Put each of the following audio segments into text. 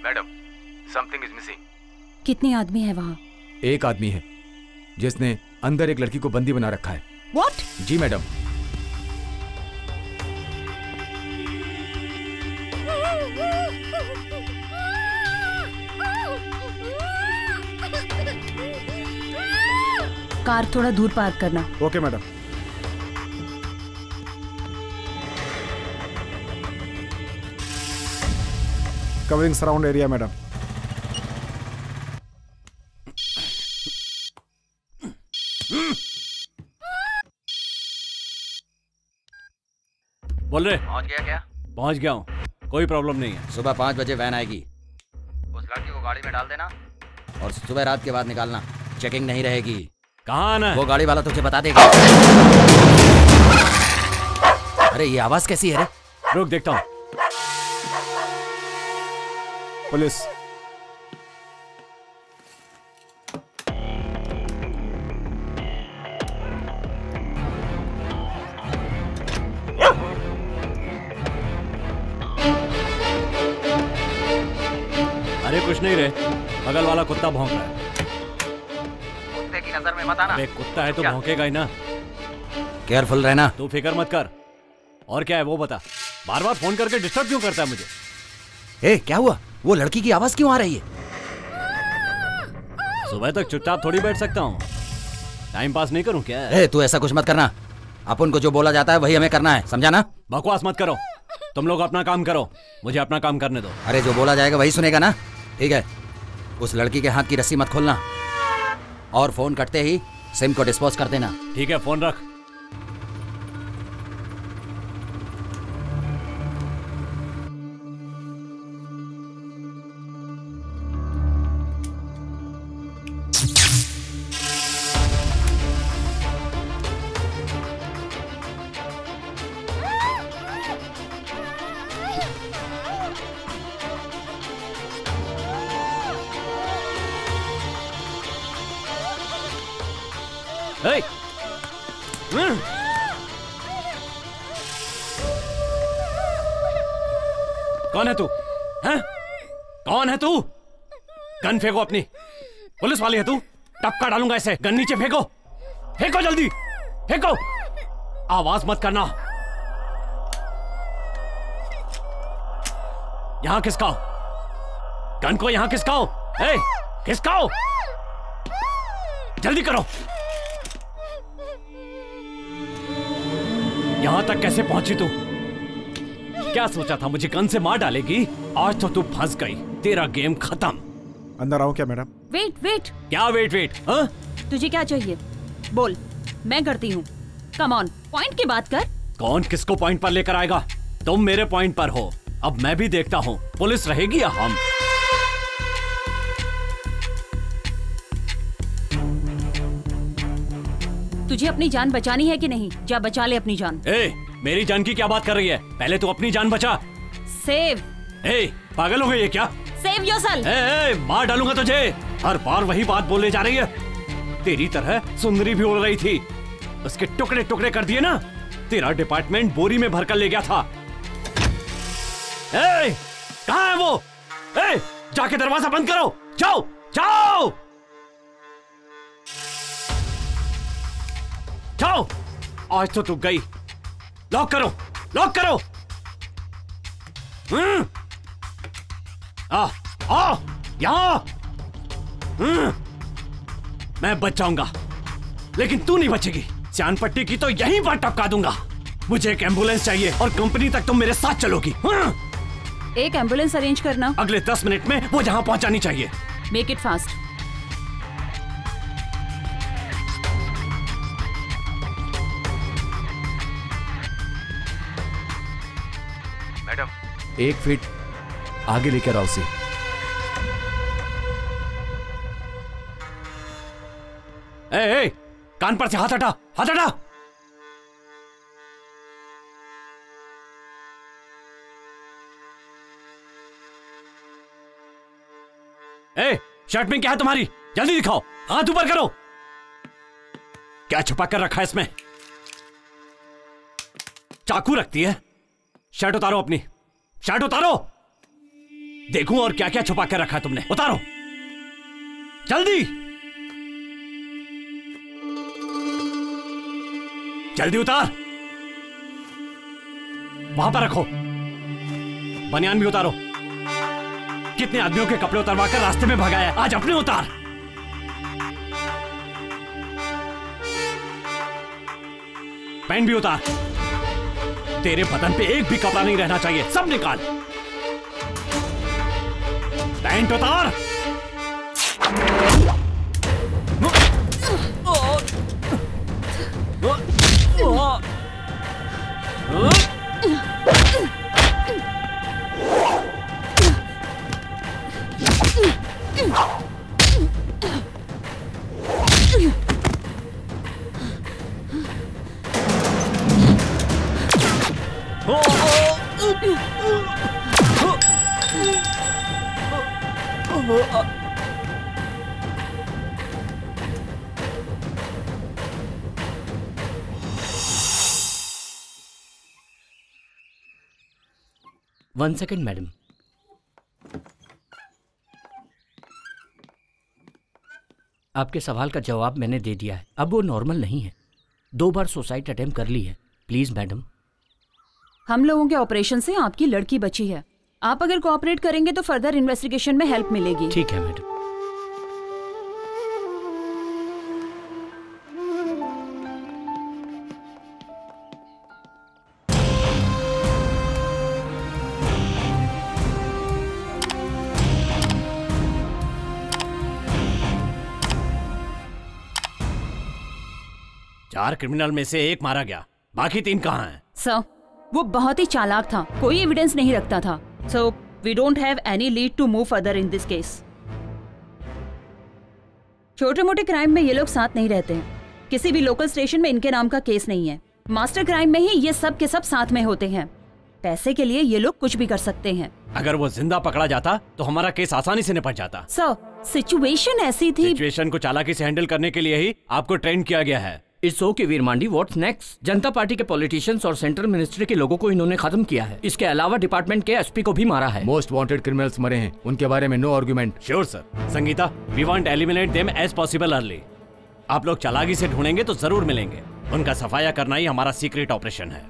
Madam, something is missing. कितने आदमी है वहाँ? एक आदमी है जिसने अंदर एक लड़की को बंदी बना रखा है। What? Ji madam. कार थोड़ा दूर पार्क करना। Okay madam. Covering surround area madam. बोल रहे पहुंच गया क्या? पहुंच गया हूँ, कोई प्रॉब्लम नहीं है। सुबह 5 बजे वैन आएगी, उस लड़की को गाड़ी में डाल देना और सुबह रात के बाद निकालना। चेकिंग नहीं रहेगी। कहाँ आना है? वो गाड़ी वाला तुझे बता देगा। अरे ये आवाज कैसी है रे? रुक देखता हूँ। पुलिस। अरे कुछ नहीं रे, बगल वाला कुत्ता भौंक रहा है। कुत्ते की नजर में मत आना। अरे कुत्ता है तो भौंकेगा ही ना। केयरफुल रहना। तू फिक्र मत कर। और क्या है वो बता, बार बार फोन करके डिस्टर्ब क्यों करता है मुझे? ए, क्या हुआ? वो लड़की की आवाज क्यों आ रही है? सुबह तक चुपचाप थोड़ी बैठ सकता हूँ, टाइम पास नहीं करूँ क्या? ए, तू ऐसा कुछ मत करना। अपन को जो बोला जाता है वही हमें करना है, समझा ना? बकवास मत करो, तुम लोग अपना काम करो, मुझे अपना काम करने दो। अरे जो बोला जाएगा वही सुनेगा ना? ठीक है, उस लड़की के हाथ की रस्सी मत खोलना और फोन कटते ही सिम को डिस्पोज कर देना। ठीक है, फोन रख। Hey! कौन है तू? हैं? कौन है तू? गन फेंको अपनी। पुलिस वाली है तू? टपका डालूंगा ऐसे। गन नीचे फेंको, फेंको जल्दी, फेंको। आवाज मत करना। यहां खिसकाओ गन को, यहां खिसकाओ। ए, खिसकाओ, जल्दी करो। यहां तक कैसे पहुंची तू? क्या सोचा था मुझे गन से मार डालेगी? आज तो तू फंस गई, तेरा गेम खत्म। अंदर आऊं क्या मैडम? Wait wait. क्या वेट वेट? हाँ? तुझे क्या चाहिए बोल, मैं करती हूँ। कम ऑन, पॉइंट की बात कर। कौन किसको पॉइंट पर लेकर आएगा? तुम मेरे पॉइंट पर हो, अब मैं भी देखता हूँ पुलिस रहेगी या हम। तुझे अपनी जान बचानी है कि नहीं? जा बचा ले अपनी जान। ए, मेरी जान की क्या बात कर रही है? पहले तू अपनी जान बचा। सेव। ए, पागल हो गई है क्या? Save yourself. ए, मार डालूंगा तुझे। हर बार वही बात बोलने जा रही है। तेरी तरह सुंदरी भी उड़ रही थी, उसके टुकड़े टुकड़े कर दिए ना। तेरा डिपार्टमेंट बोरी में भरकर ले गया था। ए, कहाँ है वो? ए, जाके दरवाजा बंद करो। जाओ जाओ जाओ। आज तो तू गई। लॉक करो, लॉक करो। आ यहां। मैं बच जाऊंगा, लेकिन तू नहीं बचेगी। चांद पट्टी की तो यहीं पर टपका दूंगा। मुझे एक एम्बुलेंस चाहिए और कंपनी तक तुम मेरे साथ चलोगी। एक एम्बुलेंस अरेंज करना। अगले 10 मिनट में वो जहां पहुंचानी चाहिए। Make it fast. Madam, 1 feet आगे लेकर आओ उसे। ए, कान पर से हाथ हटा, हाथ हटा। ए, शर्ट में क्या है तुम्हारी? जल्दी दिखाओ, हाथ ऊपर करो। क्या छुपा कर रखा है इसमें? चाकू रखती है? शर्ट उतारो अपनी, शर्ट उतारो। देखूं और क्या क्या छुपा कर रखा तुमने। उतारो जल्दी, जल्दी उतार। वहां पर रखो। बनियान भी उतारो। कितने आदमियों के कपड़े उतरवा कर रास्ते में भगाया, आज अपने उतार। पैंट भी उतार। तेरे बदन पे एक भी कपड़ा नहीं रहना चाहिए, सब निकाल। पैंट उतार। One second madam. आपके सवाल का जवाब मैंने दे दिया है। अब वो नॉर्मल नहीं है। 2 बार सुसाइड अटेम्प्ट कर ली है। Please madam. हम लोगों के ऑपरेशन से आपकी लड़की बची है। आप अगर कोऑपरेट करेंगे तो फर्दर इन्वेस्टिगेशन में हेल्प मिलेगी। ठीक है मैडम। चार क्रिमिनल में से एक मारा गया, बाकी 3 कहाँ हैं? सर, वो बहुत ही चालाक था, कोई एविडेंस नहीं रखता था। So we don't have any lead to move further in this case. छोटे मोटे क्राइम में ये लोग साथ नहीं रहते हैं। किसी भी लोकल स्टेशन में इनके नाम का केस नहीं है। मास्टर क्राइम में ही ये सब के सब साथ में होते हैं। पैसे के लिए ये लोग कुछ भी कर सकते हैं। अगर वो जिंदा पकड़ा जाता तो हमारा केस आसानी से निपट जाता। सर, सिचुएशन ऐसी थी। सिचुएशन को चालाकी से हैंडल करने के लिए ही आपको ट्रेन किया गया है। It's okay Veer Mandi, what's next? Janata Party के पॉलिटिशियंस और सेंट्रल मिनिस्ट्री के लोगों को इन्होंने खत्म किया है। इसके अलावा डिपार्टमेंट के एसपी को भी मारा है। मोस्ट वांटेड क्रिमिनल्स मरे हैं, उनके बारे में no argument. Sure sir. Sangeeta, we want eliminate them as possible early. आप लोग चालाकी से ढूंढेंगे तो जरूर मिलेंगे। उनका सफाया करना ही हमारा सीक्रेट ऑपरेशन है।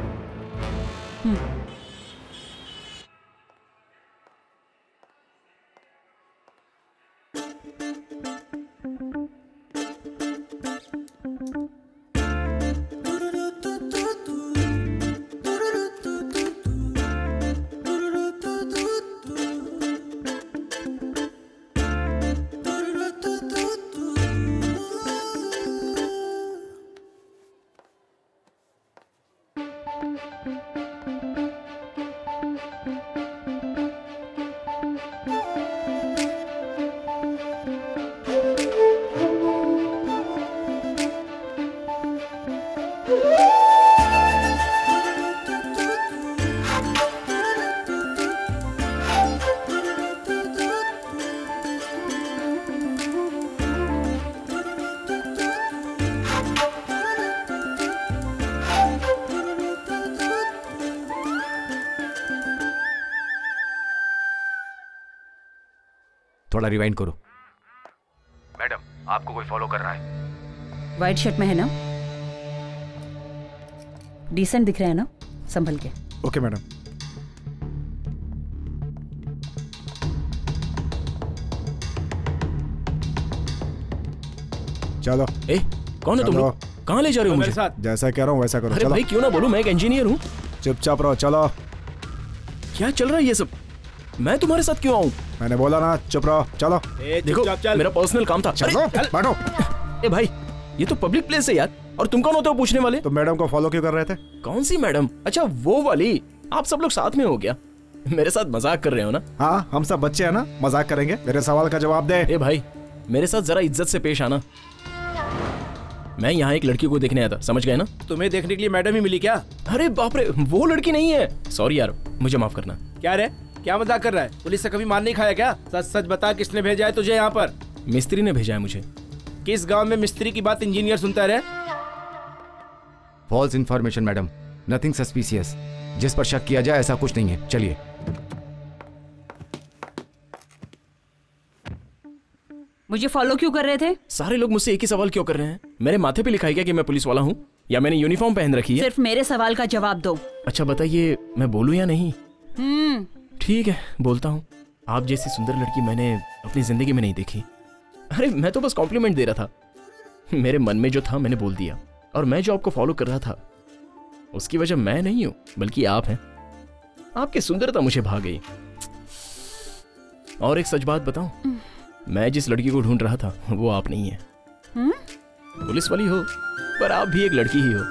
थोड़ा रिवाइंड करो। मैडम, आपको कोई फॉलो कर रहा है। व्हाइट शर्ट में है ना? डिसेंट दिख रहा है ना? संभल के। Okay madam. चलो। ए, कौन है तुम लोग? कहाँ ले जा रहे हो मुझे? जैसा कह रहा हूँ वैसा करो। अरे भाई क्यों ना बोलूं, मैं एक इंजीनियर हूँ। चुपचाप रहो। चलो। क्या चल रहा है ये सब? मैं तुम्हारे साथ क्यों आऊँ? मैंने बोला ना चुप रहो। चलो। देखो, मेरा पर्सनल काम था। चलो बैठो। ए भाई, ये तो पब्लिक प्लेस है यार। और तुम कौन होते हो पूछने वाले? तो मैडम को फॉलो क्यों कर रहे थे? कौन सी मैडम? अच्छा वो वाली। आप सब लोग साथ में हो गया? मेरे साथ मजाक कर रहे हो ना? हाँ, हम सब बच्चे हैं ना, मजाक करेंगे। मेरे सवाल का जवाब दे। ए भाई, मेरे साथ जरा इज्जत से पेश आना। मैं यहाँ एक लड़की को देखने आया था, समझ गए ना? तुम्हें देखने के लिए मैडम ही मिली क्या? अरे बाप रे, वो लड़की नहीं है। सॉरी यार, मुझे माफ करना। क्या रे, क्या मजाक कर रहा है? पुलिस से कभी मार नहीं खाया क्या? सच सच बता, किसने भेजा है तुझे यहाँ पर? मिस्त्री ने भेजा है मुझे। किस गांव में मिस्त्री की बात इंजीनियर सुनता रहे? False information madam, nothing suspicious. जिस पर शक किया जाए ऐसा कुछ नहीं है। चलिए। मुझे फॉलो क्यों कर रहे थे? सारे लोग मुझसे एक ही सवाल क्यों कर रहे हैं? मेरे माथे पे लिखा है क्या कि मैं पुलिस वाला हूँ, या मैंने यूनिफॉर्म पहन रखी है? सिर्फ मेरे सवाल का जवाब दो। अच्छा बताइए, मैं बोलूँ या नहीं? ठीक है, बोलता हूँ। आप जैसी सुंदर लड़की मैंने अपनी जिंदगी में नहीं देखी। अरे मैं तो बस कॉम्प्लीमेंट दे रहा था। मेरे मन में जो था मैंने बोल दिया। और मैं जो आपको फॉलो कर रहा था उसकी वजह मैं नहीं हूं बल्कि आप हैं। आपकी सुंदरता मुझे भा गई। और एक सच बात बताऊं, मैं जिस लड़की को ढूंढ रहा था वो आप नहीं है। पुलिस वाली हो पर आप भी एक लड़की ही हो।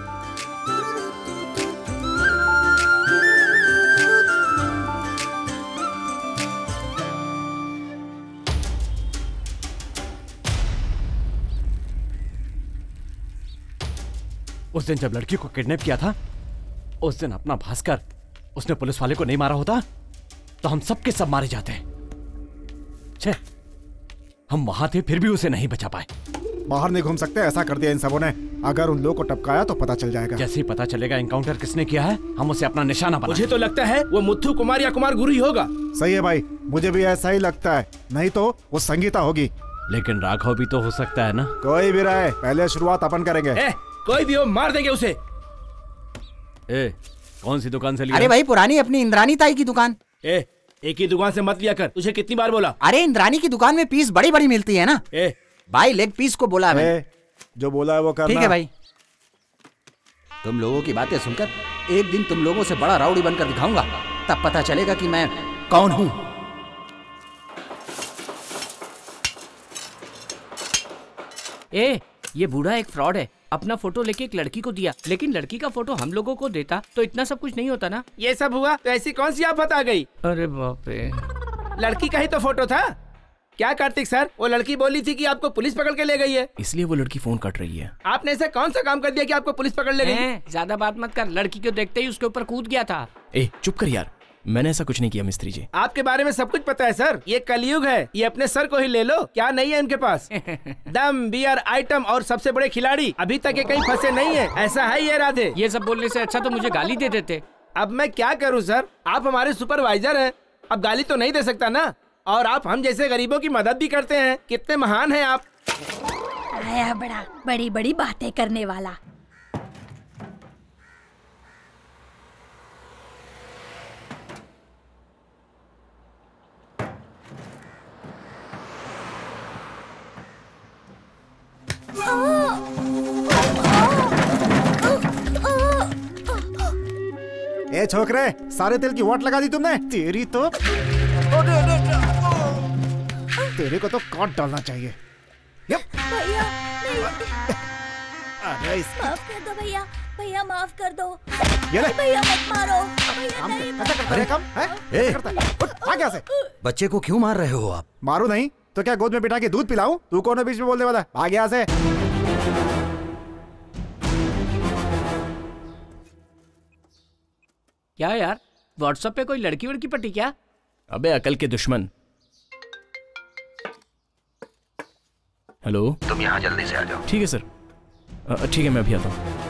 उस दिन जब लड़की को किडनैप किया था, उस दिन अपना भास्कर उसने पुलिस वाले को नहीं मारा होता तो हम सब के सब मारे जाते। छे, हम वहां थे फिर भी उसे नहीं बचा पाए। बाहर नहीं घूम सकते, ऐसा कर दिया इन सबों ने। अगर उन लोगों को टपकाया तो पता चल जाएगा। जैसे ही पता चलेगा एनकाउंटर किसने किया है, हम उसे अपना निशाना बना। मुझे तो लगता है वो मुथ्थू कुमार या कुमार गुरु ही होगा। सही है भाई, मुझे भी ऐसा ही लगता है। नहीं तो वो संगीता होगी। लेकिन राघव भी तो हो सकता है ना। कोई भी रहे, पहले शुरुआत अपन करेंगे। कोई भी हो, मार देंगे उसे। कौन सी दुकान से लिया? अरे भाई पुरानी अपनी इंद्रानी ताई की दुकान। एक ही दुकान से मत लिया कर, तुझे कितनी बार बोला? अरे इंद्रानी की दुकान में पीस बड़ी बड़ी मिलती है ना। भाई लेग पीस को बोला है। जो बोला है वो करना। ठीक है भाई। तुम लोगों की बातें सुनकर एक दिन तुम लोगों से बड़ा राउडी बनकर दिखाऊंगा, तब पता चलेगा कि मैं कौन हूं। ये बूढ़ा एक फ्रॉड है। अपना फोटो लेके एक लड़की को दिया, लेकिन लड़की का फोटो हम लोगों को देता तो इतना सब कुछ नहीं होता ना। ये सब हुआ तो ऐसी कौन सी आफत आ गई? अरे बाप रे, लड़की का ही तो फोटो था। क्या कार्तिक सर, वो लड़की बोली थी कि आपको पुलिस पकड़ के ले गई है। इसलिए वो लड़की फोन काट रही है। आपने ऐसा कौन सा काम कर दिया कि आपको पुलिस पकड़ ले गई? ज्यादा बात मत कर। लड़की को देखते ही उसके ऊपर कूद गया था। चुप कर यार, मैंने ऐसा कुछ नहीं किया मिस्त्री जी। आपके बारे में सब कुछ पता है सर। ये कलयुग है, ये अपने सर को ही ले लो। क्या नहीं है इनके पास? दम, बियर, आइटम और सबसे बड़े खिलाड़ी। अभी तक ये कहीं फंसे नहीं है। ऐसा है ये राधे? ये सब बोलने से अच्छा तो मुझे गाली दे देते। अब मैं क्या करूं सर, आप हमारे सुपरवाइजर हैं। अब गाली तो नहीं दे सकता ना। और आप हम जैसे गरीबों की मदद भी करते हैं। कितने महान हैं आप। आया बड़ा बड़ी बड़ी बातें करने वाला। ए छोकरे, सारे तेल की वाट लगा दी तुमने। तेरी तो तेरे को तो काट डालना चाहिए। भैया अरे माफ कर दो भैया, भैया माफ कर दो। ये ले। भैया मत मारो भैया, नहीं आगे से। बच्चे को क्यों मार रहे हो आप? मारू नहीं तो क्या गोद में बिठा के दूध पिलाऊं? तू कौन है बीच में बोलने वाला? आगे यहाँ से। क्या यार, व्हाट्सएप पे कोई लड़की वड़की पटी क्या? अबे अकल के दुश्मन। हेलो, तुम यहाँ जल्दी से आ जाओ। ठीक है सर। ठीक है, मैं अभी आता हूँ।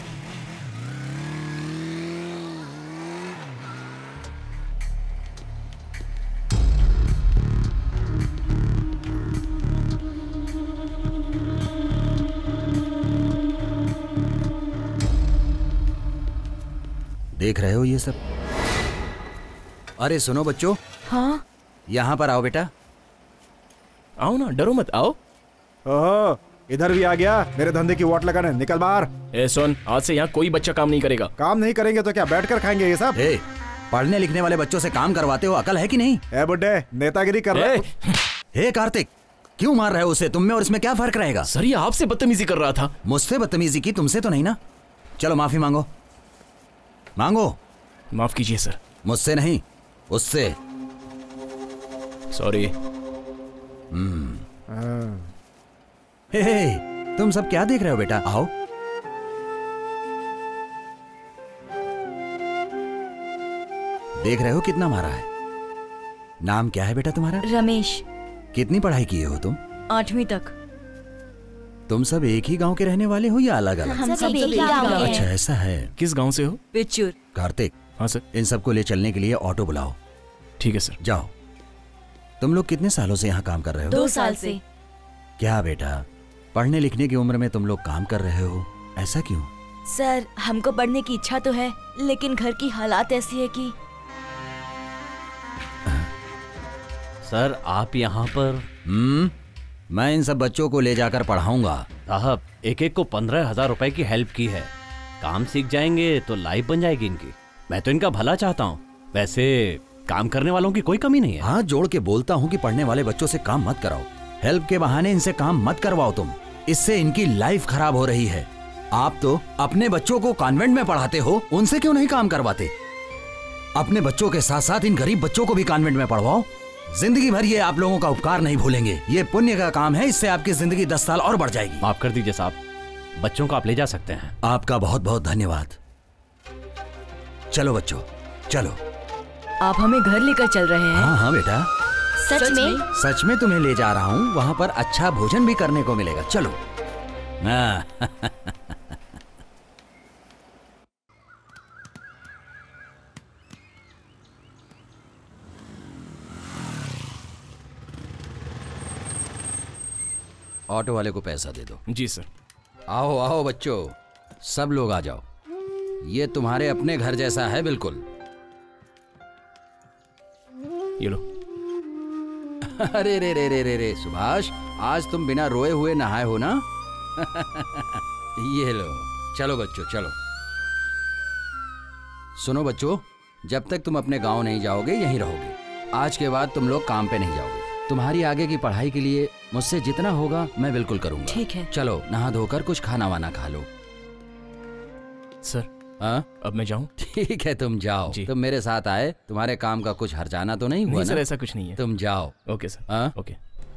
देख रहे हो ये सब? अरे सुनो बच्चों। हाँ यहाँ पर आओ बेटा। आओ ना, डरो मत, आओ। ओहो, इधर भी आ गया मेरे धंधे की वाट लगाने। निकल बाहर। सुन, आज से यहाँ कोई बच्चा काम नहीं करेगा। काम नहीं करेंगे तो क्या बैठकर खाएंगे ये सब? पढ़ने लिखने वाले बच्चों से काम करवाते हो, अकल है कि नहीं? बुड्ढे, नेतागिरी कर रहे हो। हे कार्तिक, क्यों मार रहे हो उसे? तुम में और इसमें क्या फर्क रहेगा? सर ये आपसे बदतमीजी कर रहा था। मुझसे बदतमीजी की, तुमसे तो नहीं ना। चलो माफी मांगो। मांगो। माफ कीजिए सर। मुझसे नहीं, उससे। सॉरी। हे, तुम सब क्या देख रहे हो बेटा? आओ। देख रहे हो कितना मारा है? नाम क्या है बेटा तुम्हारा? रमेश। कितनी पढ़ाई किए हो तुम? 8वीं तक। तुम सब एक ही गांव के रहने वाले हो या अलग अलग? हम सब एक ही गांव के हैं। अच्छा ऐसा है। किस गांव से हो? कार्तिक। हाँ सर। इन सबको ले चलने के लिए ऑटो बुलाओ। ठीक है सर। जाओ। तुम लोग कितने सालों से यहाँ काम कर रहे हो? 2 साल से। क्या बेटा, पढ़ने लिखने की उम्र में तुम लोग काम कर रहे हो, ऐसा क्यों? सर हमको पढ़ने की इच्छा तो है, लेकिन घर की हालात ऐसी है कि। सर आप यहाँ पर? मैं इन सब बच्चों को ले जाकर पढ़ाऊंगा। साहब एक एक को 15,000 रुपए की हेल्प की है। काम सीख जाएंगे तो लाइफ बन जाएगी इनकी। मैं तो इनका भला चाहता हूँ। वैसे काम करने वालों की कोई कमी नहीं है। हाथ जोड़ के बोलता हूँ कि पढ़ने वाले बच्चों से काम मत कराओ। हेल्प के बहाने इनसे काम मत करवाओ तुम। इससे इनकी लाइफ खराब हो रही है। आप तो अपने बच्चों को कॉन्वेंट में पढ़ाते हो, उनसे क्यों नहीं काम करवाते? अपने बच्चों के साथ साथ इन गरीब बच्चों को भी कॉन्वेंट में पढ़वाओ। जिंदगी भर ये आप लोगों का उपकार नहीं भूलेंगे। ये पुण्य का काम है, इससे आपकी जिंदगी 10 साल और बढ़ जाएगी। माफ कर दीजिए साहब, बच्चों को आप ले जा सकते हैं। आपका बहुत बहुत धन्यवाद। चलो बच्चों चलो। आप हमें घर लेकर चल रहे हैं? हाँ हाँ बेटा, सच में? सच में तुम्हें ले जा रहा हूँ। वहाँ पर अच्छा भोजन भी करने को मिलेगा। चलो। हाँ। ऑटो वाले को पैसा दे दो। जी सर। आओ आओ बच्चों, सब लोग आ जाओ। ये तुम्हारे अपने घर जैसा है बिल्कुल। ये लो। अरे रे रे रे रे रे सुभाष, आज तुम बिना रोए हुए नहाए हो ना? ये लो। चलो बच्चों चलो। सुनो बच्चों, जब तक तुम अपने गांव नहीं जाओगे यहीं रहोगे। आज के बाद तुम लोग काम पे नहीं जाओगे। तुम्हारी आगे की पढ़ाई के लिए मुझसे जितना होगा मैं बिल्कुल करूंगा। ठीक है। चलो नहा धोकर कुछ खाना वाना खा लो। सर हाँ अब मैं जाऊं? ठीक है तुम जाओ। तुम मेरे साथ आए, तुम्हारे काम का कुछ हर्जाना तो नहीं हुआ? नहीं ना? सर ऐसा कुछ नहीं है। तुम जाओ। Okay sir. हाँ ओके।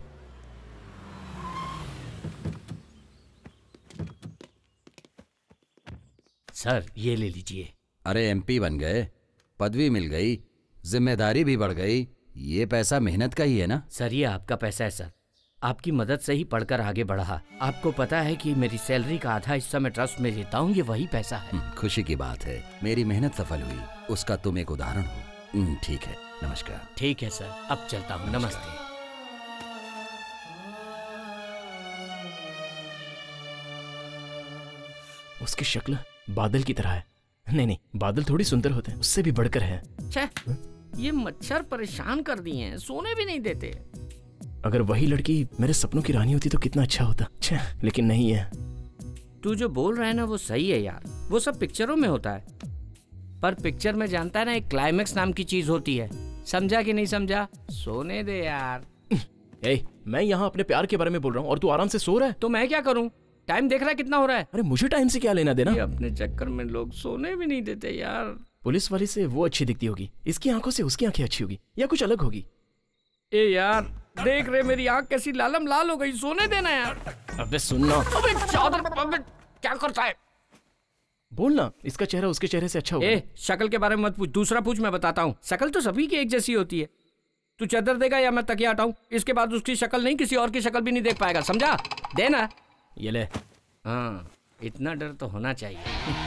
सर ये ले लीजिए। अरे एमपी बन गए, पदवी मिल गई, जिम्मेदारी भी बढ़ गई। ये पैसा मेहनत का ही है ना? सर ये आपका पैसा है सर, आपकी मदद से ही पढ़कर आगे बढ़ा। आपको पता है कि मेरी सैलरी का आधा हिस्सा मैं ट्रस्ट में देता हूँ, ये वही पैसा है। खुशी की बात है, मेरी मेहनत सफल हुई, उसका तुम एक उदाहरण हो। ठीक है, नमस्कार। ठीक है सर, अब चलता हूँ। नमस्ते। उसकी शक्ल बादल की तरह है। नहीं नहीं, बादल थोड़ी सुंदर होते हैं, उससे भी बढ़कर है। ये मच्छर परेशान कर दिए हैं, सोने भी नहीं देते। अगर वही लड़की मेरे सपनों की रानी होती तो कितना अच्छा होता। लेकिन नहीं है। तू जो बोल रहा है ना वो सही है यार, वो सब पिक्चरों में होता है। पर पिक्चर में जानता है ना एक क्लाइमेक्स नाम की चीज होती है। समझा कि नहीं समझा? सोने दे यार। मैं यहाँ अपने प्यार के बारे में बोल रहा हूँ और तू आराम से सो रहा है। तो मैं क्या करूँ? टाइम देख रहा है कितना हो रहा है? अरे मुझे टाइम से क्या लेना देना? ये अपने चक्कर में लोग सोने भी नहीं देते यार। पुलिस वाली से वो अच्छी दिखती होगी, इसकी आंखों से उसकी आंखें अच्छी होगी, या कुछ अलग होगी। ए यार देख रहे मेरी आंख कैसी लालम लाल हो गई, सोने देना यार। अबे सुनना। अबे चादर, अबे क्या करता है? बोलना, इसका चेहरा उसके चेहरे से अच्छा होगा। शक्ल के बारे में मत पूछ, दूसरा पूछ, मैं बताता हूँ। शक्ल तो सभी की एक जैसी होती है। तू चादर देगा या मैं तकिया हटाऊं? इसके बाद उसकी शक्ल नहीं, किसी और की शक्ल भी नहीं देख पाएगा, समझा? देना। ये ले। हाँ, इतना डर तो होना चाहिए।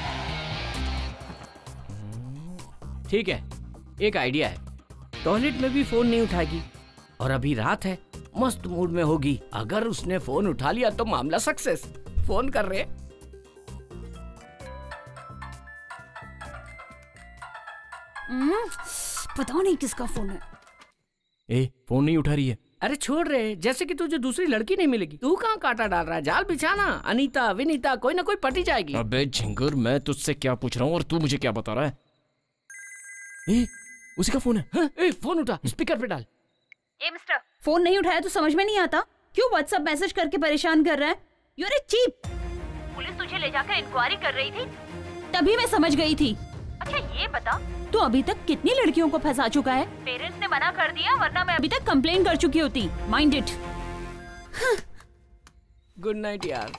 ठीक है, एक आइडिया है। टॉयलेट में भी फोन नहीं उठाएगी और अभी रात है, मस्त मूड में होगी। अगर उसने फोन उठा लिया तो मामला सक्सेस। फोन कर रहे। पता नहीं किसका फोन है। फोन नहीं उठा रही है। अरे छोड़ रहे, जैसे कि तुझे दूसरी लड़की नहीं मिलेगी। तू कहाँ कांटा डाल रहा है? जाल बिछाना। अनीता विनीता कोई ना कोई पटी जाएगी। अबे झिंगुर, मैं तुझसे क्या पूछ रहा हूँ और तू मुझे क्या बता रहा है? उसी का फोन है। हाँ, फोन उठा, स्पीकर पे डाल। मिस्टर, फोन नहीं उठाया तो समझ में नहीं आता क्यों व्हाट्सएप मैसेज करके परेशान कर रहा है? You are a cheap. Police तुझे ले जाकर इंक्वायरी कर रही थी, तभी मैं समझ गई थी। अच्छा ये बता, तू अभी तक कितनी लड़कियों को फंसा चुका है? पेरेंट्स ने मना कर दिया, वरना मैं अभी तक कंप्लेन कर चुकी होती। Mind it. गुड नाइट यार।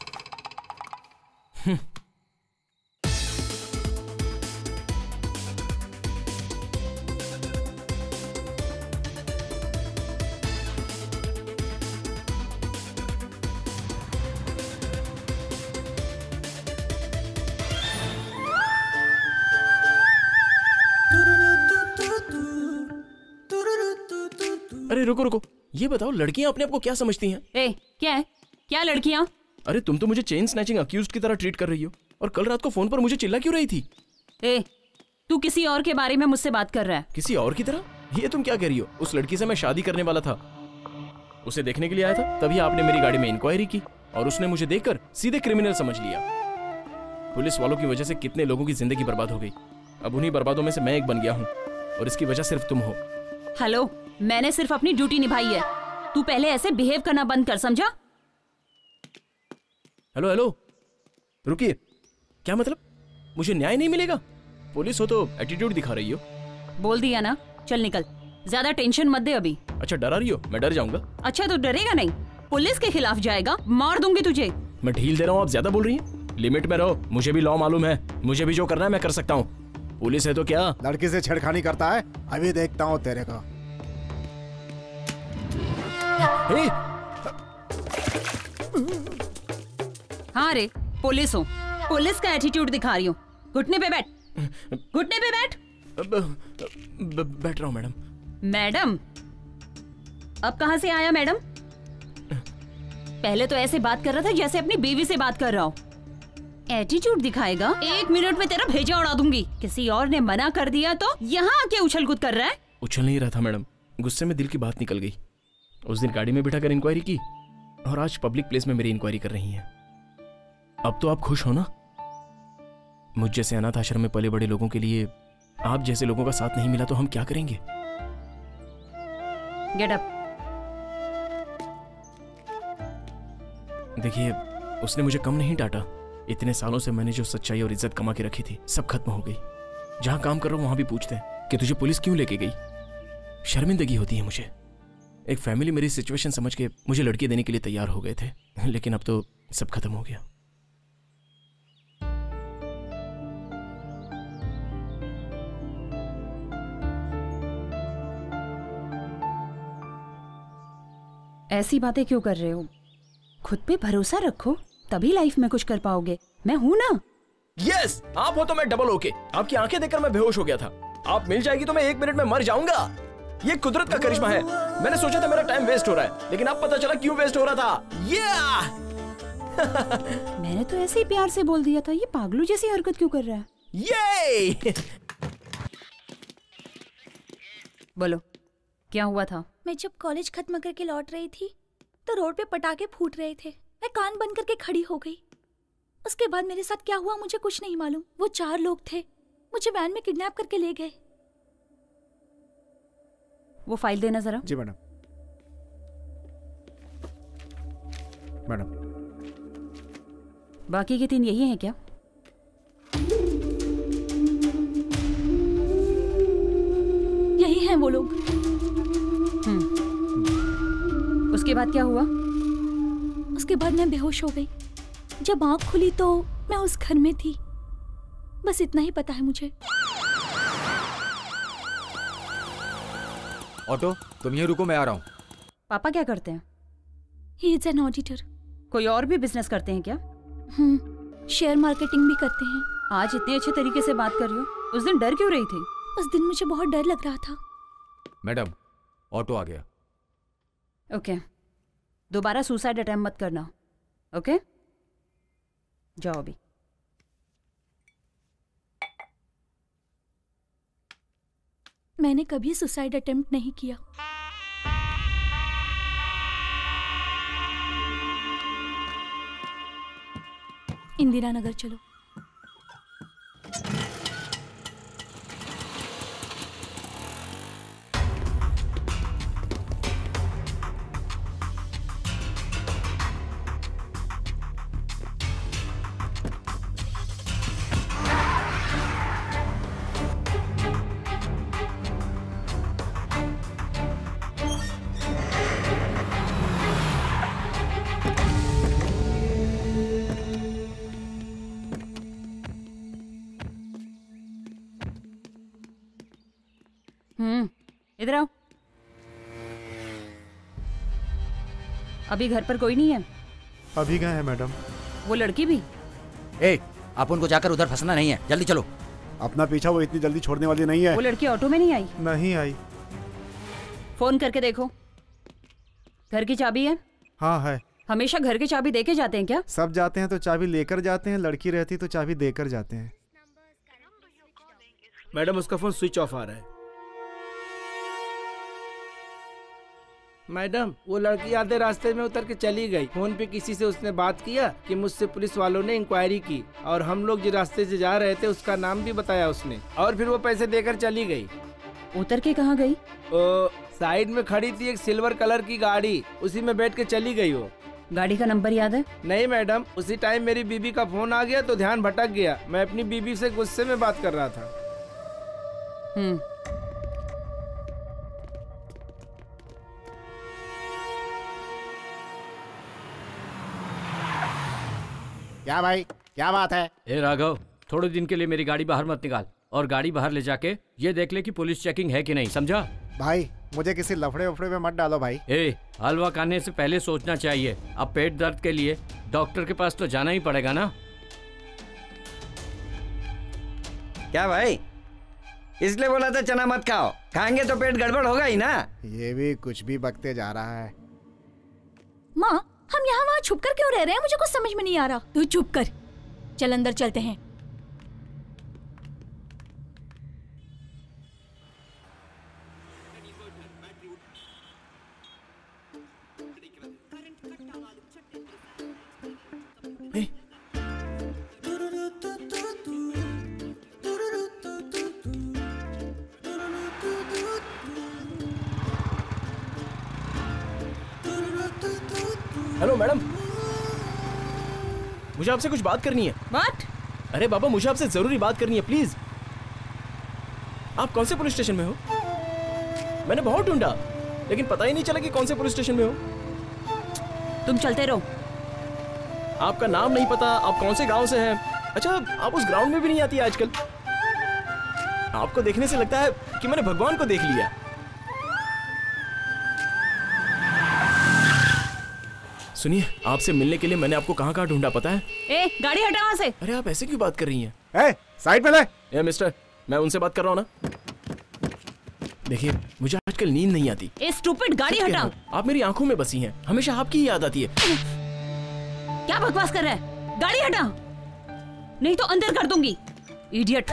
अरे अरे रुको रुको, ये बताओ लड़कियां अपने आप को क्या समझती हैं? ए, क्या है? क्या लड़कियां? अरे तुम तो मुझे चेन स्नैचिंग अक्यूज्ड की तरह ट्रीट कर रही हो, और कल रात को फोन पर मुझे चिल्ला क्यों रही थी? ए, तू किसी और के बारे में मुझसे बात कर रहा है? किसी और की तरह? ये तुम क्या कह रही हो? उस लड़की से मैं शादी करने वाला था, उसे देखने के लिए आया था, तभी आपने मेरी गाड़ी में इंक्वायरी की और उसने मुझे देखकर सीधे क्रिमिनल समझ लिया। पुलिस वालों की वजह से कितने लोगों की जिंदगी बर्बाद हो गई। अब उन्हीं बर्बादों में से मैं एक बन गया हूँ, और इसकी वजह सिर्फ तुम हो। हेलो, मैंने सिर्फ अपनी ड्यूटी निभाई है। तू पहले ऐसे बिहेव करना बंद कर, समझा? हेलो हेलो, रुकिए, क्या मतलब? मुझे न्याय नहीं मिलेगा? पुलिस हो तो एटीट्यूड दिखा रही हो। बोल दिया ना, चल निकल, ज्यादा टेंशन मत दे अभी। अच्छा, डरा रही हो? मैं डर जाऊंगा? अच्छा, तो डरेगा नहीं? पुलिस के खिलाफ जाएगा, मार दूंगी तुझे। मैं ढील दे रहा हूँ, आप ज्यादा बोल रही हैं। लिमिट में रहो, मुझे भी लॉ मालूम है, मुझे भी जो करना है मैं कर सकता हूँ। पुलिस है तो क्या? लड़की से छेड़खानी करता है, अभी देखता हूँ तेरे को। हाँ रे, पुलिस हूँ, पुलिस का एटीट्यूड दिखा रही हूँ। घुटने पे बैठ, घुटने पे बैठ। बैठ रहा हूँ मैडम। मैडम? अब कहाँ से आया मैडम? पहले तो ऐसे बात कर रहा था जैसे अपनी बीवी से बात कर रहा हो। एटीट्यूड दिखाएगा, 1 मिनट में तेरा भेजा उड़ा दूंगी। किसी और ने मना कर दिया तो यहाँ आके उछल कूद कर रहा है। उछल नहीं रहा था मैडम, गुस्से में दिल की बात निकल गई। उस दिन गाड़ी में बिठाकर इंक्वायरी की, और आज पब्लिक प्लेस में मेरी इंक्वायरी कर रही हैं। अब तो आप खुश हो ना? मुझ जैसे अनाथ आश्रम में पले बड़े लोगों के लिए आप जैसे लोगों का साथ नहीं मिला तो हम क्या करेंगे? Get up. देखिए, उसने मुझे कम नहीं डांटा। इतने सालों से मैंने जो सच्चाई और इज्जत कमा के रखी थी, सब खत्म हो गई। जहां काम कर रहा हूं वहां भी पूछते हैं कि तुझे पुलिस क्यों लेके गई। शर्मिंदगी होती है मुझे। एक फैमिली मेरी सिचुएशन समझ के मुझे लड़की देने के लिए तैयार हो गए थे, लेकिन अब तो सब खत्म हो गया। ऐसी बातें क्यों कर रहे हो? खुद पे भरोसा रखो, तभी लाइफ में कुछ कर पाओगे। मैं हूं ना। यस, आप हो तो मैं डबल ओके। आपकी आंखें देखकर मैं बेहोश हो गया था। आप मिल जाएगी तो मैं 1 मिनट में मर जाऊंगा। ये कुदरत का करिश्मा है। मैंने सोचा था मेरा टाइम वेस्ट हो रहा है, लेकिन अब पता चला क्यों वेस्ट हो रहा था। मैंने तो ऐसे ही प्यार से बोल दिया था। ये पागलू जैसी हरकत क्यों कर रहा है? ये बोलो, क्या हुआ था? मैं जब कॉलेज खत्म करके लौट रही थी तो रोड पे पटाखे फूट रहे थे। मैं कान बंद करके खड़ी हो गई। उसके बाद मेरे साथ क्या हुआ मुझे कुछ नहीं मालूम। वो 4 लोग थे, मुझे वैन में किडनैप करके ले गए। वो फाइल देना जरा। जी मैडम। मैडम, बाकी के 3 यही हैं क्या? यही हैं वो लोग। उसके बाद क्या हुआ? उसके बाद मैं बेहोश हो गई। जब आंख खुली तो मैं उस घर में थी। बस इतना ही पता है मुझे। ऑटो, तुम यहीं रुको, मैं आ रहा हूँ। पापा क्या करते हैं? He is an auditor. कोई और भी बिजनेस करते हैं क्या? शेयर मार्केटिंग भी करते हैं। आज इतने अच्छे तरीके से बात कर रही हो, उस दिन डर क्यों रही थी? उस दिन मुझे बहुत डर लग रहा था। मैडम, ऑटो आ गया। ओके, दोबारा सुसाइड अटेम्प्ट मत करना। ओके, जाओ अभी। मैंने कभी सुसाइड अटेम्प्ट नहीं किया। इंदिरा नगर चलो। इधर आओ। अभी घर पर कोई नहीं है? अभी गए हैं मैडम। वो लड़की भी? आप उनको जाकर उधर फंसना नहीं है, जल्दी चलो। अपना पीछा वो इतनी जल्दी छोड़ने वाली नहीं है। वो लड़की ऑटो में नहीं आई? नहीं आई। फोन करके देखो। घर की चाबी है? हाँ है। हमेशा घर की चाबी देके जाते हैं क्या? सब जाते हैं तो चाबी लेकर जाते हैं, लड़की रहती तो चाबी देकर जाते हैं। मैडम उसका फोन स्विच ऑफ आ रहा है। मैडम वो लड़की आधे रास्ते में उतर के चली गई। फोन पे किसी से उसने बात किया कि मुझसे पुलिस वालों ने इंक्वायरी की और हम लोग जिस रास्ते से जा रहे थे उसका नाम भी बताया उसने, और फिर वो पैसे देकर चली गई। उतर के कहाँ गई? साइड में खड़ी थी एक सिल्वर कलर की गाड़ी, उसी में बैठ के चली गई वो। गाड़ी का नंबर याद है? नहीं मैडम, उसी टाइम मेरी बीबी का फोन आ गया तो ध्यान भटक गया। मैं अपनी बीबी से गुस्से में बात कर रहा था। क्या भाई, क्या बात है? ए राघव, थोड़े दिन के लिए मेरी गाड़ी बाहर मत निकाल, और गाड़ी बाहर ले जाके ये देख ले कि पुलिस चेकिंग है कि नहीं, समझा? भाई मुझे किसी लफड़े वफड़े में मत डालो भाई। ए, हलवा खाने से पहले सोचना चाहिए। अब पेट दर्द के लिए डॉक्टर के पास तो जाना ही पड़ेगा ना। क्या भाई, इसलिए बोला था चना मत खाओ, खाएंगे तो पेट गड़बड़ होगा ही ना। ये भी कुछ भी बकते जा रहा है। माँ, हम यहाँ वहाँ छुप कर क्यों रह रहे हैं? मुझे कुछ समझ में नहीं आ रहा। तू चुप कर, चल अंदर चलते हैं। हेलो मैडम, मुझे आपसे कुछ बात करनी है। What? अरे बाबा, मुझे आपसे जरूरी बात करनी है, प्लीज। आप कौन से पुलिस स्टेशन में हो? मैंने बहुत ढूंढा लेकिन पता ही नहीं चला कि कौन से पुलिस स्टेशन में हो। तुम चलते रहो। आपका नाम नहीं पता, आप कौन से गांव से हैं। अच्छा, आप उस ग्राउंड में भी नहीं आती आजकल। आपको देखने से लगता है कि मैंने भगवान को देख लिया। सुनिए, आपसे मिलने के लिए मैंने आपको कहाँ कहाँ ढूंढा पता है? ए, गाड़ी हटा वहाँ से। अरे आप ऐसे क्यों बात कर रही हैं? ए, साइड में ले। ए मिस्टर, मैं उनसे बात कर रहा हूँ ना। देखिए, मुझे आजकल नींद नहीं आती। ए स्टूपिड, गाड़ी हटा। आप मेरी आंखों में बसी हैं, हमेशा आपकी ही याद आती है। क्या बकवास कर रहा है? गाड़ी हटा, नहीं तो अंदर कर दूंगी, इडियट।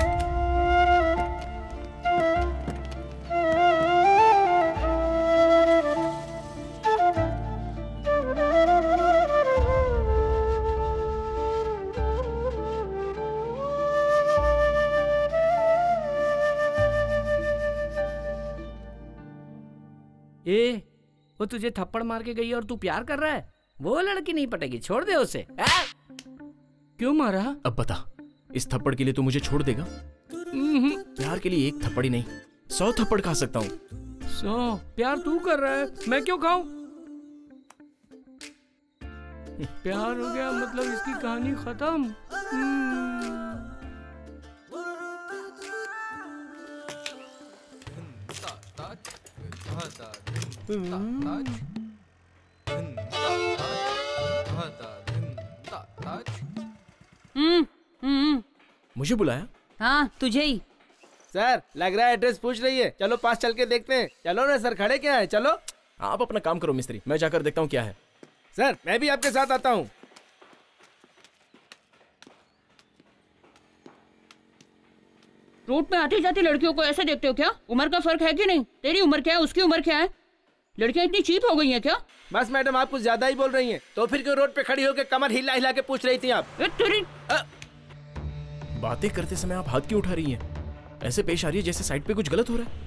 ए, वो तुझे थप्पड़ मार के गई और तू प्यार कर रहा है? वो लड़की नहीं पटेगी, छोड़ दे उसे। क्यों मारा? अब बता, इस थप्पड़ के लिए तू मुझे छोड़ देगा? प्यार के लिए एक थप्पड़ ही नहीं, 100 थप्पड़ खा सकता हूँ। 100? प्यार तू कर रहा है, मैं क्यों खाऊं? प्यार हो गया मतलब इसकी कहानी खत्म। मुझे बुलाया? हाँ, तुझे ही। सर, लग रहा है एड्रेस पूछ रही है, चलो पास चल के देखते हैं। चलो ना सर, खड़े क्या है, चलो। आप अपना काम करो मिस्त्री, मैं जाकर देखता हूँ क्या है। सर, मैं भी आपके साथ आता हूँ। रोड में आती जाती लड़कियों को ऐसे देखते हो क्या? उम्र का फर्क है कि नहीं? तेरी उम्र क्या है, उसकी उम्र क्या है? लड़कियां इतनी चीप हो गई हैं क्या? बस मैडम, आप कुछ ज्यादा ही बोल रही हैं। तो फिर क्यों रोड पे खड़ी होकर कमर हिला हिला के पूछ रही थी आप? बातें करते समय आप हाथ क्यों उठा रही हैं? ऐसे पेश आ रही है जैसे साइड पे कुछ गलत हो रहा है।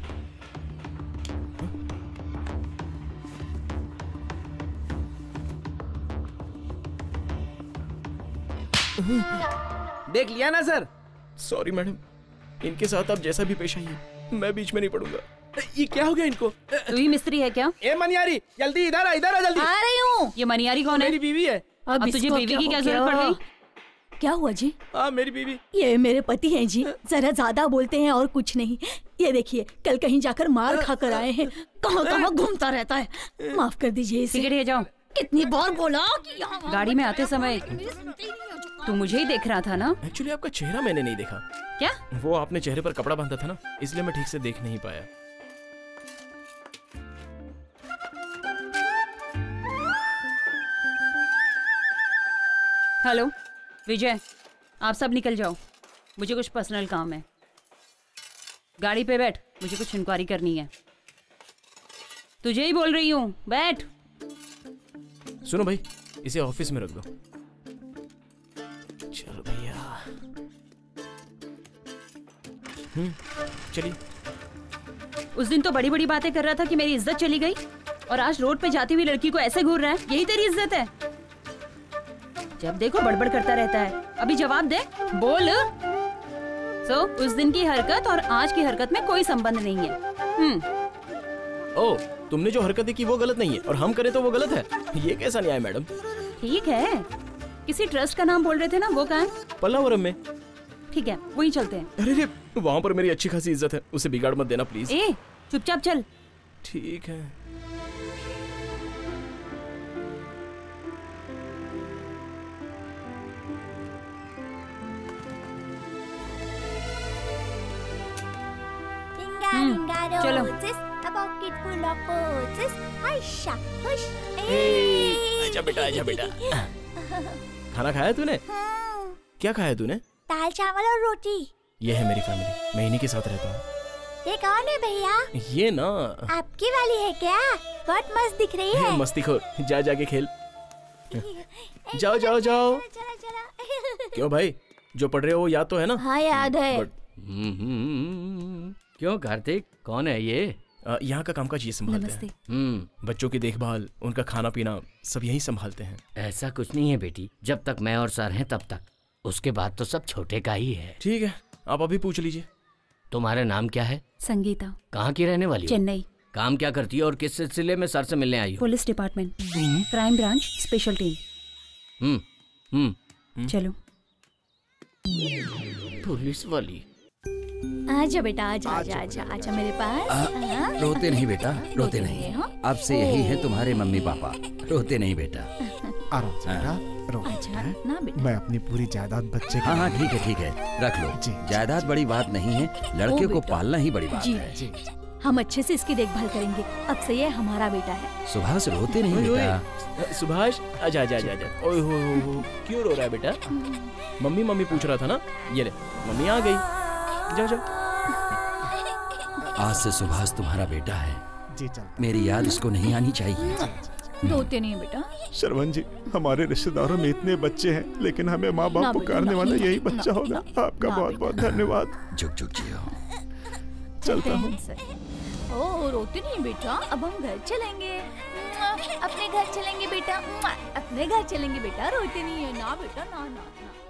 देख लिया ना सर? सॉरी मैडम, इनके साथ आप जैसा भी पेश आइए, मैं बीच में नहीं पड़ूंगा। ये क्या हो गया इनको? तू ही मिस्त्री है क्या? ए मनियारी, जल्दी इधर आ जल्दी। आ रही हूँ। ये मनियारी कौन है? मेरी बीवी है। अब तुझे बीवी की क्या जरूरत पड़ गई? क्या हुआ जी? हाँ, मेरी बीवी। ये मेरे पति हैं जी, जरा ज्यादा बोलते हैं और कुछ नहीं। ये देखिए, कल कहीं जाकर मार खा कर आए हैं, कहाँ कहाँ घूमता रहता है। माफ कर दीजिए इसे। सिगरेट ले जाओ। कितनी बार बोला कि यहाँ गाड़ी में आते समय तू मुझे ही देख रहा था ना? एक्चुअली आपका चेहरा मैंने नहीं देखा। क्या? वो आपने चेहरे पर कपड़ा बांधा था ना, इसलिए मैं ठीक से देख नहीं पाया। हेलो विजय, आप सब निकल जाओ, मुझे कुछ पर्सनल काम है। गाड़ी पे बैठ, मुझे कुछ इंक्वायरी करनी है। तुझे ही बोल रही हूँ, बैठ। सुनो भाई, इसे ऑफिस में रख दो। चलो भैया। चलिए। उस दिन तो बड़ी बड़ी बातें कर रहा था कि मेरी इज्जत चली गई, और आज रोड पे जाती हुई लड़की को ऐसे घूर रहा है। यही तेरी इज्जत है? जब देखो बड़बड़ करता रहता है। अभी जवाब दे, बोल। उस दिन की हरकत और आज की हरकत में कोई संबंध नहीं है। ओ, तुमने जो हरकतें की वो गलत नहीं है, और हम करें तो वो गलत है। ये कैसा न्याय मैडम? ठीक है, किसी ट्रस्ट का नाम बोल रहे थे ना, वो कहाँ है? पल्लावरम में। ठीक है, वहीं चलते हैं। अरे वहाँ पर मेरी अच्छी खासी इज्जत है, उसे बिगाड़ मत देना प्लीज। ए, चुपचाप चल। ठीक है। चलो। आजा बेटा, आजा बेटा। खाना खाया तूने? क्या खाया तूने? दाल चावल और रोटी। ये है मेरी फैमिली, मैं इन्हीं के साथ रहता हूँ। ये कौन है भैया? ये ना आपकी वाली है क्या? बहुत मस्त दिख रही है। मस्तीखोर, जा जाके खेल। जाओ जाओ जाओ। क्यों भाई, जो पढ़ रहे हो याद तो है ना? हाँ याद है। क्यों कार्तिक, कौन है ये? यहाँ का कामकाज ये संभालते हैं। बच्चों की देखभाल, उनका खाना पीना सब यही संभालते हैं। ऐसा कुछ नहीं है बेटी, जब तक मैं और सर हैं तब तक, उसके बाद तो सब छोटे का ही है। ठीक है, आप अभी पूछ लीजिए। तुम्हारा नाम क्या है? संगीता। कहाँ की रहने वाली हो? चेन्नई। काम क्या करती है और किस सिलसिले में सर से मिलने आई हो? Police department, crime branch, special team. चलो। पुलिस वाली। आजा बेटा, आजा आजा आजा आजा मेरे पास। रोते नहीं बेटा, रोते नहीं। अब से यही है तुम्हारे मम्मी पापा, रोते नहीं बेटा। आराम से बेटा, रो। ना बेटा। मैं अपनी पूरी जायदाद बच्चे हाँ हाँ ठीक है ठीक है, रख लो। जायदाद बड़ी बात नहीं है, लड़के को पालना ही बड़ी बात है। हम अच्छे से इसकी देखभाल करेंगे। अब से ये हमारा बेटा है। सुभाष रोते नहीं बेटा। सुभाष, आजा आजा आजा। ओए हो, क्यों रो रहा है बेटा? मम्मी मम्मी पूछ रहा था ना। ये ले, मम्मी आ गई। जाओ जाओ। आज से सुभाष तुम्हारा बेटा है। जी चल। मेरी याद इसको नहीं आनी चाहिए। रोते नहीं बेटा। श्रवण जी, हमारे रिश्तेदारों में इतने बच्चे हैं, लेकिन हमें माँ बाप पुकारने वाला यही बच्चा होगा। आपका बहुत बहुत धन्यवाद। जुग जुग जियो। चलता हूँ। ओ, रोते नहीं बेटा, अब हम घर चलेंगे। अपने घर चलेंगे बेटा, अपने घर चलेंगे बेटा। रोते नहीं है ना बेटा, ना ना।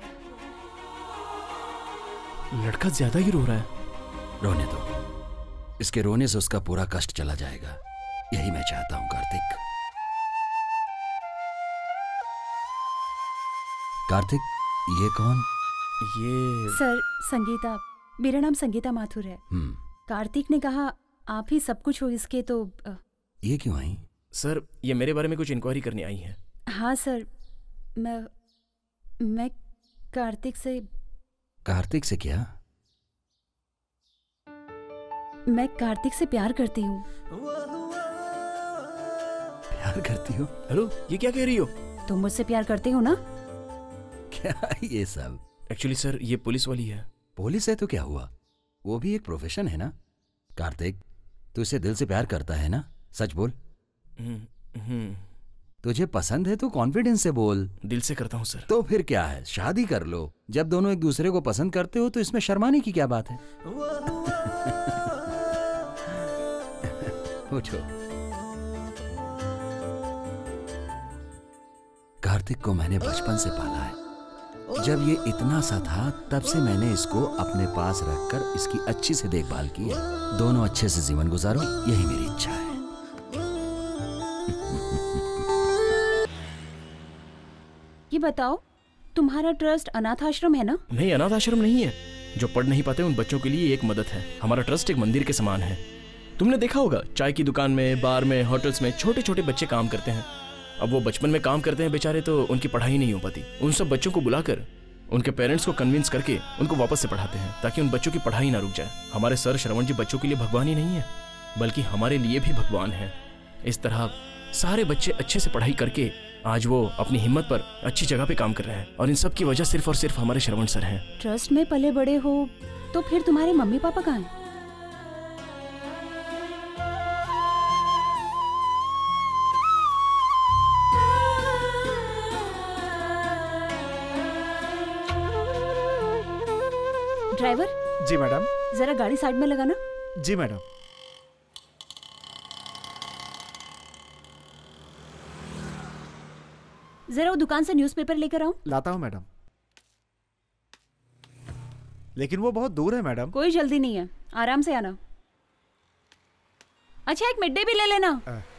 लड़का ज्यादा ही रो रहा है। रोने दो, इसके रोने से उसका पूरा कष्ट चला जाएगा, यही मैं चाहता हूँ। कार्तिक, कार्तिक, ये कौन? ये सर, संगीता। मेरा नाम संगीता माथुर है। कार्तिक ने कहा आप ही सब कुछ हो इसके, तो ये क्यों आई? सर, ये मेरे बारे में कुछ इंक्वायरी करने आई है। हाँ सर, मैं कार्तिक से। कार्तिक से क्या? मैं कार्तिक से प्यार करती हूँ। प्यार करती हो? हेलो, ये क्या कह रही हो? तुम मुझसे प्यार करते हो ना? क्या ये सब? एक्चुअली सर, ये पुलिस वाली है। पुलिस है तो क्या हुआ, वो भी एक प्रोफेशन है ना। कार्तिक, तू इसे दिल से प्यार करता है ना? सच बोल। तुझे पसंद है तो कॉन्फिडेंस से बोल। दिल से करता हूँ सर। तो फिर क्या है, शादी कर लो। जब दोनों एक दूसरे को पसंद करते हो तो इसमें शर्माने की क्या बात है? उठो। कार्तिक को मैंने बचपन से पाला है। जब ये इतना सा था तब से मैंने इसको अपने पास रखकर इसकी अच्छी से देखभाल की है। दोनों अच्छे से जीवन गुजारो, यही मेरी इच्छा है। ये बताओ, तुम्हारा ट्रस्ट अनाथ आश्रम है ना? नहीं, अनाथ आश्रम नहीं है। जो पढ़ नहीं पाते उन बच्चों के लिए एक मदद है। हमारा ट्रस्ट एक मंदिर के समान है। तुमने देखा होगा, चाय की दुकान में, बार में, होटल्स में छोटे छोटे बच्चे काम करते हैं। अब वो बचपन में काम करते हैं बेचारे, तो उनकी पढ़ाई नहीं हो पाती। उन सब बच्चों को बुलाकर उनके पेरेंट्स को कन्विंस करके उनको वापस से पढ़ाते हैं, ताकि उन बच्चों की पढ़ाई ना रुक जाए। हमारे सर श्रवण जी बच्चों के लिए भगवान ही नहीं है, बल्कि हमारे लिए भी भगवान है। इस तरह सारे बच्चे अच्छे से पढ़ाई करके आज वो अपनी हिम्मत पर अच्छी जगह पे काम कर रहे हैं और इन सब की वजह सिर्फ और सिर्फ हमारे श्रवण सर हैं। ट्रस्ट में पले बड़े हो तो फिर तुम्हारे मम्मी पापा कहाँ हैं? Driver ji madam. जरा गाड़ी साइड में लगाना। जी मैडम। जरा वो दुकान से न्यूज़पेपर लेकर आओ। लाता हूँ मैडम। लेकिन वो बहुत दूर है मैडम। कोई जल्दी नहीं है, आराम से आना। अच्छा एक मिड डे भी ले लेना।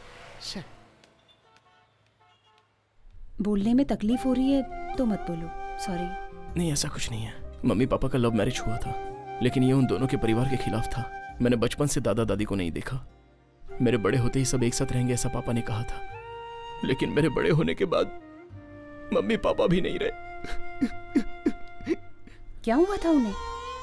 बोलने में तकलीफ हो रही है तो मत बोलो, सॉरी। नहीं ऐसा कुछ नहीं है। मम्मी पापा का लव मैरिज हुआ था, लेकिन ये उन दोनों के परिवार के खिलाफ था। मैंने बचपन से दादा दादी को नहीं देखा। मेरे बड़े होते ही सब एक साथ रहेंगे ऐसा पापा ने कहा था, लेकिन मेरे बड़े होने के बाद मम्मी पापा भी नहीं रहे। क्या हुआ था उन्हें?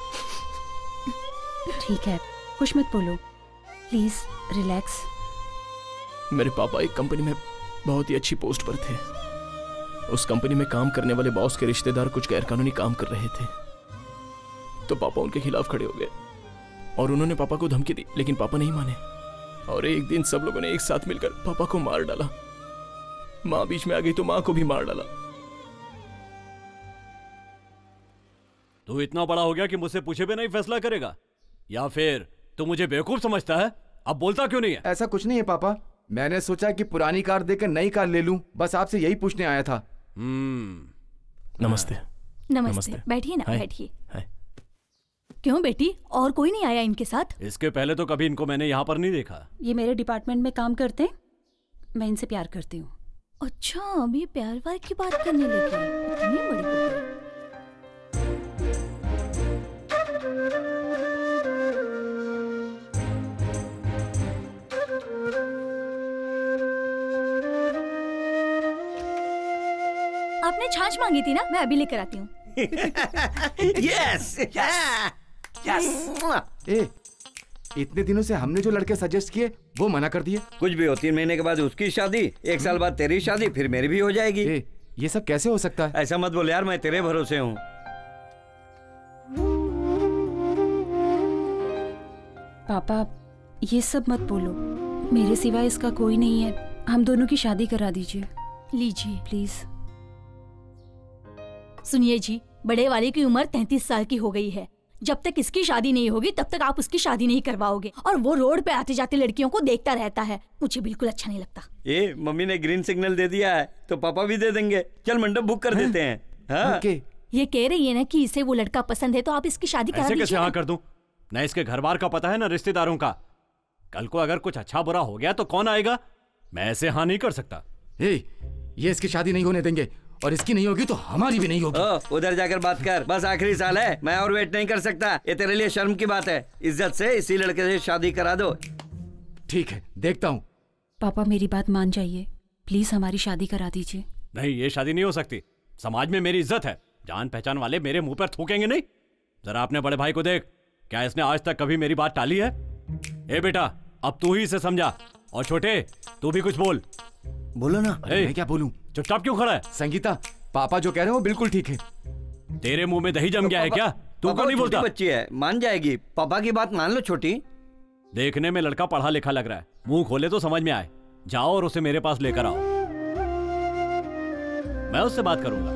ठीक है, कुछ मत बोलो, प्लीज रिलैक्स। मेरे पापा एक कंपनी में बहुत ही अच्छी पोस्ट पर थे। उस कंपनी में काम करने वाले बॉस के रिश्तेदार कुछ गैरकानूनी काम कर रहे थे, तो पापा उनके खिलाफ खड़े हो गए और उन्होंने पापा को धमकी दी, लेकिन पापा नहीं माने और एक दिन सब लोगों ने एक साथ मिलकर पापा को मार डाला। माँ बीच में आ गई तो माँ को भी मार डाला। तू इतना बड़ा हो गया कि मुझसे पूछे बिना ही फैसला करेगा, या फिर तू मुझे बेवकूफ समझता है? अब बोलता क्यों नहीं है? ऐसा कुछ नहीं है पापा, मैंने सोचा कि पुरानी कार देकर नई कार ले लूं, बस आपसे यही पूछने आया था। नमस्ते। नमस्ते, बैठिए ना, बैठिए। क्यों बेटी, और कोई नहीं आया इनके साथ? इसके पहले तो कभी इनको मैंने यहाँ पर नहीं देखा। ये मेरे डिपार्टमेंट में काम करते हैं, मैं इनसे प्यार करती हूँ। अच्छा, अब ये प्यार वार की बात करने लगी, इतनी बड़ी हो गई। आपने छाछ मांगी थी ना, मैं अभी लेकर आती हूँ। यस ए, इतने दिनों से हमने जो लड़के सजेस्ट किए वो मना कर दिए। कुछ भी हो, 3 महीने के बाद उसकी शादी, 1 साल बाद तेरी शादी, फिर मेरी भी हो जाएगी। ये सब कैसे हो सकता है? ऐसा मत बोल यार, मैं तेरे भरोसे हूँ। पापा ये सब मत बोलो, मेरे सिवा इसका कोई नहीं है, हम दोनों की शादी करा दीजिए। लीजिए प्लीज। सुनिए जी, बड़े वाले की उम्र 33 साल की हो गई है। जब तक इसकी शादी नहीं होगी तब तक आप उसकी शादी नहीं करवाओगे, और वो रोड पे आते जाते लड़कियों को देखता रहता है, मुझे बिल्कुल अच्छा नहीं लगता। ए, मम्मी ने ग्रीन सिग्नल दे दिया है तो पापा भी दे देंगे। चल मंडप बुक कर देते हैं। हाँ? ये कह रही है ना कि इसे वो लड़का पसंद है, तो आप इसकी शादी करा ऐसे दीजिए। कैसे हाँ कर दूं? न इसके घर बार का पता है, न रिश्तेदारों का। कल को अगर कुछ अच्छा बुरा हो गया तो कौन आएगा? मैं ऐसे हाँ नहीं कर सकता। ये इसकी शादी नहीं होने देंगे, और इसकी नहीं होगी तो हमारी भी नहीं होगी। उधर जाकर बात कर, बस आखिरी साल है, मैं और वेट नहीं कर सकता। ये तेरे लिए शर्म की बात है। इज्जत से इसी लड़के से शादी करा दो। ठीक है, देखता हूँ। पापा मेरी बात मान जाइए, प्लीज हमारी शादी करा दीजिए। नहीं, ये शादी नहीं हो सकती। समाज में मेरी इज्जत है, जान पहचान वाले मेरे मुंह पर थूकेंगे नहीं। जरा अपने बड़े भाई को देख, क्या इसने आज तक कभी मेरी बात टाली है? ए बेटा, अब तू ही इसे समझा, और छोटे तू भी कुछ बोल। बोलो ना। मैं क्या बोलूं? चुपचाप क्यों खड़ा है? संगीता, पापा जो कह रहे हैं वो बिल्कुल ठीक है। तेरे मुंह में दही जम गया है क्या? तू क्यों नहीं बोलता? बच्ची है, मान जाएगी। पापा की बात मान लो छोटी। देखने में लड़का पढ़ा लिखा लग रहा है, मुंह खोले तो समझ में आए। जाओ और उसे मेरे पास लेकर आओ, मैं उससे बात करूंगा।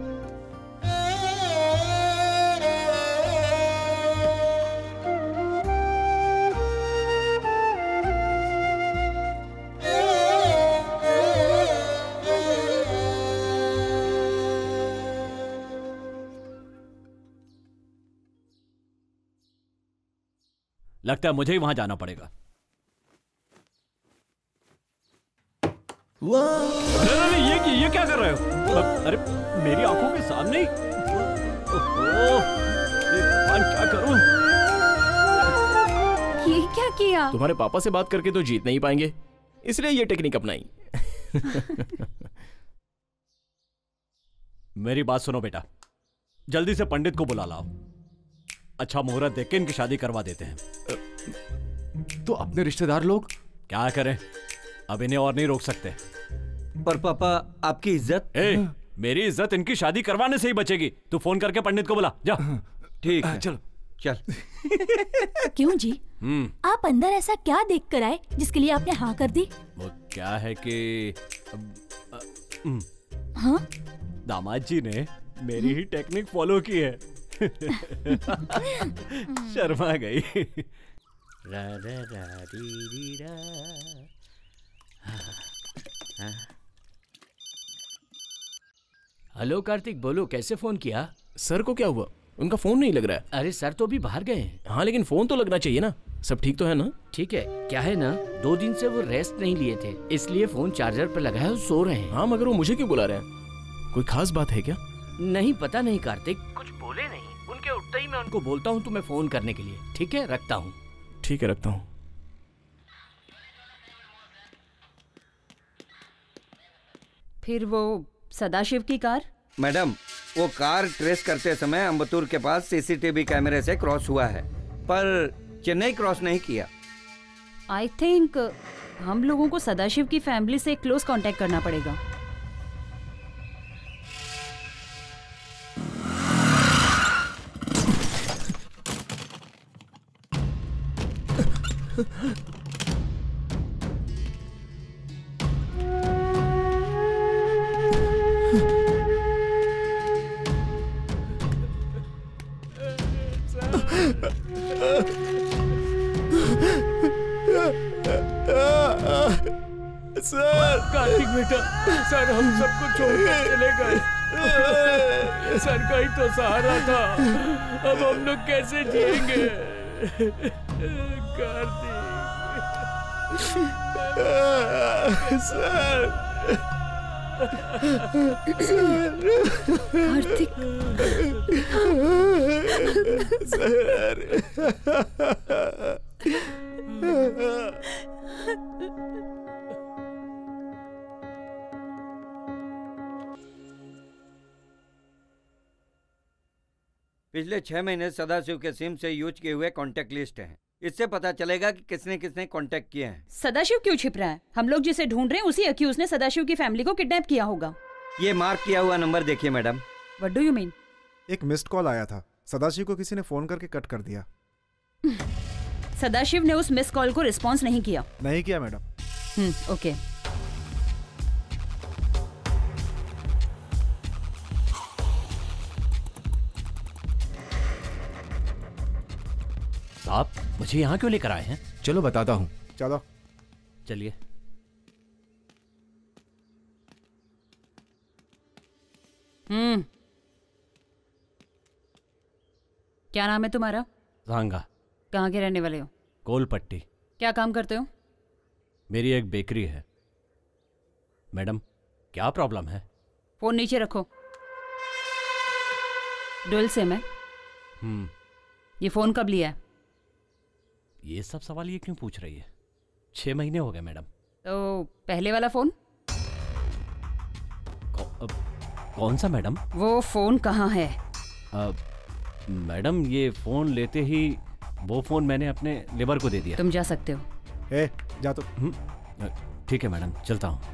लगता है मुझे ही वहां जाना पड़ेगा। अरे ये क्या कर रहे हो? अरे मेरी आंखों के सामने ही। क्या करूं? ये क्या किया? तुम्हारे पापा से बात करके तो जीत नहीं पाएंगे, इसलिए ये टेक्निक अपनाई। मेरी बात सुनो बेटा, जल्दी से पंडित को बुला लाओ। अच्छा मुहूर्त देख के इनकी शादी करवा देते हैं। तो अपने रिश्तेदार लोग क्या करें? अब इन्हें और नहीं रोक सकते। पर पापा आपकी इज्जत। मेरी इज्जत इनकी शादी करवाने से ही बचेगी। तू फोन करके पंडित को बुला जा। ठीक है, चलो चल। क्यों जी? आप अंदर ऐसा क्या देख कर आए जिसके लिए आपने हाँ कर दी? वो क्या है कि हाँ? दामाद जी ने मेरी ही टेक्निक फॉलो की है। शर्मा गई। रा रा रा री री रा। हेलो कार्तिक, बोलो कैसे फोन किया? सर को क्या हुआ? उनका फोन नहीं लग रहा है। अरे सर तो अभी बाहर गए हैं। हाँ लेकिन फोन तो लगना चाहिए ना। सब ठीक तो है ना? ठीक है। क्या है ना, 2 दिन से वो रेस्ट नहीं लिए थे, इसलिए फोन चार्जर पर लगा है और सो रहे हैं। हाँ मगर वो मुझे क्यों बुला रहे हैं? कोई खास बात है क्या? नहीं, पता नहीं कार्तिक, कुछ बोले नहीं। उनके उठते ही मैं उनको बोलता हूँ तुम्हें फोन करने के लिए। ठीक है, रखता हूँ। ठीक है, रखता हूँ। फिर वो सदाशिव की कार? मैडम, वो कार ट्रेस करते समय अम्बतूर के पास सीसीटीवी कैमरे से क्रॉस हुआ है, पर चेन्नई क्रॉस नहीं किया। आई थिंक हम लोगों को सदाशिव की फैमिली से क्लोज कांटेक्ट करना पड़ेगा। सर, कार्तिक बेटा, सर हम सबको छोड़कर चले गए। सर का ही तो सहारा था, अब हम लोग कैसे जिएंगे? कार्तिक सर। पिछले 6 महीने सदाशिव के सिम से यूज किए हुए कॉन्टेक्ट लिस्ट है। इससे पता चलेगा कि किसने किसने कांटेक्ट किए हैं। सदाशिव क्यों छिप रहा है? हम लोग जिसे ढूंढ रहे हैं उसी अक्यूज ने सदाशिव की फैमिली को किडनैप किया होगा। ये मार्क किया हुआ नंबर देखिए madam. What do you mean? एक मिस्ड कॉल आया था, सदाशिव को किसी ने फोन करके कट कर दिया। सदाशिव ने उस मिस कॉल को रिस्पॉन्स नहीं किया? नहीं किया मैडम। ओके। साहब, मुझे यहाँ क्यों लेकर आए हैं? चलो बताता हूँ। चलो चलिए। क्या नाम है तुम्हारा? सांगा। कहाँ के रहने वाले हो? कोलपट्टी। क्या काम करते हो? मेरी एक बेकरी है। मैडम, क्या प्रॉब्लम है? फोन नीचे रखो। डुअल सिम है। ये फोन कब लिया है? ये सब सवाल ये क्यों पूछ रही है? 6 महीने हो गए मैडम। तो पहले वाला फोन? कौन सा मैडम? वो फोन कहाँ है? मैडम, ये फोन लेते ही वो फोन मैंने अपने लेबर को दे दिया। तुम जा सकते हो। जा तो। ठीक है मैडम, चलता हूँ।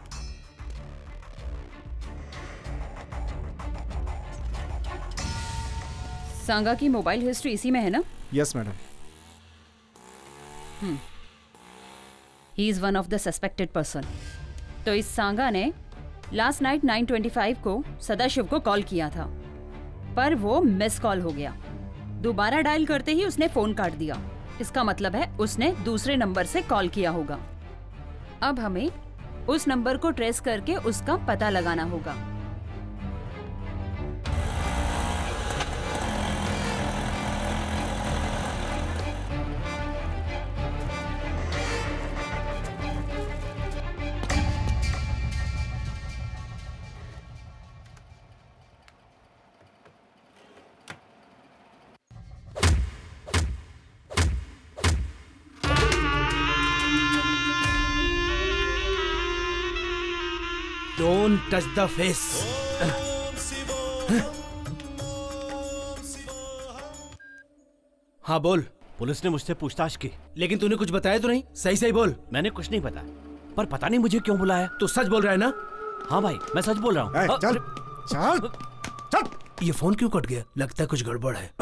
सांगा की मोबाइल हिस्ट्री इसी में है ना? Yes madam. He is one of the suspected person. तो इस सांगा ने लास्ट नाइट 9:25 को सदाशिव को कॉल किया था, पर वो मिस कॉल हो गया। दोबारा डायल करते ही उसने फोन काट दिया। इसका मतलब है उसने दूसरे नंबर से कॉल किया होगा। अब हमें उस नंबर को ट्रेस करके उसका पता लगाना होगा। Don't touch the face. हाँ बोल। पुलिस ने मुझसे पूछताछ की। लेकिन तूने कुछ बताया तो नहीं? सही सही बोल। मैंने कुछ नहीं बताया। पर पता नहीं मुझे क्यों बुलाया। तू सच बोल रहा है ना? हाँ भाई, मैं सच बोल रहा हूँ। चल चल चल। ये फोन क्यों कट गया? लगता है कुछ गड़बड़ है।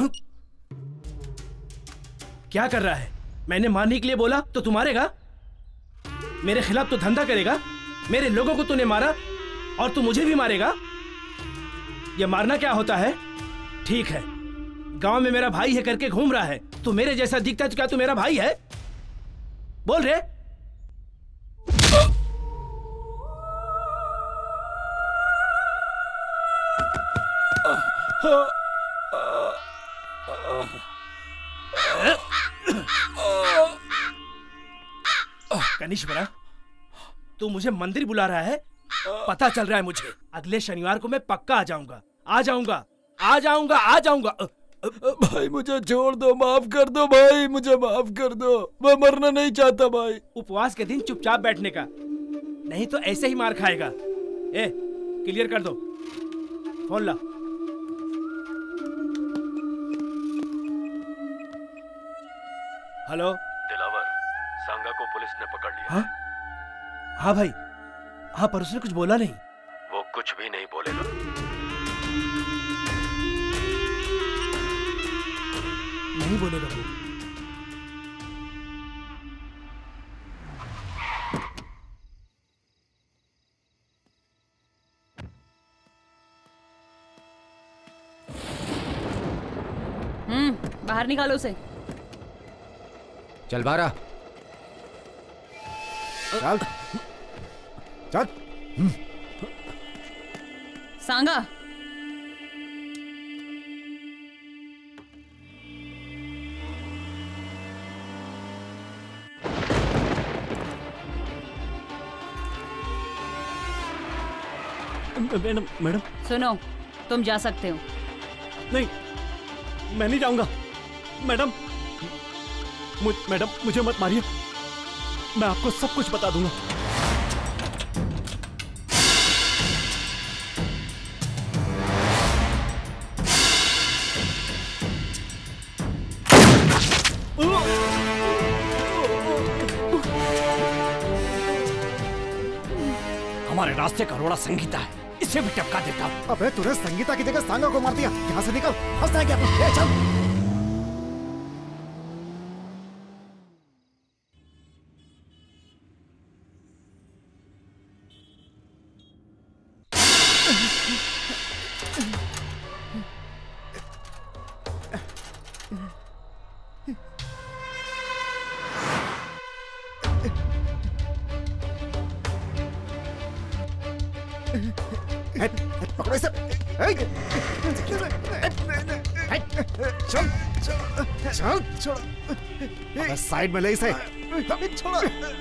क्या कर रहा है? मैंने मारने के लिए बोला तो तू मारेगा? मेरे खिलाफ तो धंधा करेगा? मेरे लोगों को तूने मारा और तू मुझे भी मारेगा? ये मारना क्या होता है? ठीक है, गांव में मेरा भाई है करके घूम रहा है। तू मेरे जैसा दिखता है तो क्या तू मेरा भाई है? बोल रे। कनिष्वरा, तू मुझे मंदिर बुला रहा है? पता चल रहा है मुझे। अगले शनिवार को मैं पक्का आ जाऊंगा, आ जाऊंगा, आ जाऊंगा, आ जाऊंगा। भाई मुझे छोड़ दो, माफ कर दो भाई, मुझे माफ कर दो, मैं मरना नहीं चाहता भाई। उपवास के दिन चुपचाप बैठने का, नहीं तो ऐसे ही मार खाएगा। ए, क्लियर कर दो। फोन ला। हेलो दिलावर, सांगा को पुलिस ने पकड़ लिया। हाँ हाँ भाई, हाँ, पर उसने कुछ बोला नहीं। वो कुछ भी नहीं बोलेगा। नहीं बोलेगा वो। बाहर निकालो उसे। चल बारा। चल चल। सांगा, मैडम मैडम सुनो, तुम जा सकते हो। नहीं, मैं नहीं जाऊंगा। मैडम मैडम मुझे मत मारिए, मैं आपको सब कुछ बता दूंगा। हमारे रास्ते का रोड़ा संगीता है, इसे भी टपका देता हूं। अबे तूने संगीता की जगह सांगा को मार दिया। यहाँ से निकल, फंसता है क्या तू? ए, चल। पकड़ो इसे। चल चल चल, साइड में ले इसे। छोड़ो।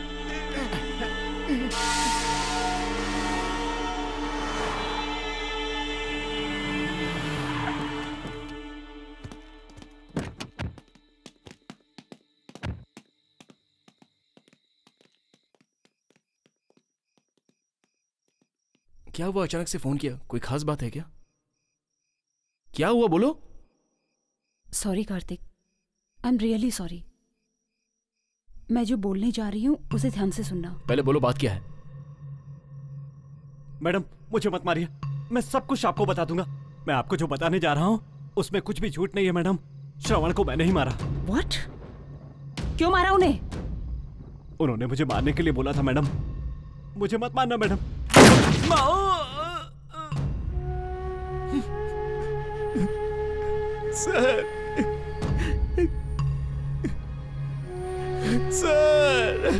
क्या हुआ? अचानक से फोन किया? कोई खास बात है क्या? क्या हुआ बोलो? Sorry Kartik, I am really sorry. मैं जो बोलने जा रही हूँ उसे ध्यान से सुनना। पहले बोलो, बात क्या है? मैडम मुझे मत मारिए, मैं सब कुछ आपको बता दूंगा। मैं आपको जो बताने जा रहा हूँ उसमें कुछ भी झूठ नहीं है मैडम। श्रवण को मैंने ही मारा। व्हाट? क्यों मारा उन्हें? उन्होंने मुझे मारने के लिए बोला था मैडम। मुझे मत मारना मैडम। सर सर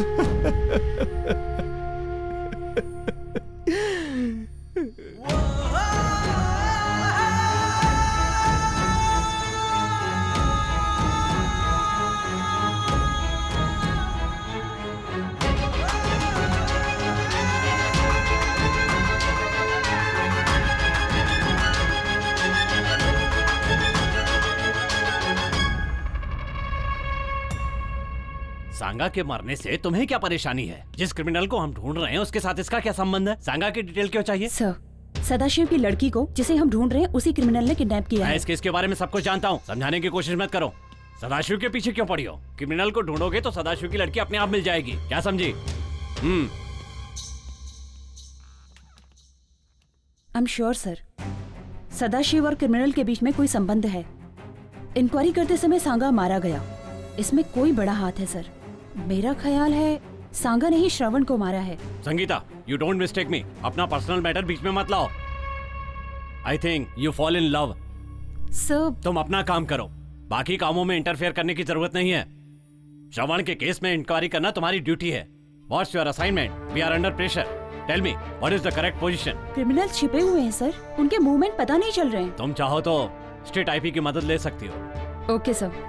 सांगा के मरने से तुम्हें क्या परेशानी है? जिस क्रिमिनल को हम ढूंढ रहे हैं उसके साथ इसका क्या संबंध है? सांगा की डिटेल क्यों चाहिए? सर, सदाशिव की लड़की को जिसे हम ढूंढ रहे हैं उसी क्रिमिनल ने किडनैप किया है। मैं इस केस के बारे में सब कुछ जानता हूँ, समझाने की कोशिश मत करो। सदाशिव के पीछे क्यों पड़ी हो? क्रिमिनल को ढूंढोगे तो सदाशिव की लड़की अपने आप मिल जाएगी, क्या समझी? I am sure sir, Sadashiv और क्रिमिनल के बीच में कोई संबंध है। इंक्वायरी करते समय सांगा मारा गया, इसमें कोई बड़ा हाथ है सर। मेरा ख्याल है सांगा ने ही श्रवण को मारा है। Sangeeta, you don't mistake me. अपना पर्सनल मैटर बीच में मत लाओ। I think you fall in love. Sir, तुम अपना काम करो, बाकी कामों में इंटरफेयर करने की जरूरत नहीं है। श्रवण के केस में इंक्वायरी करना तुम्हारी ड्यूटी है। What's your assignment? We are under pressure. Tell me what is the correct position? Criminal छिपे हुए हैं सर, उनके मूवमेंट पता नहीं चल रहे हैं। तुम चाहो तो स्टेट आईपी की मदद ले सकती हो। Okay sir.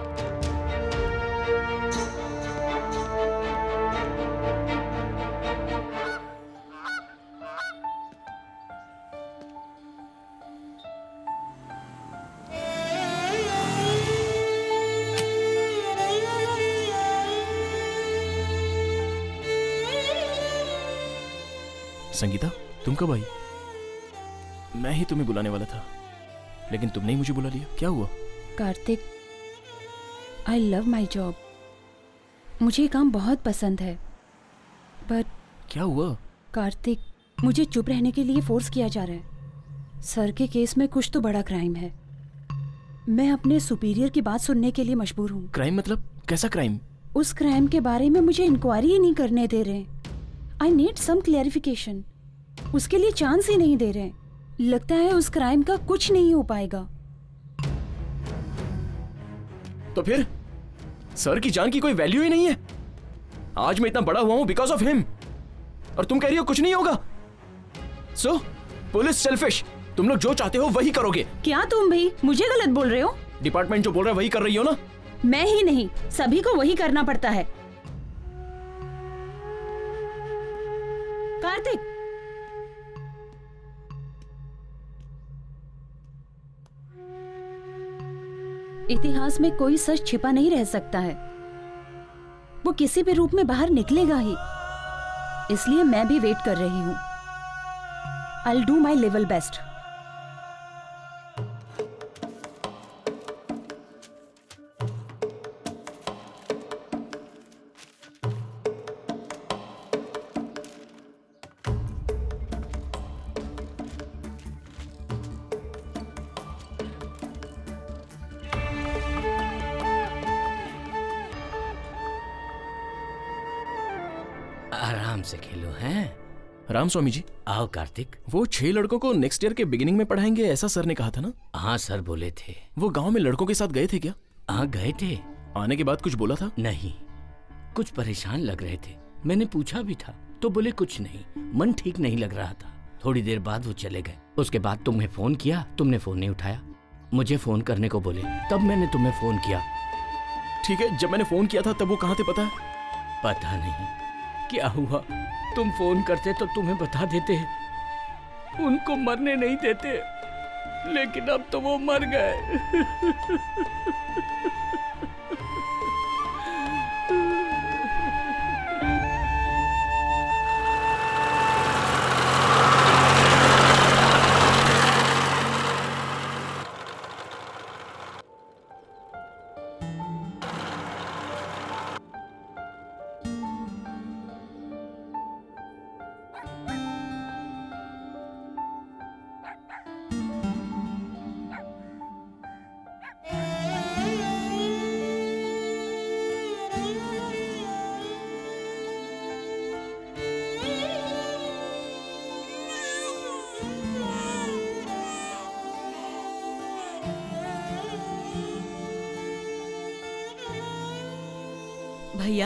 संगीता, तुम कब आई? मैं ही तुम्हें बुलाने वाला था, लेकिन तुमने ही मुझे बुला लिया। क्या हुआ? Kartik, I love my job. मुझे ये काम बहुत पसंद है, पर क्या हुआ? कार्तिक, मुझे चुप रहने के लिए फोर्स किया जा रहा है। सर के केस में कुछ तो बड़ा क्राइम है। मैं अपने सुपीरियर की बात सुनने के लिए मजबूर हूँ। क्राइम मतलब? कैसा क्राइम? उस क्राइम के बारे में मुझे इंक्वायरी ही नहीं करने दे रहे। I need some clarification. उसके लिए चांस ही नहीं दे रहे। लगता है उस क्राइम का कुछ नहीं हो पाएगा। तो फिर सर की जान की कोई वैल्यू ही नहीं है। आज मैं इतना बड़ा हुआ हूं बिकॉज ऑफ हिम, और तुम कह रही हो कुछ नहीं होगा। सो पुलिस सेल्फिश, तुम लोग जो चाहते हो वही करोगे। क्या तुम भी मुझे गलत बोल रहे हो? डिपार्टमेंट जो बोल रहा है वही कर रही हो ना? मैं ही नहीं, सभी को वही करना पड़ता है। कार्तिक, इतिहास में कोई सच छिपा नहीं रह सकता है। वो किसी भी रूप में बाहर निकलेगा ही। इसलिए मैं भी वेट कर रही हूं। I'll do my level best. आराम से खेलो हैं। राम स्वामी जी। आओ कार्तिक। वो 6 लड़कों को नेक्स्ट ईयर के बिगिनिंग में पढ़ाएंगे, ऐसा सर ने कहा था ना? हाँ सर बोले थे। वो गांव में लड़कों के साथ गए थे क्या? हाँ गए थे। आने के बाद कुछ बोला था? नहीं, कुछ परेशान लग रहे थे। मैंने पूछा भी था तो बोले कुछ नहीं, मन ठीक नहीं लग रहा था। थोड़ी देर बाद वो चले गए। उसके बाद तुम्हें फोन किया, तुमने फोन नहीं उठाया। मुझे फोन करने को बोले, तब मैंने तुम्हें फोन किया। ठीक है, जब मैंने फोन किया था तब वो कहाँ थे पता है? पता नहीं क्या हुआ। तुम फोन करते तो तुम्हें बता देते, उनको मरने नहीं देते, लेकिन अब तो वो मर गए। भैया,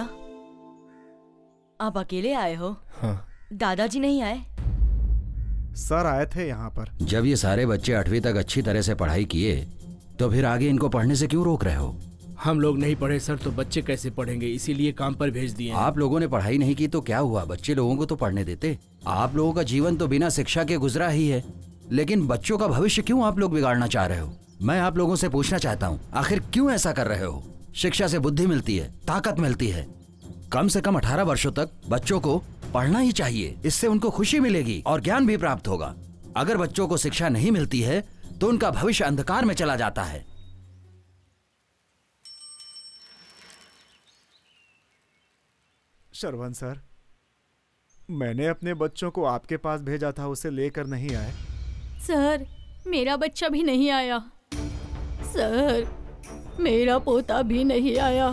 आप अकेले आए हो? हाँ। दादाजी नहीं आए? सर आए थे यहाँ पर। जब ये सारे बच्चे 8वीं तक अच्छी तरह से पढ़ाई किए तो फिर आगे इनको पढ़ने से क्यों रोक रहे हो? हम लोग नहीं पढ़े सर तो बच्चे कैसे पढ़ेंगे, इसीलिए काम पर भेज दिए। आप लोगों ने पढ़ाई नहीं की तो क्या हुआ? बच्चे लोगों को तो पढ़ने देते। आप लोगों का जीवन तो बिना शिक्षा के गुजरा ही है, लेकिन बच्चों का भविष्य क्यों आप लोग बिगाड़ना चाह रहे हो? मैं आप लोगों से पूछना चाहता हूँ, आखिर क्यों ऐसा कर रहे हो? शिक्षा से बुद्धि मिलती है, ताकत मिलती है। कम से कम 18 वर्षों तक बच्चों को पढ़ना ही चाहिए। इससे उनको खुशी मिलेगी और ज्ञान भी प्राप्त होगा। अगर बच्चों को शिक्षा नहीं मिलती है तो उनका भविष्य अंधकार में चला जाता है। श्रवण सर, मैंने अपने बच्चों को आपके पास भेजा था, उसे लेकर नहीं आए। सर, मेरा बच्चा भी नहीं आया। सर, मेरा पोता भी नहीं आया।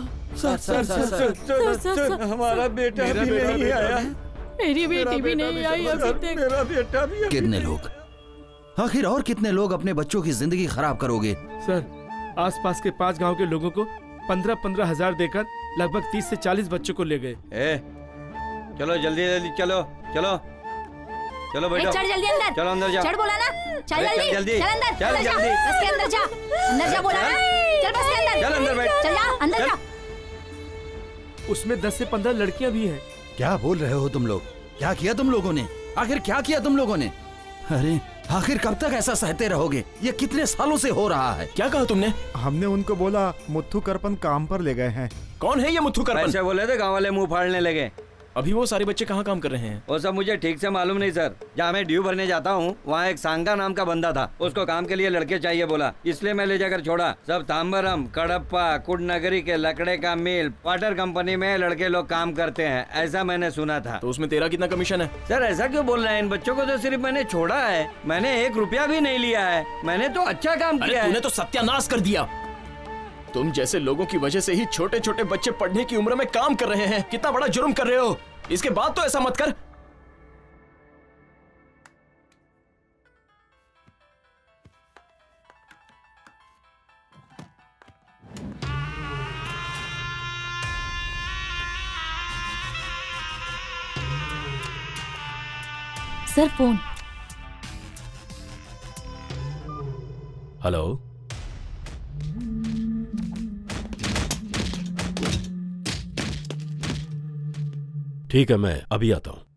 सर, हमारा बेटा भी नहीं आया। मेरी बेटी भी नहीं आई अभी तक। मेरा बेटा भी। कितने लोग, आखिर और कितने लोग अपने बच्चों की जिंदगी खराब करोगे? सर, आसपास के 5 गांव के लोगों को 15-15 हजार देकर लगभग 30 से 40 बच्चों को ले गए। चलो जल्दी जल्दी चलो चलो चलो बेटा, चढ़ जल्दी अंदर। चलो अंदर जा। चढ़ बोला ना, चल जल्दी जल्दी चल अंदर, चल अंदर जा, जल्दी बस के अंदर जा, अंदर जा बोला ना, चल बस के अंदर, चल अंदर बैठ, चल जा अंदर जा। उसमें 10 से 15 लड़कियां भी हैं। क्या बोल रहे हो तुम लोग? क्या किया तुम लोगों ने? आखिर क्या किया तुम लोगों ने? अरे आखिर कब तक ऐसा सहते रहोगे? ये कितने सालों से हो रहा है? क्या कहा तुमने? हमने उनको बोला मुथ्थू करपन काम पर ले गए हैं। कौन है ये मुथ्थू करपन? ऐसे बोले थे, गाँव वाले मुंह फाड़ने लगे। अभी वो सारे बच्चे कहाँ काम कर रहे हैं? वो सब मुझे ठीक से मालूम नहीं सर। जहाँ मैं ड्यू भरने जाता हूँ वहाँ एक सांगा नाम का बंदा था, उसको काम के लिए लड़के चाहिए बोला, इसलिए मैं ले जाकर छोड़ा। सब तांबरम, कडप्पा, कुडनगरी के लकड़े का मिल, वाटर कंपनी में लड़के लोग काम करते हैं, ऐसा मैंने सुना था। तो उसमें तेरा कितना कमीशन है? सर ऐसा क्यों बोल रहे हैं? इन बच्चों को तो सिर्फ मैंने छोड़ा है, मैंने 1 रुपया भी नहीं लिया है। मैंने तो अच्छा काम किया है। तूने तो सत्यानाश कर दिया। तुम जैसे लोगों की वजह से ही छोटे छोटे बच्चे पढ़ने की उम्र में काम कर रहे हैं। कितना बड़ा जुर्म कर रहे हो। इसके बाद तो ऐसा मत कर। Sir phone. हेलो, ठीक है, मैं अभी आता हूं।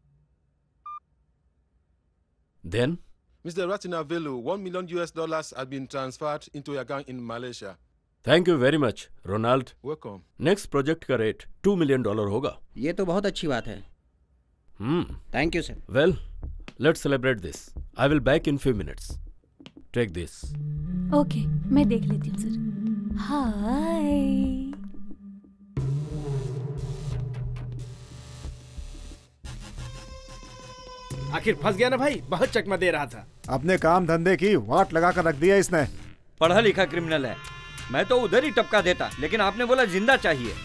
Then? Mr. Ratinavelu, $1 million has been transferred into your account in Malaysia. Thank you very much, Ronald. Welcome. Next project का रेट $2 million होगा। ये तो बहुत अच्छी बात है। Thank you sir. Well, let's celebrate this. I will back in few minutes. Take this. Okay, मैं देख लेती हूँ सर। हाय। आखिर फंस गया ना भाई, बहुत चकमा दे रहा था। अपने काम धंधे की वाट लगा कर रख दिया इसने। पढ़ा लिखा क्रिमिनल है, मैं तो उधर ही टपका देता, लेकिन आपने बोला जिंदा चाहिए।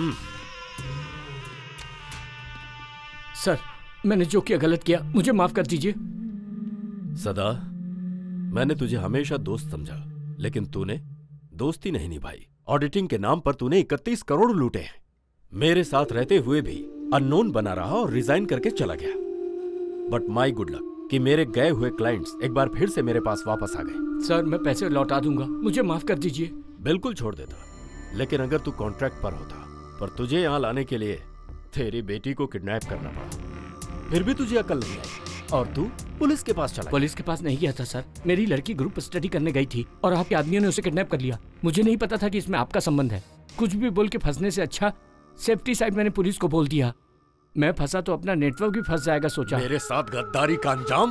सर, मैंने जो किया गलत किया, मुझे माफ कर दीजिए। सदा, मैंने तुझे हमेशा दोस्त समझा, लेकिन तूने दोस्ती नहीं निभाई। ऑडिटिंग के नाम पर तूने 31 करोड़ लूटे हैं। मेरे साथ रहते हुए भी अननोन बना रहा और रिजाइन करके चला गया। बट माई गुड लक कि मेरे गए हुए क्लाइंट्स एक बार फिर से मेरे पास वापस आ गए। सर, मैं पैसे लौटा दूंगा, मुझे माफ कर दीजिए। बिल्कुल छोड़ देता, लेकिन अगर तू कॉन्ट्रैक्ट पर होता, पर तुझे यहाँ लाने के लिए तेरी बेटी को किडनैप करना पड़ा, फिर भी तुझे अकल नहीं आई और तू पुलिस के पास चला। पुलिस के पास नहीं गया था सर, मेरी लड़की ग्रुप स्टडी करने गई थी और आपके आदमियों ने उसे किडनैप कर लिया। मुझे नहीं पता था कि इसमें आपका संबंध है। कुछ भी बोल के फंसने से अच्छा सेफ्टी साइड मैंने पुलिस को बोल दिया। मैं फंसा तो अपना नेटवर्क भी फंस जाएगा सोचा। मेरे साथ गद्दारी का अंजाम।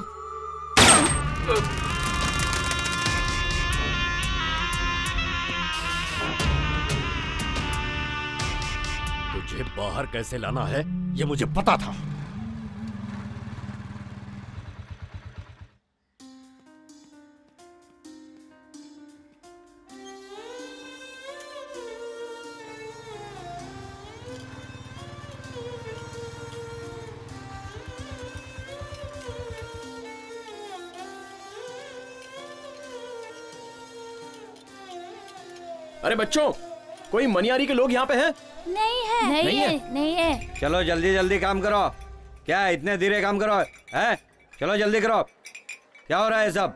तुझे बाहर कैसे लाना है ये मुझे पता था। अरे बच्चों, कोई मनियारी के लोग यहाँ पे हैं? नहीं है, नहीं है। चलो जल्दी जल्दी काम करो। क्या इतने धीरे काम करो है? चलो जल्दी करो। क्या हो रहा है सब?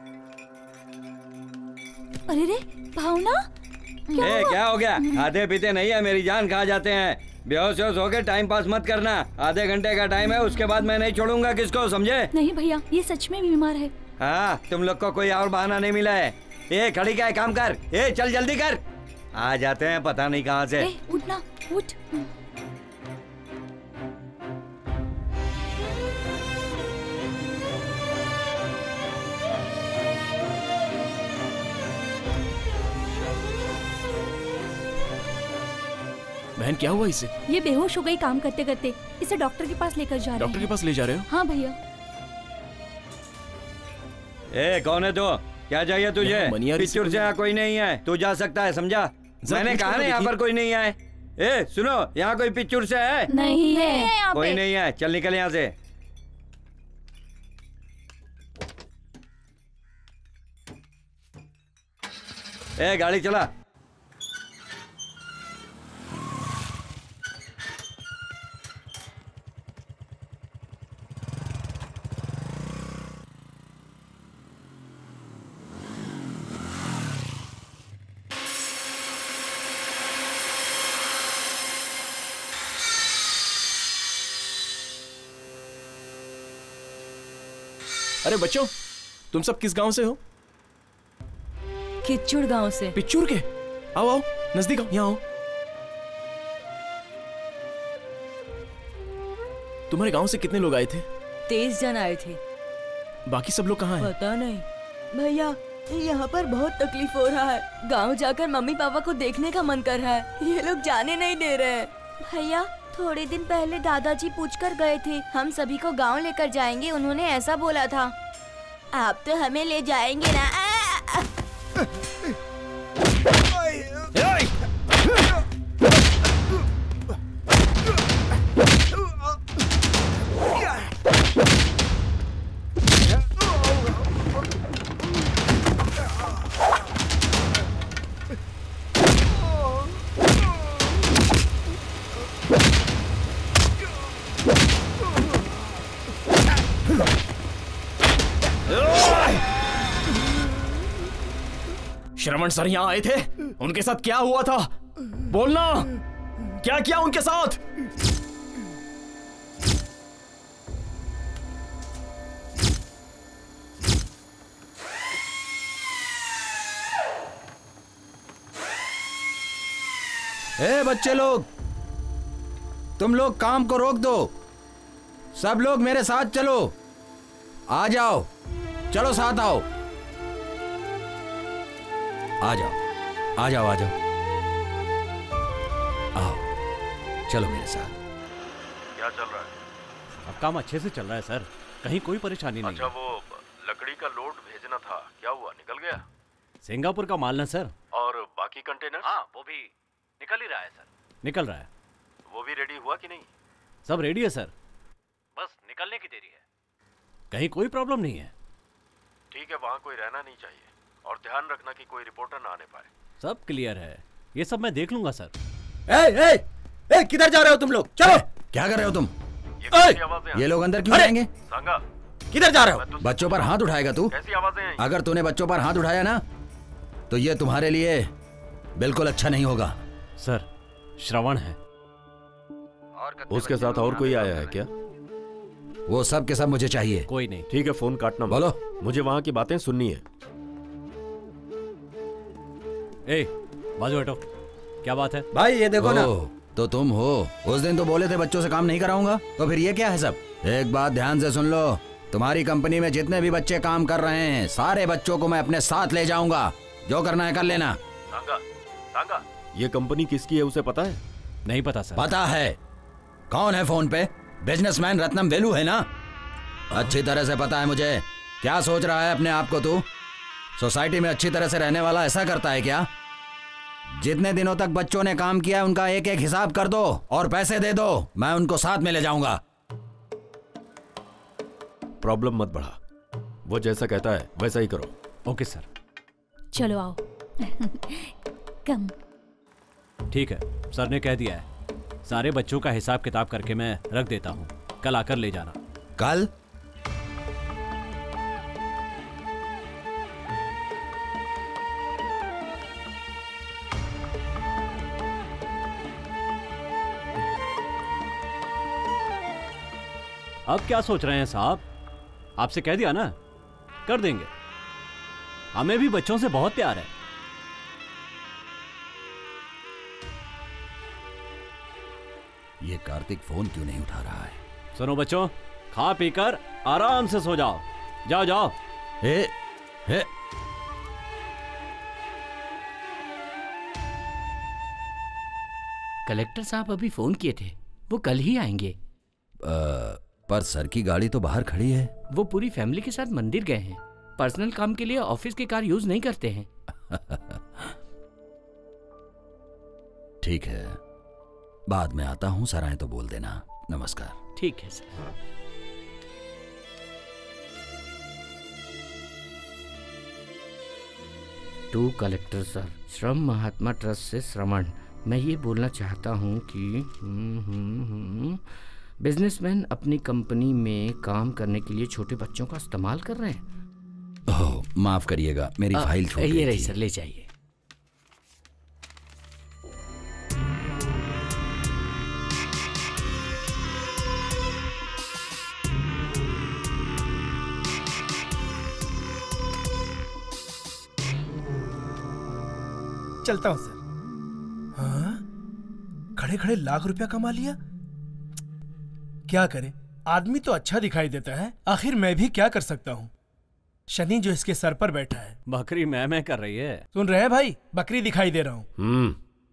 अरे रे भावना, क्या हो गया? आधे पीते नहीं है, मेरी जान खा जाते हैं। बेहोश होके टाइम पास मत करना। आधे घंटे का टाइम है, उसके बाद मैं नहीं छोड़ूंगा किसको, समझे? नहीं भैया, ये सच में बीमार है। हाँ, तुम लोग को कोई और बहाना नहीं मिला है। ए खड़ी क्या है, काम कर। ए चल जल्दी कर। आ जाते हैं पता नहीं कहाँ से। उठना, उठ। बहन क्या हुआ इसे? ये बेहोश हो गई काम करते करते, इसे डॉक्टर के पास लेकर जा रहे हैं। डॉक्टर के पास ले जा रहे हो? हाँ भैया। ए कौन है तो? क्या चाहिए तुझे? पिक्चर से यहाँ कोई नहीं है, तू जा सकता है, समझा? मैंने कहा ना यहाँ पर कोई नहीं है। ए सुनो, यहाँ कोई पिक्चर से है? नहीं है कोई नहीं है, चल निकल यहाँ से। ए गाड़ी चला। अरे बच्चों, तुम सब किस गांव से हो? किच्चुड़ गांव से। पिच्चूर के? आओ आओ, नजदीक आओ, यहाँ आओ। तुम्हारे गांव से कितने लोग आए थे? 23 जन आए थे। बाकी सब लोग कहाँ हैं? पता नहीं भैया, यहाँ पर बहुत तकलीफ हो रहा है। गांव जाकर मम्मी पापा को देखने का मन कर रहा है, ये लोग जाने नहीं दे रहे हैं। भैया थोड़े दिन पहले दादाजी पूछकर गए थे, हम सभी को गांव लेकर जाएंगे, उन्होंने ऐसा बोला था। आप तो हमें ले जाएंगे ना? श्रवण सर यहाँ आए थे, उनके साथ क्या हुआ था? बोलना, क्या किया उनके साथ? ए बच्चे लोग, तुम लोग काम को रोक दो, सब लोग मेरे साथ चलो। आ जाओ, चलो साथ आओ। आ जाओ आ जाओ आ जाओ, आओ चलो मेरे साथ। क्या चल रहा है? अब काम अच्छे से चल रहा है सर, कहीं कोई परेशानी नहीं। अच्छा वो लकड़ी का लोड भेजना था, क्या हुआ, निकल गया? सिंगापुर का माल ना सर। और बाकी कंटेनर? हाँ वो भी निकल ही रहा है सर। निकल रहा है। वो भी रेडी हुआ कि नहीं? सब रेडी है सर, बस निकलने की देरी है। कहीं कोई प्रॉब्लम नहीं है। ठीक है, वहाँ कोई रहना नहीं चाहिए और ध्यान रखना कि कोई रिपोर्टर ना आने पाए। सब क्लियर है, ये सब मैं देख लूंगा सर। ए, किधर जा रहे हो तुम लोग? चलो। क्या कर रहे हो तुम? ये लोग अंदर क्यों जाएंगे? सांगा, किधर जा रहे हो? बच्चों पर हाथ उठाएगा तू? कैसी आवाजें हैं? अगर तूने बच्चों पर हाथ उठाया ना तो ये तुम्हारे लिए बिल्कुल अच्छा नहीं होगा। सर श्रवण है। उसके साथ और कोई आया है क्या? वो सब के सब मुझे चाहिए। कोई नहीं। ठीक है, फोन काटना मत। बोलो। मुझे वहाँ की बातें सुननी है। ए बाजू हटो, क्या बात है? भाई ये देखो ना। तो तुम हो, उस दिन तो बोले थे बच्चों से काम नहीं कराऊंगा, तो फिर ये क्या है सब? एक बात ध्यान से सुन लो, तुम्हारी कंपनी में जितने भी बच्चे काम कर रहे हैं सारे बच्चों को मैं अपने साथ ले जाऊंगा, जो करना है कर लेना। सांगा, सांगा, ये कंपनी किसकी है उसे पता है? नहीं पता सर। पता है। कौन है फोन पे? बिजनेसमैन रत्नम वेलू है ना? अच्छी तरह से पता है मुझे। क्या सोच रहा है अपने आप को तू? सोसाइटी में अच्छी तरह से रहने वाला ऐसा करता है क्या? जितने दिनों तक बच्चों ने काम किया उनका एक एक हिसाब कर दो और पैसे दे दो, मैं उनको साथ में ले जाऊंगा। प्रॉब्लम मत बढ़ा, वो जैसा कहता है वैसा ही करो। Okay sir. चलो आओ। कम। ठीक है, सर ने कह दिया है, सारे बच्चों का हिसाब किताब करके मैं रख देता हूँ, कल आकर ले जाना। कल? अब क्या सोच रहे हैं साहब? आपसे कह दिया ना, कर देंगे। हमें भी बच्चों से बहुत प्यार है। ये कार्तिक फोन क्यों नहीं उठा रहा है? सुनो बच्चों, खा पीकर आराम से सो जाओ। जाओ जाओ। हे कलेक्टर साहब अभी फोन किए थे, वो कल ही आएंगे। पर सर की गाड़ी तो बाहर खड़ी है। वो पूरी फैमिली के साथ मंदिर गए हैं। पर्सनल काम के लिए ऑफिस की कार यूज नहीं करते हैं। ठीक है, बाद में आता हूँ, सर आए तो बोल देना। नमस्कार। ठीक है सर। टू कलेक्टर सर, श्रम महात्मा ट्रस्ट से श्रवण। मैं ये बोलना चाहता हूँ कि बिजनेसमैन अपनी कंपनी में काम करने के लिए छोटे बच्चों का इस्तेमाल कर रहे हैं। ओह, माफ करिएगा, मेरी फाइल छूट गई ये रही थी। सर, ले जाइए। चलता हूं सर। हाँ? खड़े खड़े लाख रुपया कमा लिया। क्या करे, आदमी तो अच्छा दिखाई देता है, आखिर मैं भी क्या कर सकता हूँ। शनि जो इसके सर पर बैठा है। बकरी मैं कर रही है। सुन रहे हैं भाई, बकरी दिखाई दे रहा हूँ।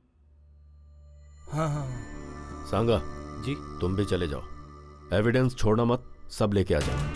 हाँ हाँ। सांगा जी, तुम भी चले जाओ, एविडेंस छोड़ना मत, सब लेके आ जाओ।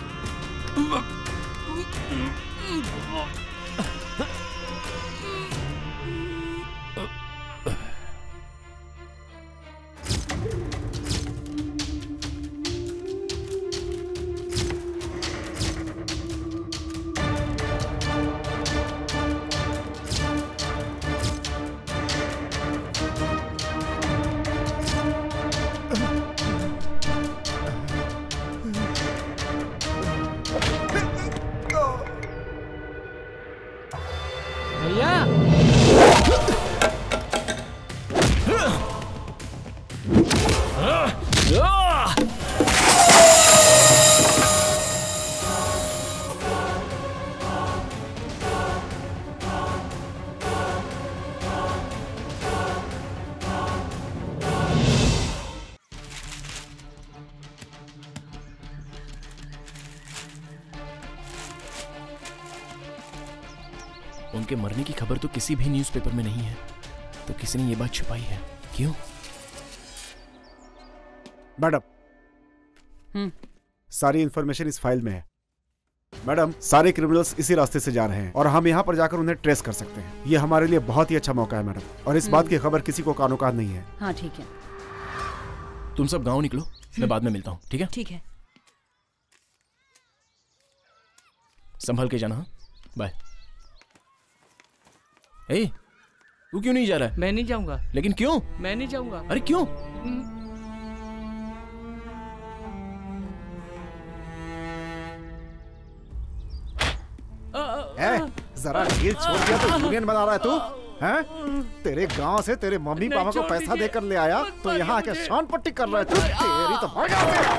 उनके मरने की खबर तो किसी भी न्यूज़पेपर में नहीं है, तो किसी ने ये बात छुपाई है। क्यों? मैडम, सारी इंफॉर्मेशन इस फाइल में है। मैडम, सारे क्रिमिनल्स इसी रास्ते से जा रहे हैं और हम यहाँ पर जाकर उन्हें ट्रेस कर सकते हैं। ये हमारे लिए बहुत ही अच्छा मौका है मैडम, और इस बात की खबर किसी को कानोकान नहीं है। हाँ ठीक है। तुम सब गांव निकलो, मैं बाद में मिलता हूँ। ठीक है? ठीक है। संभल के जाना। बाय। ए, तू क्यों नहीं जा रहा है? मैं नहीं जाऊंगा। लेकिन क्यों? मैं नहीं जाऊंगा। अरे क्यों? जरा ढील छोड़ दिया तो यूनियन बना रहा है तू, हैं? तेरे गांव से तेरे मम्मी पापा को पैसा देकर ले आया तो यहाँ आके शान पट्टी कर रहा है तू। तेरी तो भाग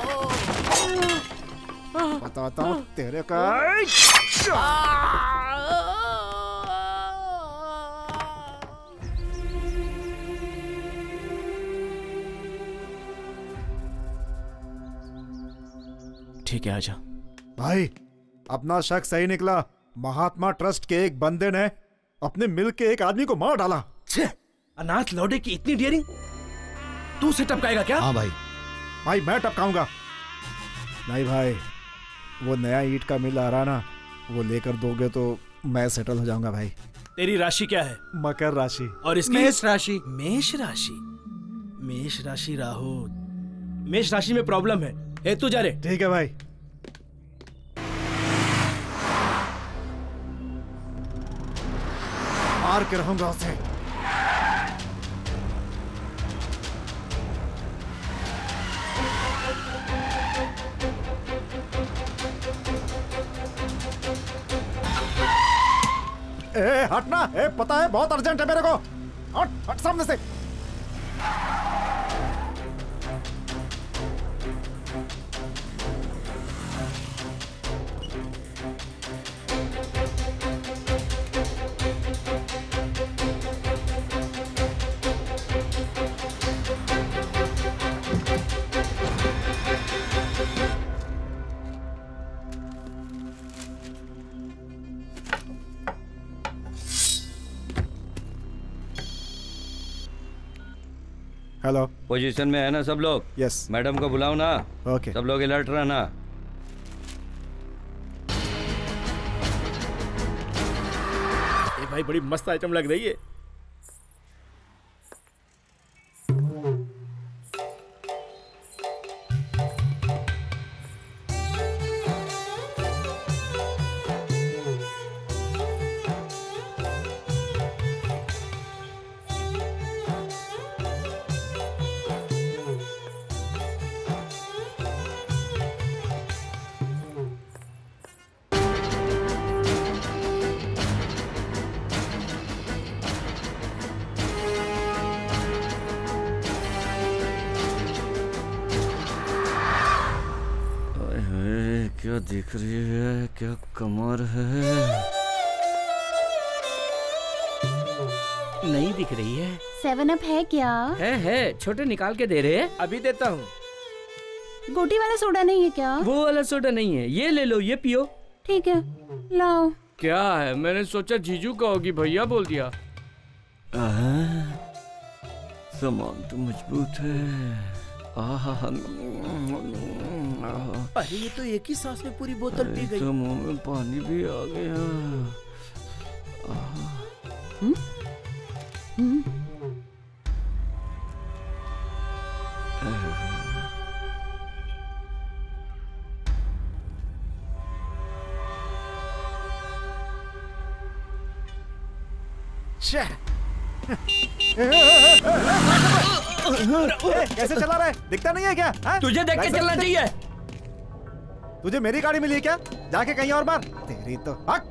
बताता हूँ तेरे का। ठीक है, आजा। भाई, अपना शक सही निकला। महात्मा ट्रस्ट के एक बंदे ने अपने मिल के एक आदमी को मार डाला। अनाथ लौडे की इतनी डियरिंग, तू उसे टपकाएगा क्या? हाँ भाई। भाई मैं टपकाऊंगा नहीं भाई, वो नया ईंट का मिल आ रहा ना, वो लेकर दोगे तो मैं सेटल हो जाऊंगा भाई। तेरी राशि क्या है? मकर राशि। और इसकी? मेष राशि। मेष राशि। मेष राशि राहु। मेष राशि में प्रॉब्लम है। ए तू जा रे। ठीक है भाई। मार के रहूंगा उसे। ए हटना, ए पता है बहुत अर्जेंट है मेरे को। हट हट सामने से। हेलो। पोजीशन में है ना सब लोग? यस। मैडम को बुलाओ ना। ओके। सब लोग अलर्ट रहना। ये भाई बड़ी मस्त आइटम लग रही है। क्या दिख रही है, क्या कमर है। नहीं दिख रही है। 7 अप है क्या? है छोटे निकाल के दे रहे हैं। अभी देता हूँ। गोटी वाला सोडा नहीं है क्या? वो वाला सोडा नहीं है, ये ले लो, ये पियो। ठीक है, लाओ। क्या है? मैंने सोचा जीजू का होगी, भैया बोल दिया। सामान तो मजबूत है। अरे ये तो एक ही सांस में पूरी बोतल पी गई। तो मुंह में पानी भी आ गया। कैसे चला रहा है, दिखता नहीं है क्या? तुझे देख के चलना चाहिए। तुझे मेरी गाड़ी मिली है क्या? जाके कहीं और मार। तेरी तो हक।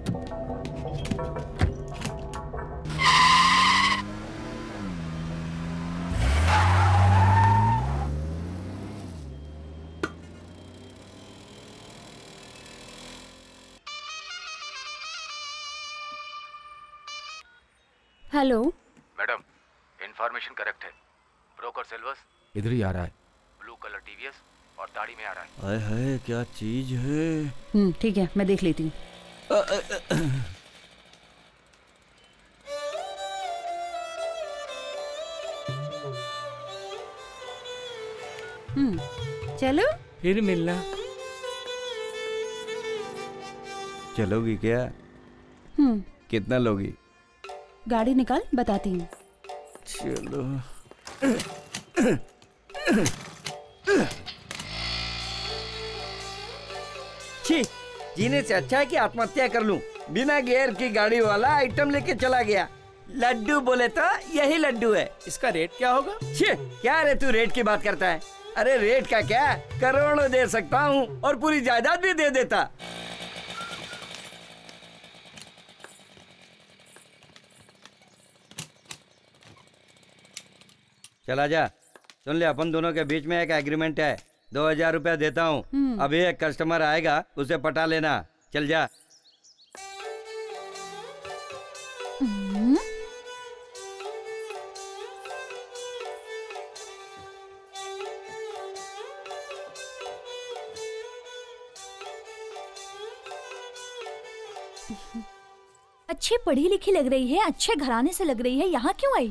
हेलो मैडम, इंफॉर्मेशन करेक्ट है। ब्रोकर सिल्वर्स इधर ही आ रहा है। ब्लू कलर टीवीएस और दाढ़ी में आ रहा है। हाय हाय, क्या चीज है। ठीक है, मैं देख लेती हूँ। चलो फिर मिलना। चलोगी क्या? कितना लोगी? गाड़ी निकाल, बताती हूँ। चलो। छी, जीने से अच्छा है कि आत्महत्या कर लूं। बिना गियर की गाड़ी वाला आइटम लेके चला गया। लड्डू बोले तो यही लड्डू है। इसका रेट क्या होगा? छी, क्या रे तू रेट की बात करता है? अरे रेट का क्या, करोड़ों दे सकता हूँ और पूरी जायदाद भी दे देता। चला जा। सुन ले, अपन दोनों के बीच में एक एग्रीमेंट है। 2000 रुपया देता हूँ। अभी एक कस्टमर आएगा, उसे पटा लेना। चल जा। अच्छी पढ़ी लिखी लग रही है, अच्छे घराने से लग रही है, यहाँ क्यों आई?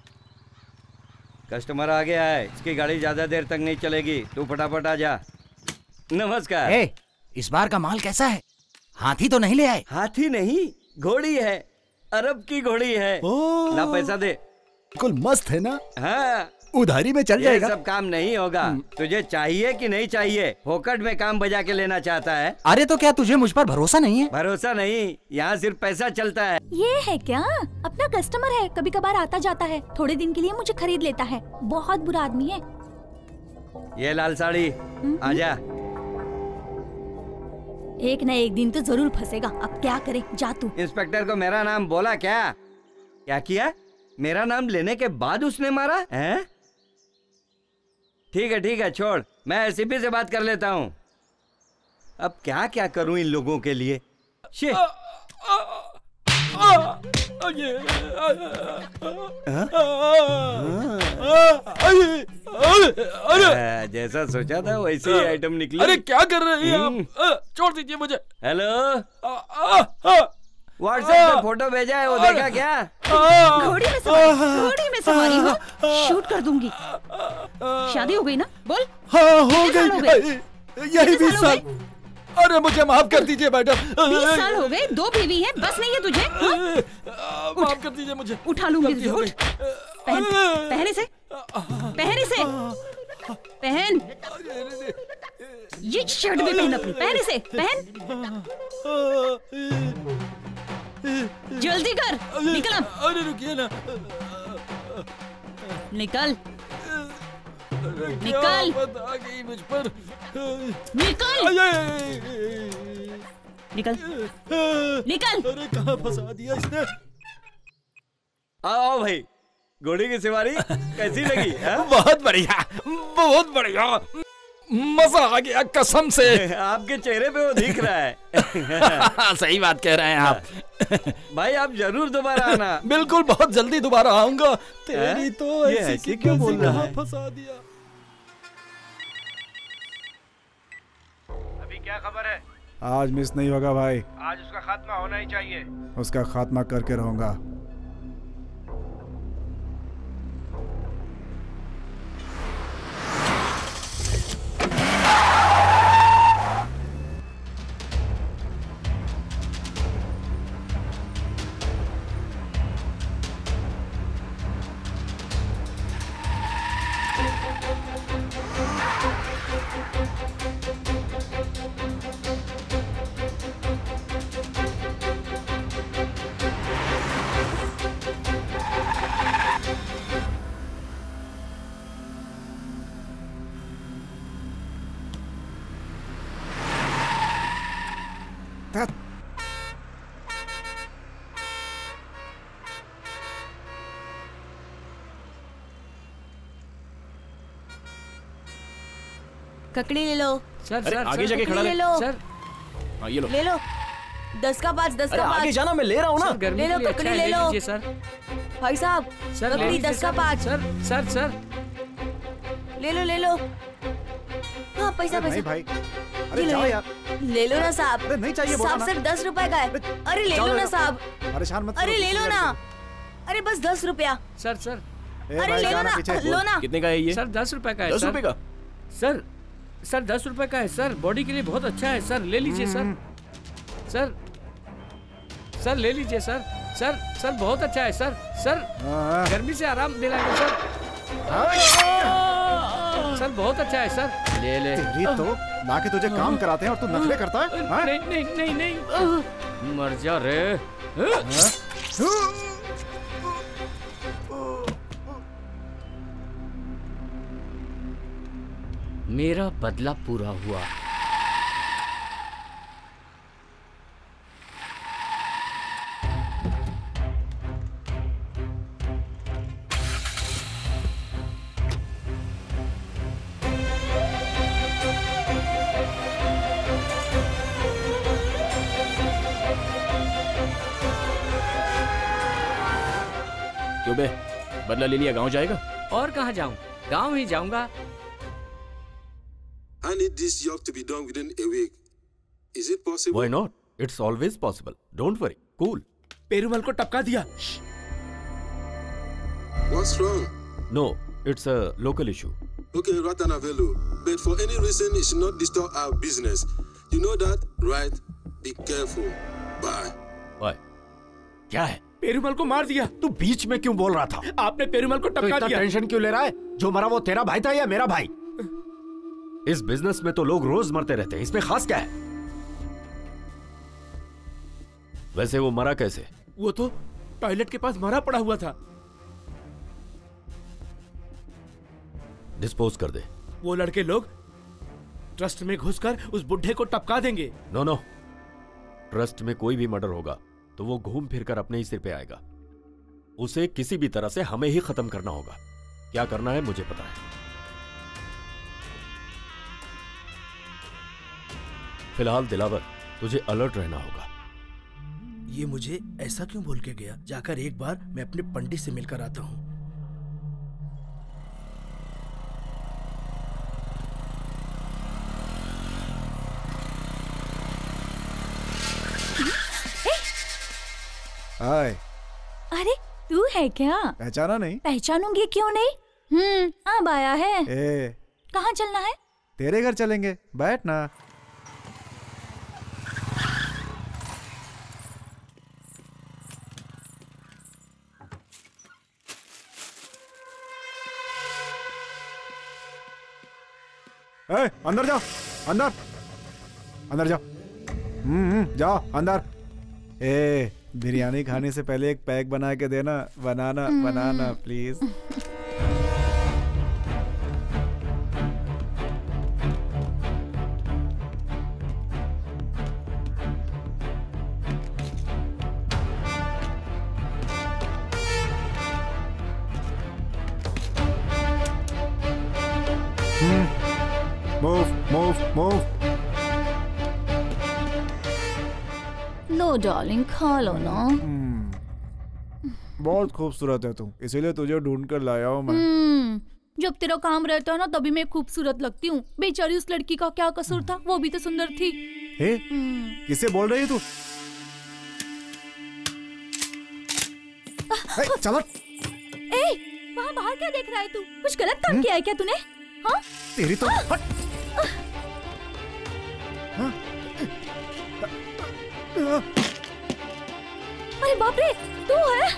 कस्टमर आ गया है, इसकी गाड़ी ज्यादा देर तक नहीं चलेगी, तू फटाफट आ जा। नमस्कार। इस बार का माल कैसा है? हाथी तो नहीं ले आए? हाथी नहीं, घोड़ी है। अरब की घोड़ी है। ला पैसा दे। बिल्कुल मस्त है ना? हाँ, उधारी में चल जाएगा। ये सब काम नहीं होगा। तुझे चाहिए कि नहीं चाहिए? फोकट में काम बजा के लेना चाहता है? अरे तो क्या तुझे मुझ पर भरोसा नहीं है? भरोसा नहीं, यहाँ सिर्फ पैसा चलता है। ये है क्या? अपना कस्टमर है, कभी कभार आता जाता है, थोड़े दिन के लिए मुझे खरीद लेता है। बहुत बुरा आदमी है। ये लाल साड़ी, आजा। एक न एक दिन तो जरूर फंसेगा। अब क्या करे, जा तू। इंस्पेक्टर को मेरा नाम बोला क्या? क्या किया? मेरा नाम लेने के बाद उसने मारा है? ठीक है छोड़, मैं एसीपी से बात कर लेता हूँ। अब क्या क्या करूँ इन लोगों के लिए। जैसा सोचा था वैसे ही आइटम निकली। अरे क्या कर रहे हैं आप? छोड़ दीजिए मुझे। हेलो, व्हाट्सएप पे फोटो भेजा है, वो देखा क्या? घोड़ी में सवारी हो, शूट कर दूंगी। शादी हो गई ना? बोल। हाँ हो गई, यही 20 साल। अरे मुझे माफ कर दीजिए मैडम। 20 साल हो गए, 2 बीवी है, बस नहीं है तुझे? माफ कर दीजिए मुझे। उठा लूंगी तुझे, उठ। पहन इसे, पहन इसे, पहन। ये शर्ट भी पहन अपनी, पहन इसे, पहन। जल्दी कर, निकल अब। अरे रुकिए ना। निकल, निकल, आ गई मुझ पर। निकल, निकल, निकल। अरे कहाँ फंसा दिया इसने? आओ भाई, घोड़ी की सवारी कैसी लगी? बहुत बढ़िया, बहुत बढ़िया, मजा आ गया कसम से। आपके चेहरे पे वो दिख रहा है। सही बात कह रहे हैं आप। भाई आप जरूर दोबारा आना। बिल्कुल, बहुत जल्दी दोबारा आऊंगा। तेरी तो ऐसी क्यों बोल रहा है? फंसा दिया। अभी क्या खबर है? आज मिस नहीं होगा भाई। आज उसका खात्मा होना ही चाहिए। उसका खात्मा करके रहूंगा। ककड़ी ले लो। सर आगे जाके खड़ा ले लो। सर हाँ ये लो, ले लो। 10 का 5, 10 का 5। आगे जाना, मैं ले रहा हूँ ना। ले लो ककड़ी, ले लो सर। भाई साहब, ककड़ी 10 का 5। सर ले लो, ले लो। हाँ पैसा पैसा। नहीं भाई, अरे जाओ यार। ले लो ना साहब। अरे नहीं चाहिए, बोलो साहब ना। सिर्फ 10 रुपए का है। अरे ले लो ना साहब। परेशान मत अरे करो, ले लो ना। अरे बस 10 रुपया। सर अरे ले लो ना, लो ना। कितने का है ये? सर 10 रुपए का है। 10 रुपए का? सर 10 रुपए का है सर, बॉडी के लिए बहुत अच्छा है सर, ले लीजिए सर। सर ले लीजिए सर। सर बहुत अच्छा है सर। गर्मी से आराम दिलाएगा सर। सर बहुत अच्छा है सर, ले। तो लाके तुझे काम कराते हैं और तू नखरे करता है? हाँ? नहीं मर जा रे। मेरा बदला पूरा हुआ। क्यों बे, बदला ले लिया, गांव जाएगा? और कहाँ जाऊँ, गांव ही जाऊंगा। I need this job to be done within a week. Is it possible? Why not? It's always possible. Don't worry. Cool. Perumal को टपका दिया। What's wrong? No, it's a local issue. Okay, Ratanavelu. But for any reason, it should not disturb our business. You know that, right? Be careful. Bye. Bye. क्या है? पेरूमल को मार दिया। तू बीच में क्यों बोल रहा था? आपने पेरूमल को टपका दिया। टेंशन क्यों ले रहा है? जो मरा वो तेरा भाई था या मेरा भाई? इस बिजनेस में तो लोग रोज मरते रहते हैं, इसमें खास क्या है? वैसे वो मरा कैसे? वो तो टॉयलेट के पास मरा पड़ा हुआ था। डिस्पोज कर दे। वो लड़के लोग ट्रस्ट में घुसकर उस बुढ़े को टपका देंगे। नो, ट्रस्ट में कोई भी मर्डर होगा तो वो घूम फिर कर अपने ही सिर पे आएगा। उसे किसी भी तरह से हमें ही खत्म करना होगा। क्या करना है मुझे पता है। फिलहाल दिलावर, तुझे अलर्ट रहना होगा। ये मुझे ऐसा क्यों बोल के गया? जाकर एक बार मैं अपने पंडित से मिलकर आता हूँ। हाय। अरे तू है क्या? पहचाना नहीं? पहचानूंगी क्यों नहीं। अब आया है। ए, कहाँ चलना है? तेरे घर चलेंगे, बैठ ना। ए, अंदर जाओ, अंदर अंदर जाओ। जाओ अंदर। ए, बिरयानी खाने से पहले एक पैक बना के देना। Banana banana please. Move move move. लो डार्लिंग, खा लो ना। बहुत खूबसूरत है तू, इसीलिए तुझे ढूंढ कर लाया हूँ मैं। जब तेरा काम रहता है ना तभी मैं खूबसूरत लगती हूँ। बेचारी उस लड़की का क्या कसूर था, वो भी तो सुंदर थी। हे, किससे बोल रही है तू? चलो। वहाँ बाहर क्या देख रहा है तू? कुछ गलत काम किया है क्या तूने? हाँ? तेरी तो हट। अरे बाप रे, तू है?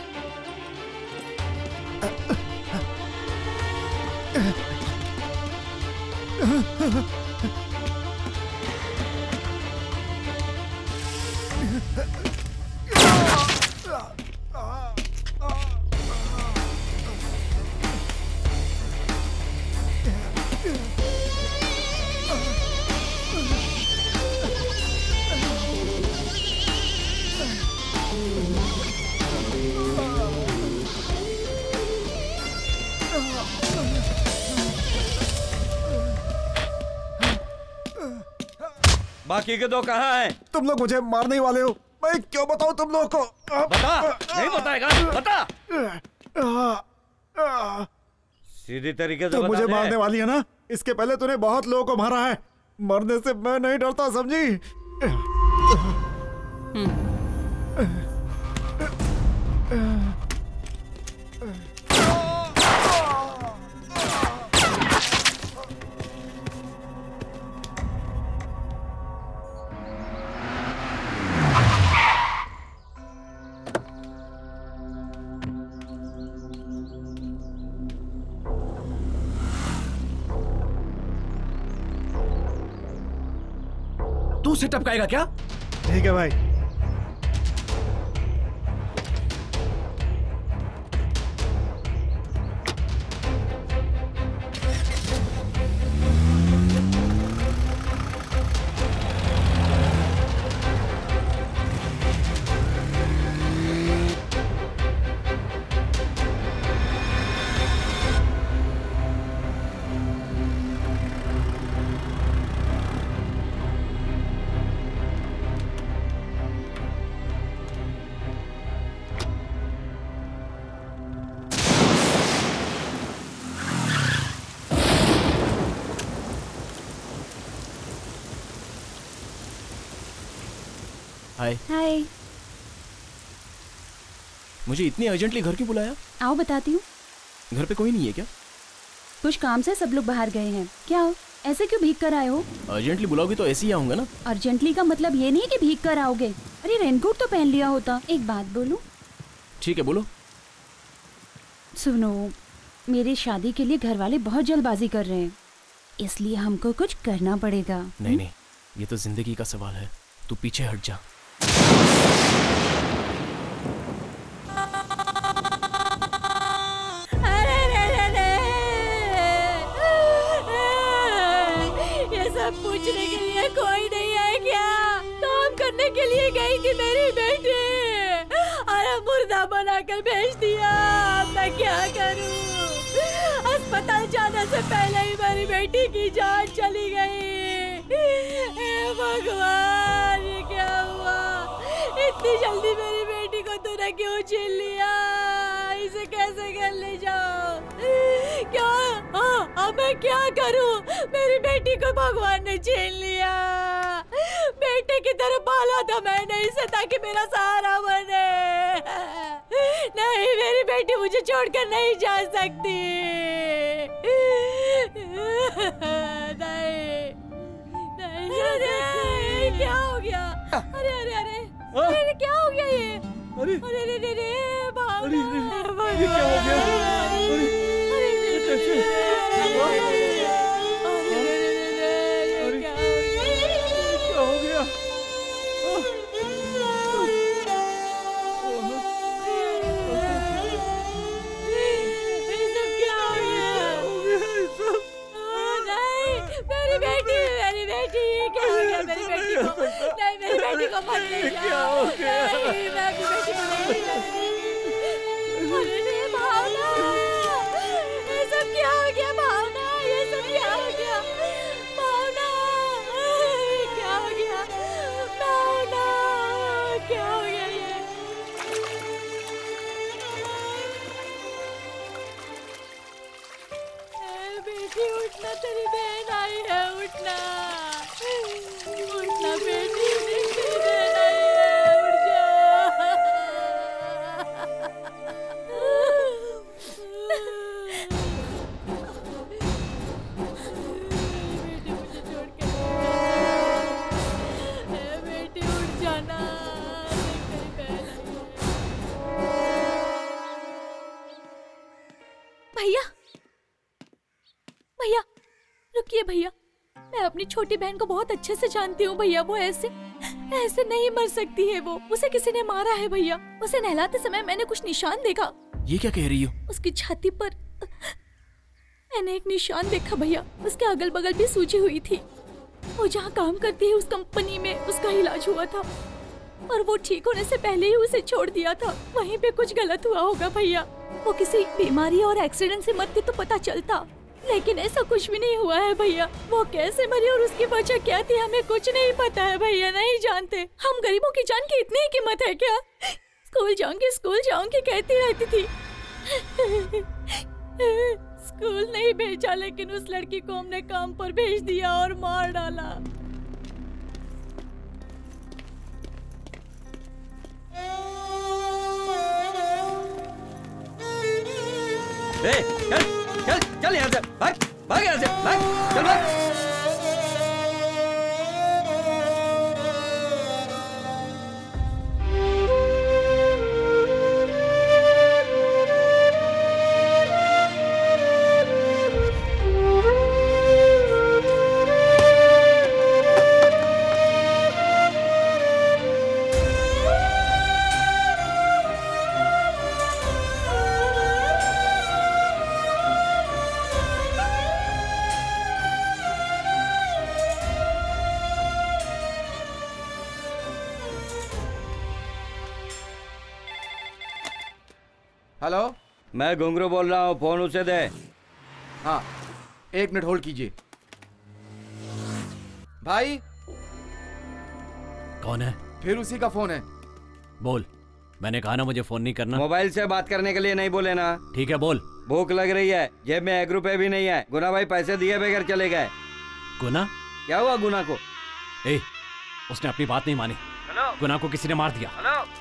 बाकी के दो कहाँ हैं? तुम लोग मुझे मारने वाले हो, मैं क्यों बताऊं तुम लोगों को? बता। नहीं बताएगा? बता। सीधी तरीके से तुम मुझे बता मारने वाली है ना? इसके पहले तूने बहुत लोगों को मारा है। मरने से मैं नहीं डरता, समझी? तू से टपकाएगा क्या? ठीक है भाई। हाय। हाय। मुझे इतनी अर्जेंटली घर क्यों बुलाया? आओ बताती हूँ। घर पे कोई नहीं है क्या? कुछ काम से सब लोग बाहर गए हैं। क्या हो, ऐसे क्यों भीग कर आए हो? अर्जेंटली बुलाओगी तो ऐसे ही आऊंगा ना। अर्जेंटली का मतलब ये नहीं कि भीग कर आओगे। अरे रेनकोट तो पहन लिया होता। एक बात बोलूं? ठीक है बोलो। सुनो, मेरी शादी के लिए घर वाले बहुत जल्दबाजी कर रहे हैं, इसलिए हमको कुछ करना पड़ेगा। नहीं नहीं, ये तो जिंदगी का सवाल है। तू पीछे हट जा। पूछने के लिए कोई नहीं है क्या? काम करने के लिए गई थी मेरी बेटी, अरे मुर्दा बनाकर भेज दिया। मैं क्या करूं? अस्पताल जाने से पहले ही मेरी बेटी की जान चली गई। हे भगवान, ये क्या हुआ? इतनी जल्दी मेरी बेटी को तूने क्यों छीन लिया? इसे कैसे घर ले जाओ? क्या? अब मैं क्या करूं? मेरी बेटी को भगवान ने छीन लिया। बेटे की तरह पाला था मैंने इसे ताकि मेरा सहारा बने। तुझे छोड़कर नहीं जा सकती। नहीं नहीं, क्या हो गया? अरे अरे अरे अरे क्या हो गया ये? अरे अरे अरे अरे भावना, ये क्या हो गया? अरे कैसे? क्या हो गया? मेरी बेटी क्या हो गया? मेरी बेटी को नहीं, मेरी बेटी को मत ले जाओ। क्या हो गया? नहीं, मैं अपनी बेटी को नहीं जाऊंगी। अरे भावना, ये सब क्या हो गया? भावना, ये सब क्या हो गया? भावना, क्या हो गया? भावना, क्या हो गया ये? बेटी उठना, तेरी बहन आई है, उठना उठना बेटी, तेरी बहन आई है, उठ जा। बेटी मुझे छोड़ के बेटी उठ जाना, तेरी बहन आई है। भैया भैया रुकिए भैया, मैं अपनी छोटी बहन को बहुत अच्छे से जानती हूँ भैया। वो ऐसे ऐसे नहीं मर सकती है। वो उसे किसी ने मारा है भैया। उसे नहलाते समय मैंने कुछ निशान देखा। ये क्या कह रही हो? उसकी छाती पर मैंने एक निशान देखा भैया। उसके अगल बगल भी सूजी हुई थी। वो जहाँ काम करती है उस कंपनी में उसका इलाज हुआ था और वो ठीक होने से पहले ही उसे छोड़ दिया था। वहीं पे कुछ गलत हुआ होगा भैया। वो किसी बीमारी और एक्सीडेंट से मरती तो पता चलता, लेकिन ऐसा कुछ भी नहीं हुआ है भैया। वो कैसे मरी और उसकी वजह क्या थी हमें कुछ नहीं पता है भैया, नहीं जानते। हम गरीबों की जान की इतनी ही कीमत है क्या? स्कूल जाऊंगी कहती रहती थी। स्कूल नहीं भेजा, लेकिन उस लड़की को हमने काम पर भेज दिया और मार डाला। चल चल चल यहाँ से भाग, भाग यहाँ से भाग, चल भाग। हेलो, मैं घुंघरू बोल रहा हूँ, फोन उसे दे। हाँ, 1 मिनट होल्ड कीजिए। भाई कौन है? फिर उसी का फोन है। बोल। मैंने कहा ना मुझे फोन नहीं करना। मोबाइल से बात करने के लिए नहीं बोले ना। ठीक है बोल। भूख लग रही है, जेब में 1 रुपए भी नहीं है। गुना भाई पैसे दिए बगैर चले गए। गुना? क्या हुआ गुना को? उसने अपनी बात नहीं मानी। गुना को किसी ने मार दिया।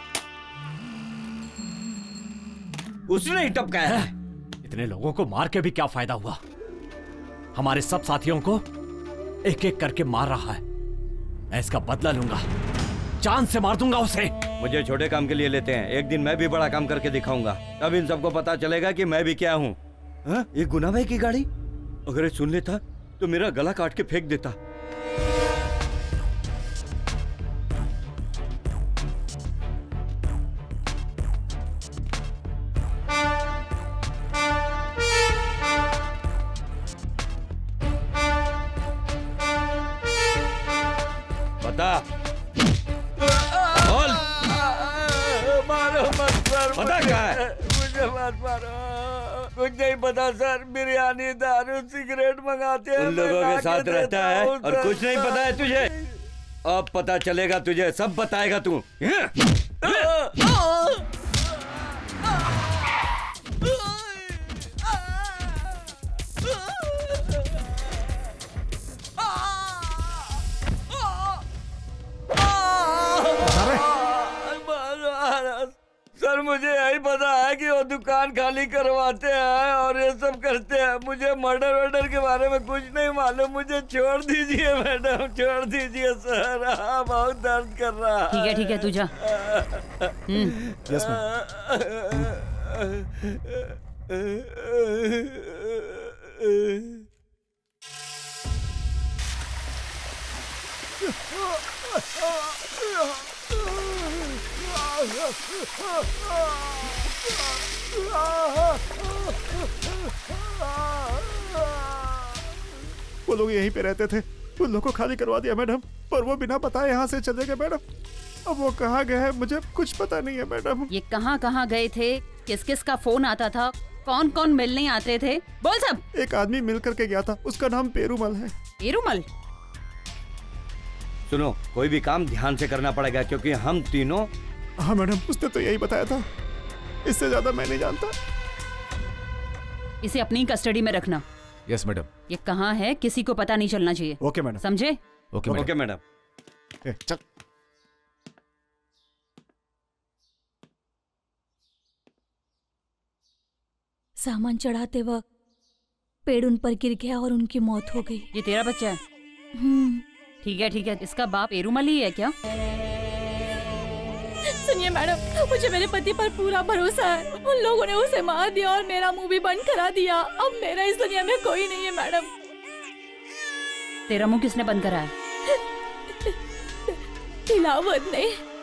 उसने ही टपकाया है। इतने लोगों को मार के भी क्या फायदा हुआ? हमारे सब साथियों को एक एक करके मार रहा है। मैं इसका बदला लूंगा, जान से मार दूंगा उसे। मुझे छोटे काम के लिए लेते हैं, एक दिन मैं भी बड़ा काम करके दिखाऊंगा। तब इन सबको पता चलेगा कि मैं भी क्या हूँ। ये गुना भाई की गाड़ी, अगर ये सुन लेता तो मेरा गला काट के फेंक देता। बोल। मारो मत सर, पता क्या है? मुझे मत मारो। कुछ नहीं पता सर, बिरयानी, दारू, सिगरेट मंगाते हैं। उन लोगों के साथ रहता है और कुछ नहीं पता है तुझे। अब पता चलेगा तुझे, सब बताएगा तू। सर सर मुझे यही पता है कि वो दुकान खाली करवाते हैं और ये सब करते हैं। मुझे मर्डर वर्डर के बारे में कुछ नहीं मालूम। मुझे छोड़ दीजिए मैडम, छोड़ दीजिए सर। बहुत दर्द कर रहा है। ठीक है तू जा। Yes ma'am. वो लोग यहीं पे रहते थे, उन लोगों को खाली करवा दिया मैडम, पर वो बिना बताए यहाँ से चले गए मैडम। अब वो कहाँ गए हैं मुझे कुछ पता नहीं है मैडम। ये कहाँ गए थे, किस किस का फोन आता था, कौन कौन मिलने आते थे, बोल सब। एक आदमी मिल करके गया था, उसका नाम पेरूमल है। पेरूमल? सुनो, कोई भी काम ध्यान से करना पड़ेगा क्योंकि हम तीनों। हाँ मैडम, उसने तो यही बताया था, इससे ज्यादा मैं नहीं जानता। इसे अपनी कस्टडी में रखना। Yes madam. ये कहाँ है किसी को पता नहीं चलना चाहिए। Okay madam. समझे? Okay madam. चल। सामान चढ़ाते वक्त पेड़ उन पर गिर गया और उनकी मौत हो गई। ये तेरा बच्चा है? ठीक है। इसका बाप पेरूमल ही है क्या? सुनिए मैडम, मुझे मेरे पति पर पूरा भरोसा है। उन लोगों ने उसे मार दिया और मेरा मुंह भी बंद करा दिया। अब मेरा इस दुनिया में कोई नहीं है मैडम। तेरा मुंह किसने बंद कराया? दिलावर ने।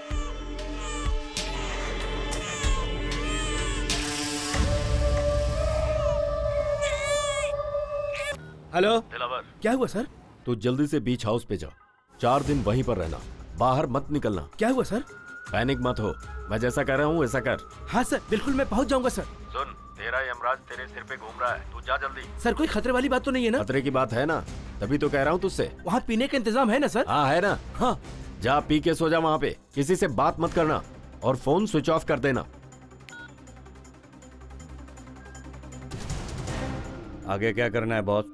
हेलो दिलावर, क्या हुआ सर? तू जल्दी से बीच हाउस पे जा। 4 दिन वहीं पर रहना, बाहर मत निकलना। क्या हुआ सर? पैनिक मत हो, मैं जैसा कह रहा हूँ वैसा कर। हाँ सर, बिल्कुल मैं पहुँच जाऊंगा सर। सुन, तेरा यमराज तेरे सिर पे घूम रहा है, तू जा जल्दी। सर कोई खतरे वाली बात तो नहीं है ना? खतरे की बात है ना, तभी तो कह रहा हूँ तुझसे। वहाँ पीने का इंतजाम है ना सर? हाँ है ना। हाँ जा पी के सो जा वहाँ पे, किसी से बात मत करना और फोन स्विच ऑफ कर देना। आगे क्या करना है बॉस?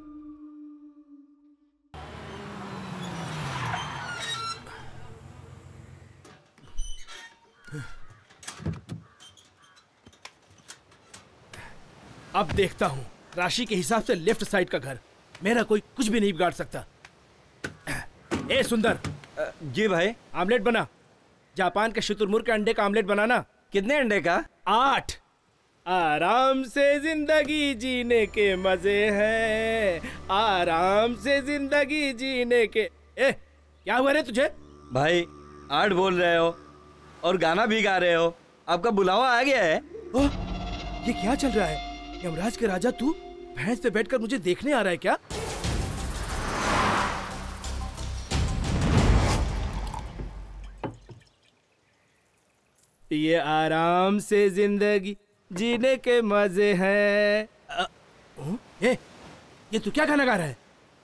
अब देखता हूँ राशि के हिसाब से लेफ्ट साइड का घर। मेरा कोई कुछ भी नहीं बिगाड़ सकता। ए सुंदर। जी भाई। आमलेट बना। जापान के शुतुरमुर्ग के अंडे का आमलेट बनाना। कितने अंडे का? 8। आराम से जिंदगी जीने के मजे हैं, आराम से जिंदगी जीने के। क्या हुआ रे तुझे? भाई 8 बोल रहे हो और गाना भी गा रहे हो, आपका बुलावा आ गया है। ये क्या चल रहा है? यमराज के राजा तू भैंस पे बैठकर मुझे देखने आ रहा है क्या? ये आराम से जिंदगी जीने के मजे हैं। ये तू क्या गाना गा रहा है?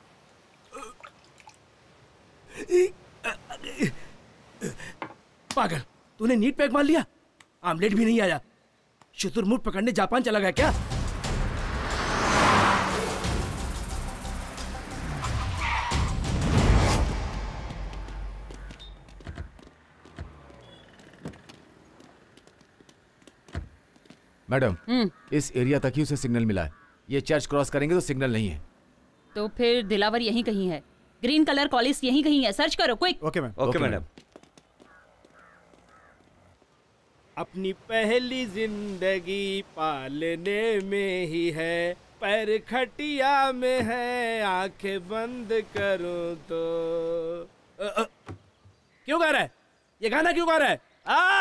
पागल, तूने नीट पैक मार लिया। आमलेट भी नहीं आया। शुतुरमुर्ग पकड़ने जापान चला गया क्या? मैडम, इस एरिया तक ही उसे सिग्नल मिला है। ये चर्च क्रॉस करेंगे तो सिग्नल नहीं है। तो फिर दिलावर यहीं कहीं है। ग्रीन कलर कॉलेज यहीं कहीं है, सर्च करो quick. Okay ma'am. Okay madam. अपनी पहली जिंदगी पालने में ही है, पैर खटिया में है, आंखें बंद करूं तो। क्यों गा रहा है? ये गाना क्यों गा रहा है?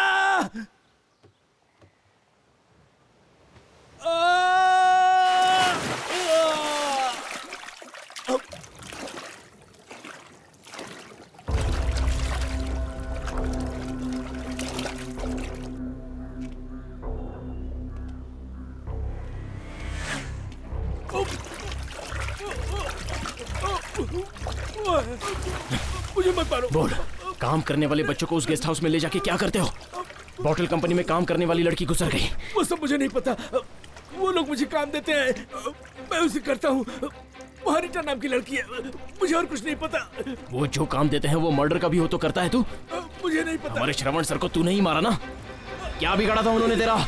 मुझे मत मारो। बोल, काम करने वाले बच्चों को उस गेस्ट हाउस में ले जाके क्या करते हो? बॉटल कंपनी में काम करने वाली लड़की गुजर गई। वो सब मुझे नहीं पता। वो लोग मुझे काम देते हैं, मैं उसे करता हूँ। वहाँ रीटा नाम की लड़की है, मुझे और कुछ नहीं पता। वो जो काम देते हैं वो मर्डर का भी हो तो करता है तू? मुझे नहीं पता। हमारे श्रवण सर को तू नहीं मारा ना? क्या बिगाड़ा था उन्होंने तेरा?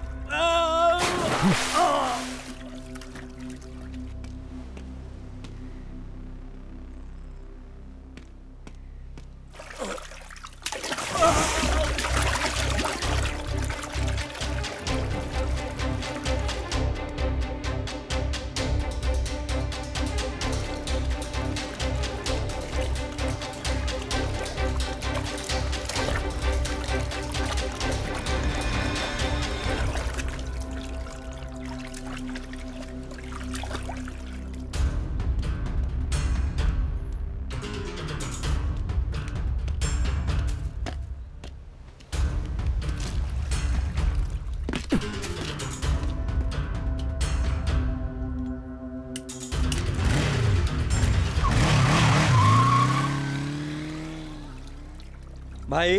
भाई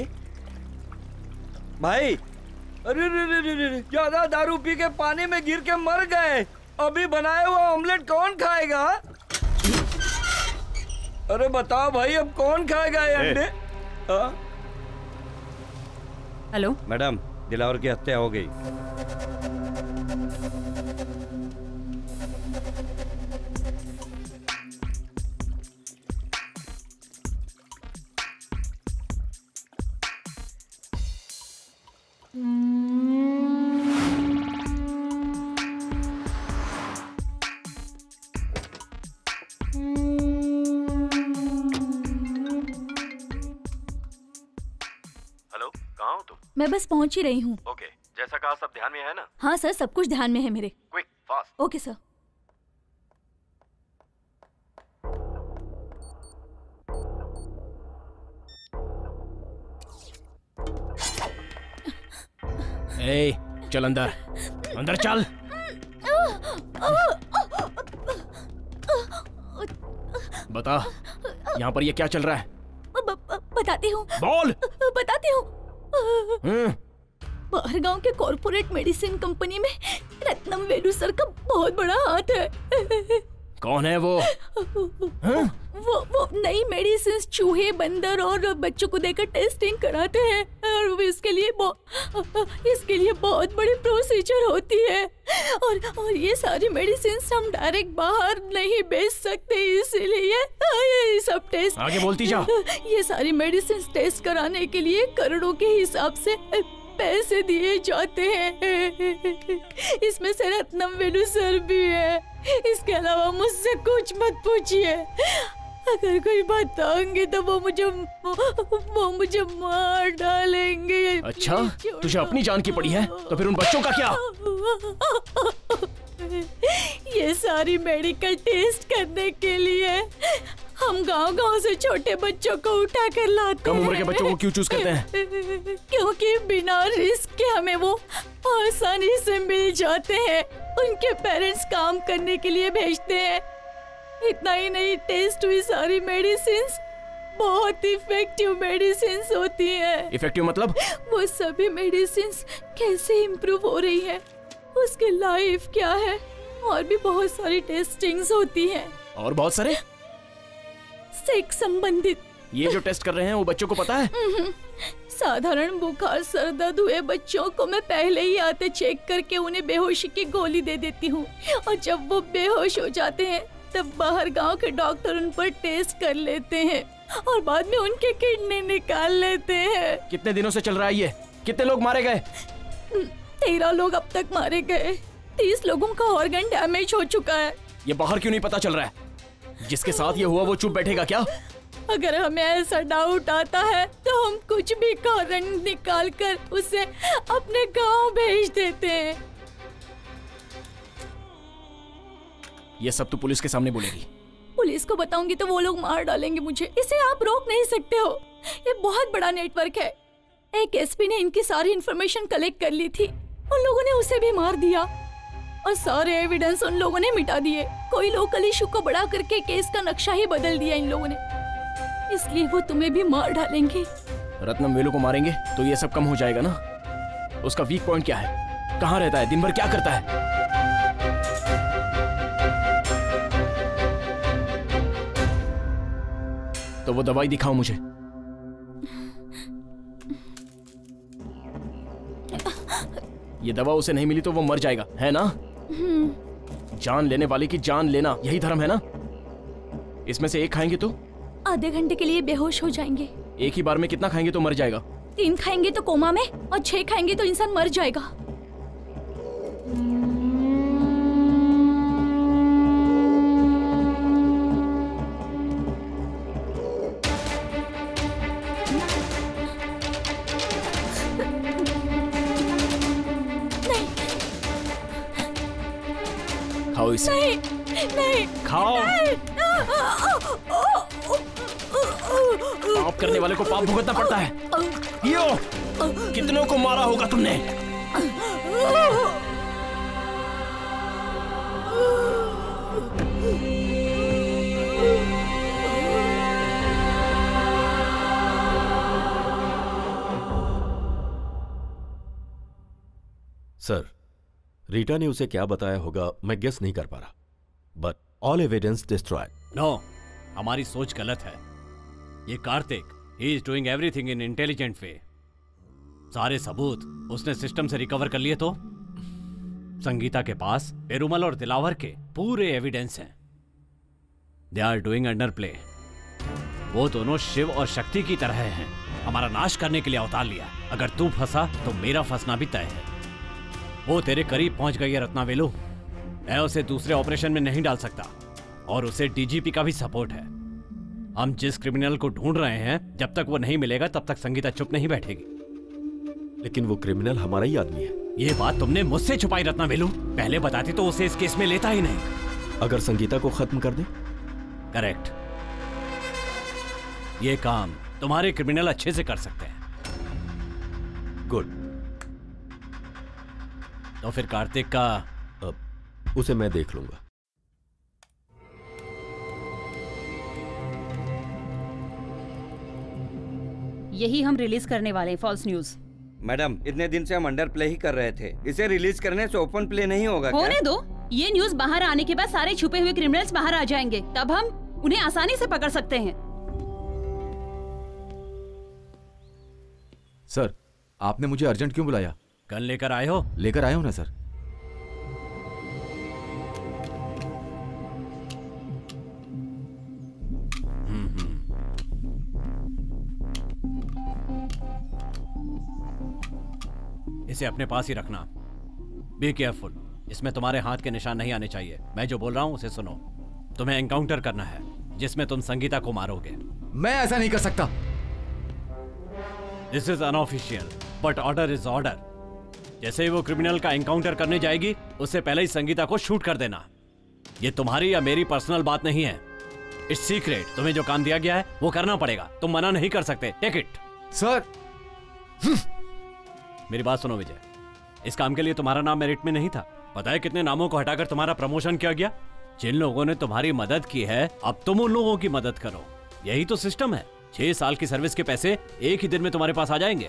भाई, अरे ज्यादा दारू पी के पानी में गिर के मर गए। अभी बनाया हुआ ऑमलेट कौन खाएगा? अरे बताओ भाई, अब कौन खाएगा ये अंडे? हेलो मैडम, दिलावर की हत्या हो गई। मैं बस पहुंच ही रही हूँ। ओके, जैसा कहा सब ध्यान में है ना? हाँ सर, सब कुछ ध्यान में है मेरे। Quick, fast. Okay sir. ए, चल अंदर, अंदर चल। बता, यहाँ पर ये क्या चल रहा है? बताती हूँ। बोल। बताती हूँ। बाहर गांव के कॉर्पोरेट मेडिसिन कंपनी में रत्नम वेलू सर का बहुत बड़ा हाथ है। कौन है वो? वो नई मेडिसिन चूहे, बंदर और बच्चों को देकर टेस्टिंग कराते हैं और इसके लिए बहुत बड़ी प्रोसीजर होती है और ये सारी मेडिसिन हम डायरेक्ट बाहर नहीं बेच सकते, इसीलिए ये सब टेस्ट। आगे बोलती जा। ये सारी मेडिसिन टेस्ट कराने के लिए करोड़ों के हिसाब से पैसे दिए जाते हैं। इसमें से रत्नम वेलू सर भी है। इसके अलावा मुझसे कुछ मत पूछिए। अगर कोई बताऊंगी तो वो मुझे मार डालेंगे। अच्छा, तुझे अपनी जान की पड़ी है, तो फिर उन बच्चों का क्या? ये सारी मेडिकल टेस्ट करने के लिए हम गांव-गांव से छोटे बच्चों को उठा कर लाते हैं। कम उम्र के बच्चों को क्यों चूज करते हैं? क्योंकि बिना रिस्क के हमें वो आसानी से मिल जाते हैं। उनके पेरेंट्स काम करने के लिए भेजते हैं। इतना ही नहीं, टेस्ट हुई सारी मेडिसिन बहुत इफेक्टिव मेडिसिन होती है। इफेक्टिव मतलब? वो सभी मेडिसिन कैसे इम्प्रूव हो रही है, उसकी लाइफ क्या है, और भी बहुत सारी टेस्टिंग्स होती हैं। और बहुत सारे सेक्स संबंधित। ये जो टेस्ट कर रहे हैं वो बच्चों को पता है? साधारण बुखार, सर दर्द हुए बच्चों को मैं पहले ही आते चेक करके उन्हें बेहोशी की गोली दे देती हूँ और जब वो बेहोश हो जाते हैं तब बाहर गांव के डॉक्टर उन पर टेस्ट कर लेते हैं और बाद में उनके किडनी निकाल लेते हैं। कितने दिनों से चल रहा है ये? कितने लोग मारे गए? 13 लोग अब तक मारे गए। 30 लोगों का ऑर्गन डैमेज हो चुका है। ये बाहर क्यों नहीं पता चल रहा है? जिसके साथ ये हुआ वो चुप बैठेगा क्या? अगर हमें ऐसा डाउट आता है तो हम कुछ भी कारण निकाल कर उसे अपने गांव भेज देते हैं। ये सब तो पुलिस के सामने बोलेगी। पुलिस को बताऊंगी तो वो लोग मार डालेंगे मुझे। इसे आप रोक नहीं सकते हो। ये बहुत बड़ा नेटवर्क है। एक एसपी ने इनकी सारी इंफॉर्मेशन कलेक्ट कर ली थी। उन लोगों ने उसे भी मार दिया और सारे एविडेंस उन लोगों ने मिटा दिए। कोई लोकल इशू को बड़ा करके केस का नक्शा ही बदल दिया इन लोगों ने। इसलिए वो तुम्हें भी मार डालेंगे। रत्नम वेलू को मारेंगे तो ये सब कम हो जाएगा ना? उसका वीक पॉइंट क्या है? कहाँ रहता है? दिन भर क्या करता है? तो वो दवाई दिखाओ मुझे। ये दवा उसे नहीं मिली तो वो मर जाएगा, है ना? जान लेने वाले की जान लेना, यही धर्म है ना? इसमें से एक खाएंगे तो आधे घंटे के लिए बेहोश हो जाएंगे। एक ही बार में कितना खाएंगे तो मर जाएगा? 3 खाएंगे तो कोमा में, और 6 खाएंगे तो इंसान मर जाएगा। खाओ इसे। नहीं, खाओ। पाप करने वाले को पाप भुगतना पड़ता है। यो, कितनों को मारा होगा तुमने? सर, रीटा ने उसे क्या बताया होगा मैं गेस नहीं कर पा रहा, but all evidence destroyed. No, हमारी सोच गलत है। ये Kartik, he is doing everything in intelligent way. सारे सबूत उसने सिस्टम से रिकवर कर लिए तो संगीता के पास पेरुमल और दिलावर के पूरे एविडेंस हैं। They are doing under play. वो दोनों शिव और शक्ति की तरह हैं, हमारा नाश करने के लिए अवतार लिया। अगर तू फंसा तो मेरा फंसना भी तय है। वो तेरे करीब पहुंच गई है रत्नावेलु। मैं उसे दूसरे ऑपरेशन में नहीं डाल सकता, और उसे डीजीपी का भी सपोर्ट है। हम जिस क्रिमिनल को ढूंढ रहे हैं, जब तक वो नहीं मिलेगा तब तक संगीता चुप नहीं बैठेगी। लेकिन वो क्रिमिनल हमारा ही आदमी है। ये बात तुमने मुझसे छुपाई रत्नावेलु। पहले बताती तो उसे इस केस में लेता ही नहीं। अगर संगीता को खत्म कर दे? करेक्ट। ये काम तुम्हारे क्रिमिनल अच्छे से कर सकते हैं। गुड। तो फिर कार्तिक का उसे मैं देख लूंगा। यही हम रिलीज करने वाले हैं, फॉल्स न्यूज। मैडम, इतने दिन से हम अंडर प्ले ही कर रहे थे। इसे रिलीज करने से ओपन प्ले नहीं होगा क्या? होने दो। ये न्यूज बाहर आने के बाद सारे छुपे हुए क्रिमिनल्स बाहर आ जाएंगे, तब हम उन्हें आसानी से पकड़ सकते हैं। सर, आपने मुझे अर्जेंट क्यों बुलाया? गन लेकर आए हो? लेकर आया हूं ना सर। इसे अपने पास ही रखना। Be careful. इसमें तुम्हारे हाथ के निशान नहीं आने चाहिए। मैं जो बोल रहा हूं उसे सुनो। तुम्हें एनकाउंटर करना है जिसमें तुम संगीता को मारोगे। मैं ऐसा नहीं कर सकता। This is unofficial, but order is order. जैसे ही वो क्रिमिनल का एनकाउंटर करने जाएगी, उससे पहले ही संगीता को शूट कर देना। ये तुम्हारी या मेरी पर्सनल बात नहीं है। It's secret. तुम्हें जो काम दिया गया है वो करना पड़ेगा। तुम मना नहीं कर सकते। Take it. सर, मेरी बात सुनो विजय, इस काम के लिए तुम्हारा नाम मेरिट में नहीं था। पता है कितने नामों को हटाकर तुम्हारा प्रमोशन किया गया? जिन लोगों ने तुम्हारी मदद की है, अब तुम उन लोगों की मदद करो। यही तो सिस्टम है। 6 साल की सर्विस के पैसे एक ही दिन में तुम्हारे पास आ जाएंगे।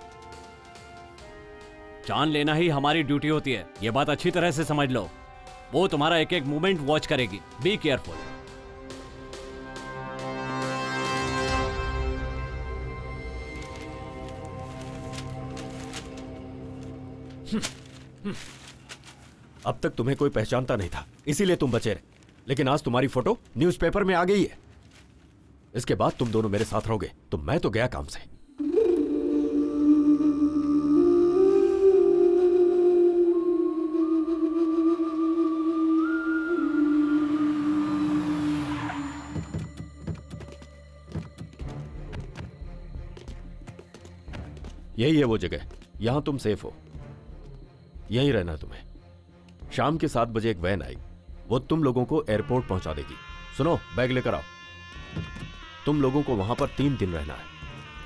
जान लेना ही हमारी ड्यूटी होती है, यह बात अच्छी तरह से समझ लो। वो तुम्हारा एक एक मूवमेंट वॉच करेगी। Be careful. अब तक तुम्हें कोई पहचानता नहीं था, इसीलिए तुम बचे रहे। लेकिन आज तुम्हारी फोटो न्यूज़पेपर में आ गई है। इसके बाद तुम दोनों मेरे साथ रहोगे, तो मैं तो गया काम से। यही है वो जगह, यहां तुम सेफ हो। यहीं रहना तुम्हें। शाम के 7 बजे एक वैन आई, वो तुम लोगों को एयरपोर्ट पहुंचा देगी। सुनो, बैग लेकर आओ। तुम लोगों को वहां पर 3 दिन रहना है।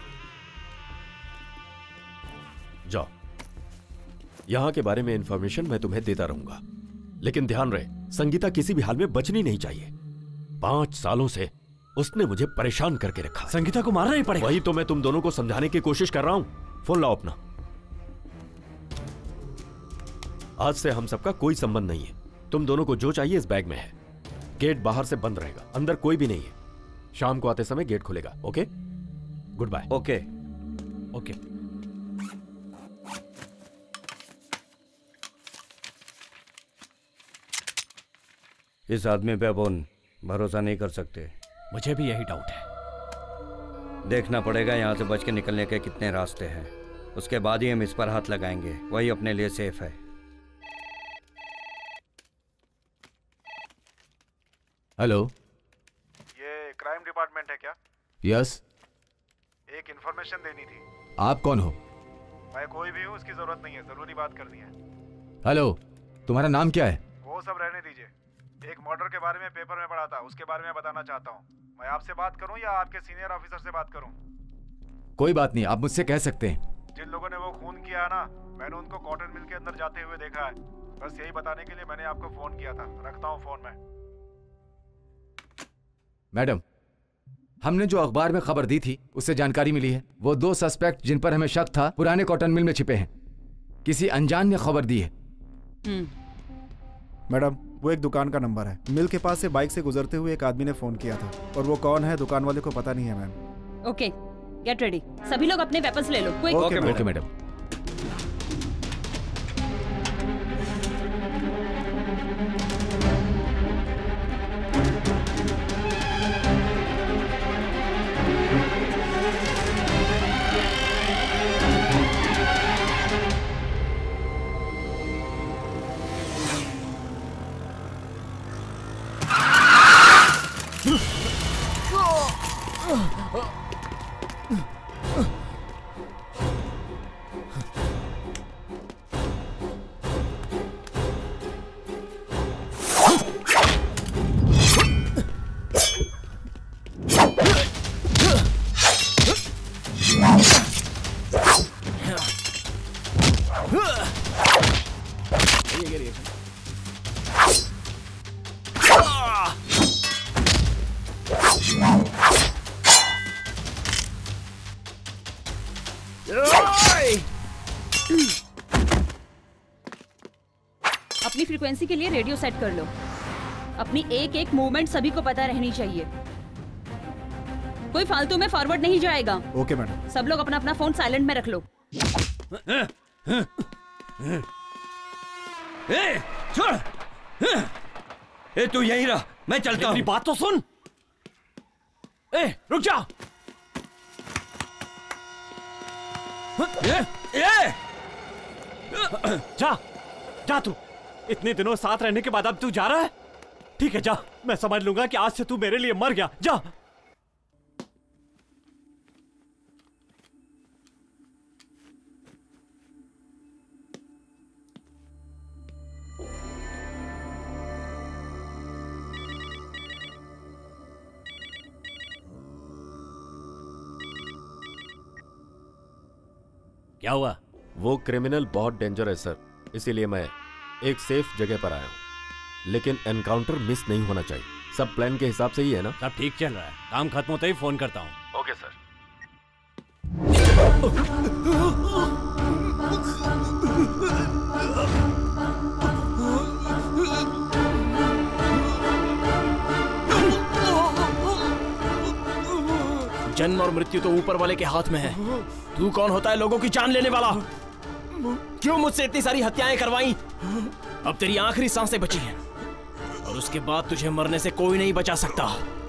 जाओ। यहां के बारे में इंफॉर्मेशन मैं तुम्हें देता रहूंगा, लेकिन ध्यान रहे, संगीता किसी भी हाल में बचनी नहीं चाहिए। 5 सालों से उसने मुझे परेशान करके रखा। संगीता को मारना ही पड़ेगा। वही तो मैं तुम दोनों को समझाने की कोशिश कर रहा हूं। फोन लाओ अपना। आज से हम सबका कोई संबंध नहीं है। तुम दोनों को जो चाहिए इस बैग में है। गेट बाहर से बंद रहेगा, अंदर कोई भी नहीं है। शाम को आते समय गेट खुलेगा। Okay, good bye. Okay okay. इस आदमी पे अपन भरोसा नहीं कर सकते। मुझे भी यही डाउट है। देखना पड़ेगा यहाँ से बच के निकलने के कितने रास्ते हैं, उसके बाद ही हम इस पर हाथ लगाएंगे, वही अपने लिए सेफ है। हेलो, ये क्राइम डिपार्टमेंट है क्या? यस। एक इन्फॉर्मेशन देनी थी। आप कौन हो? मैं कोई भी हूँ, उसकी जरूरत नहीं है, जरूरी बात करनी है। हेलो, तुम्हारा नाम क्या है? वो सब रहने दीजिए। एक मर्डर के बारे में पेपर में पढ़ा था, उसके बारे में बताना चाहता हूँ। मैं आपसे बात करूँ या आपके सीनियर ऑफिसर से बात करूँ? कोई बात नहीं, आप मुझसे कह सकते हैं। जिन लोगों ने वो खून किया है ना, मैंने उनको कॉटन मिल के अंदर जाते हुए देखा है। बस यही बताने के लिए मैंने आपको फोन किया था। रखता हूँ फोन में। मैडम, हमने जो अखबार में खबर दी थी उससे जानकारी मिली है, वो 2 सस्पेक्ट जिन पर हमें शक था पुराने कॉटन मिल में छिपे हैं। किसी अनजान ने खबर दी है। मैडम, वो एक दुकान का नंबर है। मिल के पास से बाइक से गुजरते हुए एक आदमी ने फोन किया था, और वो कौन है दुकान वाले को पता नहीं है मैम। Okay, get ready. सभी लोग अपने वेपन्स ले लो। क्विक। Okay madam. अपनी फ्रीक्वेंसी के लिए रेडियो सेट कर लो। अपनी एक एक मूवमेंट सभी को पता रहनी चाहिए। कोई फालतू में फॉरवर्ड नहीं जाएगा। Okay madam. सब लोग अपना अपना फोन साइलेंट में रख लो। छोड़। तू यहीं रह, मैं चलता हूँ। मेरी बात तो सुन। रुक जा। जा जा, तू इतने दिनों साथ रहने के बाद अब तू जा रहा है? ठीक है, जा। मैं समझ लूंगा कि आज से तू मेरे लिए मर गया। जा। क्या हुआ? वो क्रिमिनल बहुत डेंजर है सर, इसीलिए मैं एक सेफ जगह पर आया हूँ। लेकिन एनकाउंटर मिस नहीं होना चाहिए। सब प्लान के हिसाब से ही है ना? सब ठीक चल रहा है। काम खत्म होते ही फोन करता हूँ। Okay sir. जन्म और मृत्यु तो ऊपर वाले के हाथ में है। तू कौन होता है लोगों की जान लेने वाला? क्यों मुझसे इतनी सारी हत्याएं करवाई? अब तेरी आखिरी सांसें बची हैं और उसके बाद तुझे मरने से कोई नहीं बचा सकता।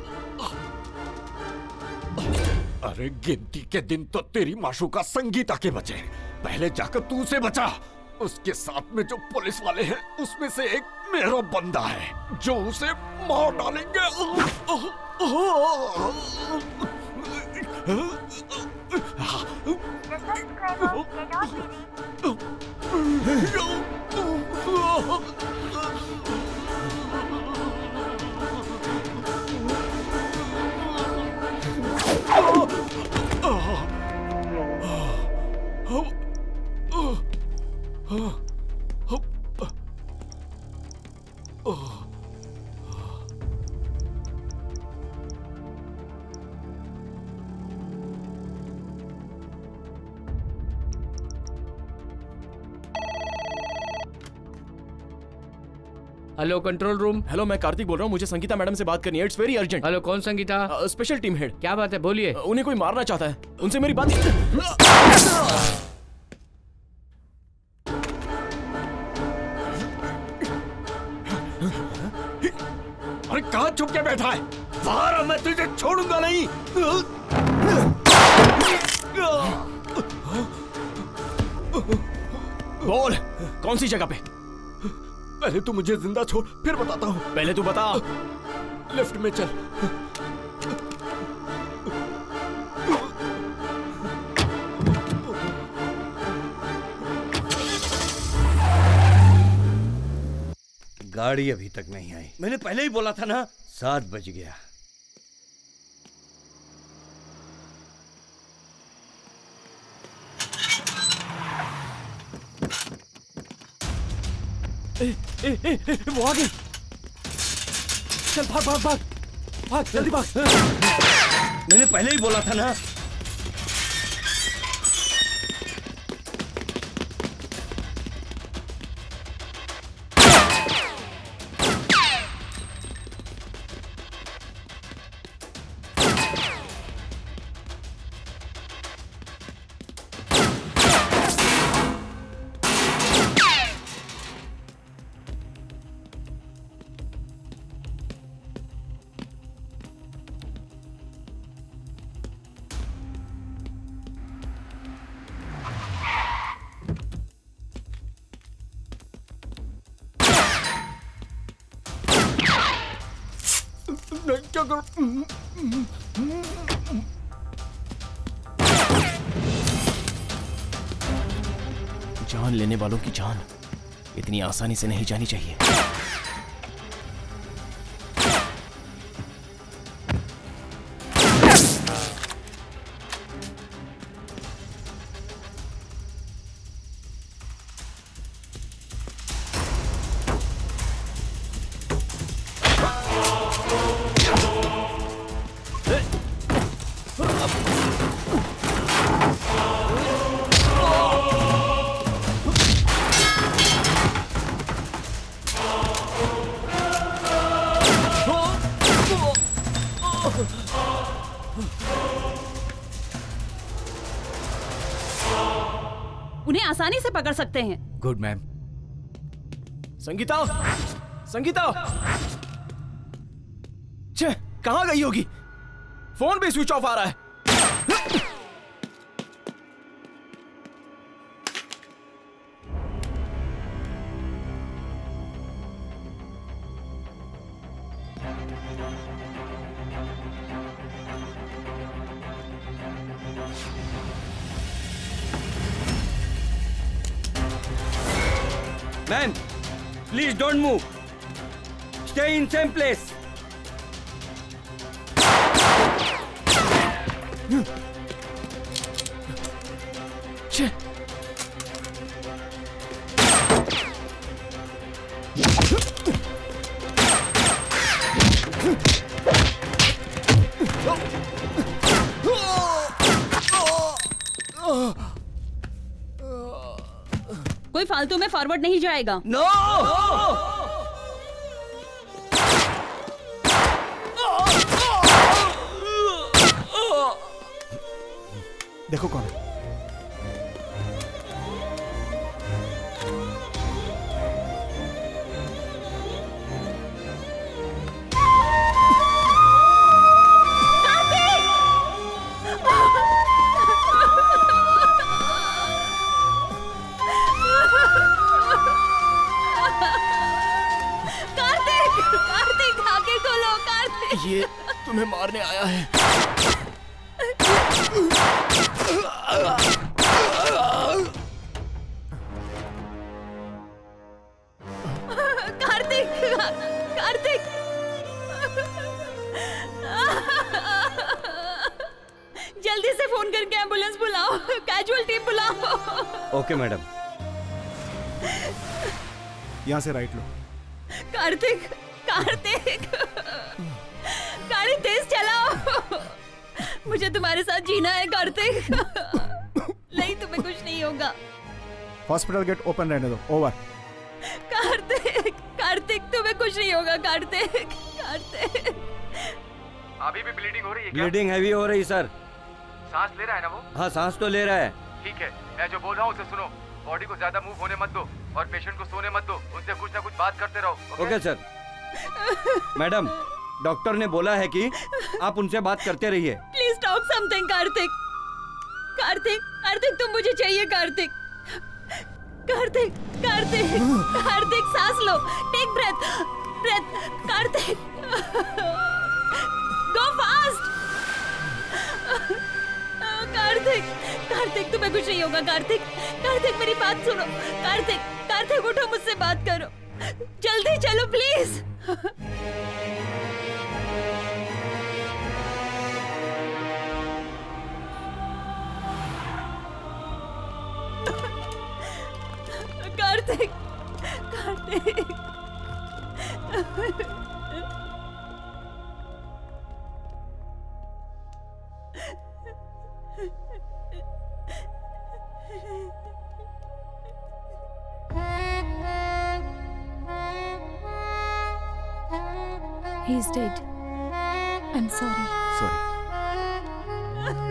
अरे गिनती के दिन तो तेरी माशूका संगीता के बचे, पहले जाकर तू उसे बचा। उसके साथ में जो पुलिस वाले हैं उसमें से एक मेरा बंदा है जो उसे मार डालेंगे। Hello control room. हेलो, मैं कार्तिक बोल रहा हूँ। मुझे संगीता मैडम से बात करनी है। It's very urgent. हेलो, कौन संगीता? Special team head. क्या बात है, बोलिए। उन्हें कोई मारना चाहता है, उनसे मेरी बात। यहाँ छुप के बैठा है? बाहर आ, मैं तुझे छोड़ूंगा नहीं। बोल, कौन सी जगह पे? पहले तू मुझे जिंदा छोड़, फिर बताता हूँ। पहले तू बता। लिफ्ट में चल। गाड़ी अभी तक नहीं आई। मैंने पहले ही बोला था ना, 7 बज गया। वो आ गई। चल भाग भाग भाग भाग, जल्दी भाग। मैंने पहले ही बोला था ना। क्या करूं? जान लेने वालों की जान इतनी आसानी से नहीं जानी चाहिए। उन्हें आसानी से पकड़ सकते हैं। Good ma'am. संगीता, संगीता, छे, कहां गई होगी? फोन भी स्विच ऑफ आ रहा है। Man, please don't move. Stay in same place. कोई फालतू में फॉरवर्ड नहीं जाएगा। नो! देखो कौन है। ये तुम्हें मारने आया है। कार्तिक, कार्तिक, जल्दी से फोन करके एम्बुलेंस बुलाओ, कैजुअल्टी बुलाओ। Okay madam. यहाँ से राइट लो। कार्तिक, कार्तिक, गाड़ी तेज चलाओ। मुझे तुम्हारे साथ जीना है कार्तिक। नहीं, तुम्हें कुछ नहीं होगा। हॉस्पिटल गेट ओपन रहने दो। ओवर। कार्तिक, कार्तिक, तुम्हें कुछ नहीं होगा कार्तिक, कार्तिक। अभी भी ब्लीडिंग हो रही है क्या? ब्लीडिंग हैवी हो रही सर। सांस ले रहा है ना वो? हाँ, सांस तो ले रहा है। ठीक है, मैं जो बोल रहा हूँ उसे सुनो। बॉडी को ज्यादा मूव होने मत दो और पेशेंट को सोने मत दो। उनसे कुछ ना कुछ बात करते रहो। Okay sir. मैडम, डॉक्टर ने बोला है कि आप उनसे बात करते रहिए। Please talk something Kartik. Kartik, Kartik तुम मुझे चाहिए कार्तिक। कार्तिक, कार्तिक, कार्तिक सांस लो, take breath, breath, Kartik, go fast. Kartik, Kartik तुम्हें कुछ नहीं होगा कार्तिक। कार्तिक मेरी बात सुनो। कार्तिक, कार्तिक उठो, मुझसे बात करो, जल्दी चलो please. Kartik, Kartik, He's dead. I'm sorry. Sorry.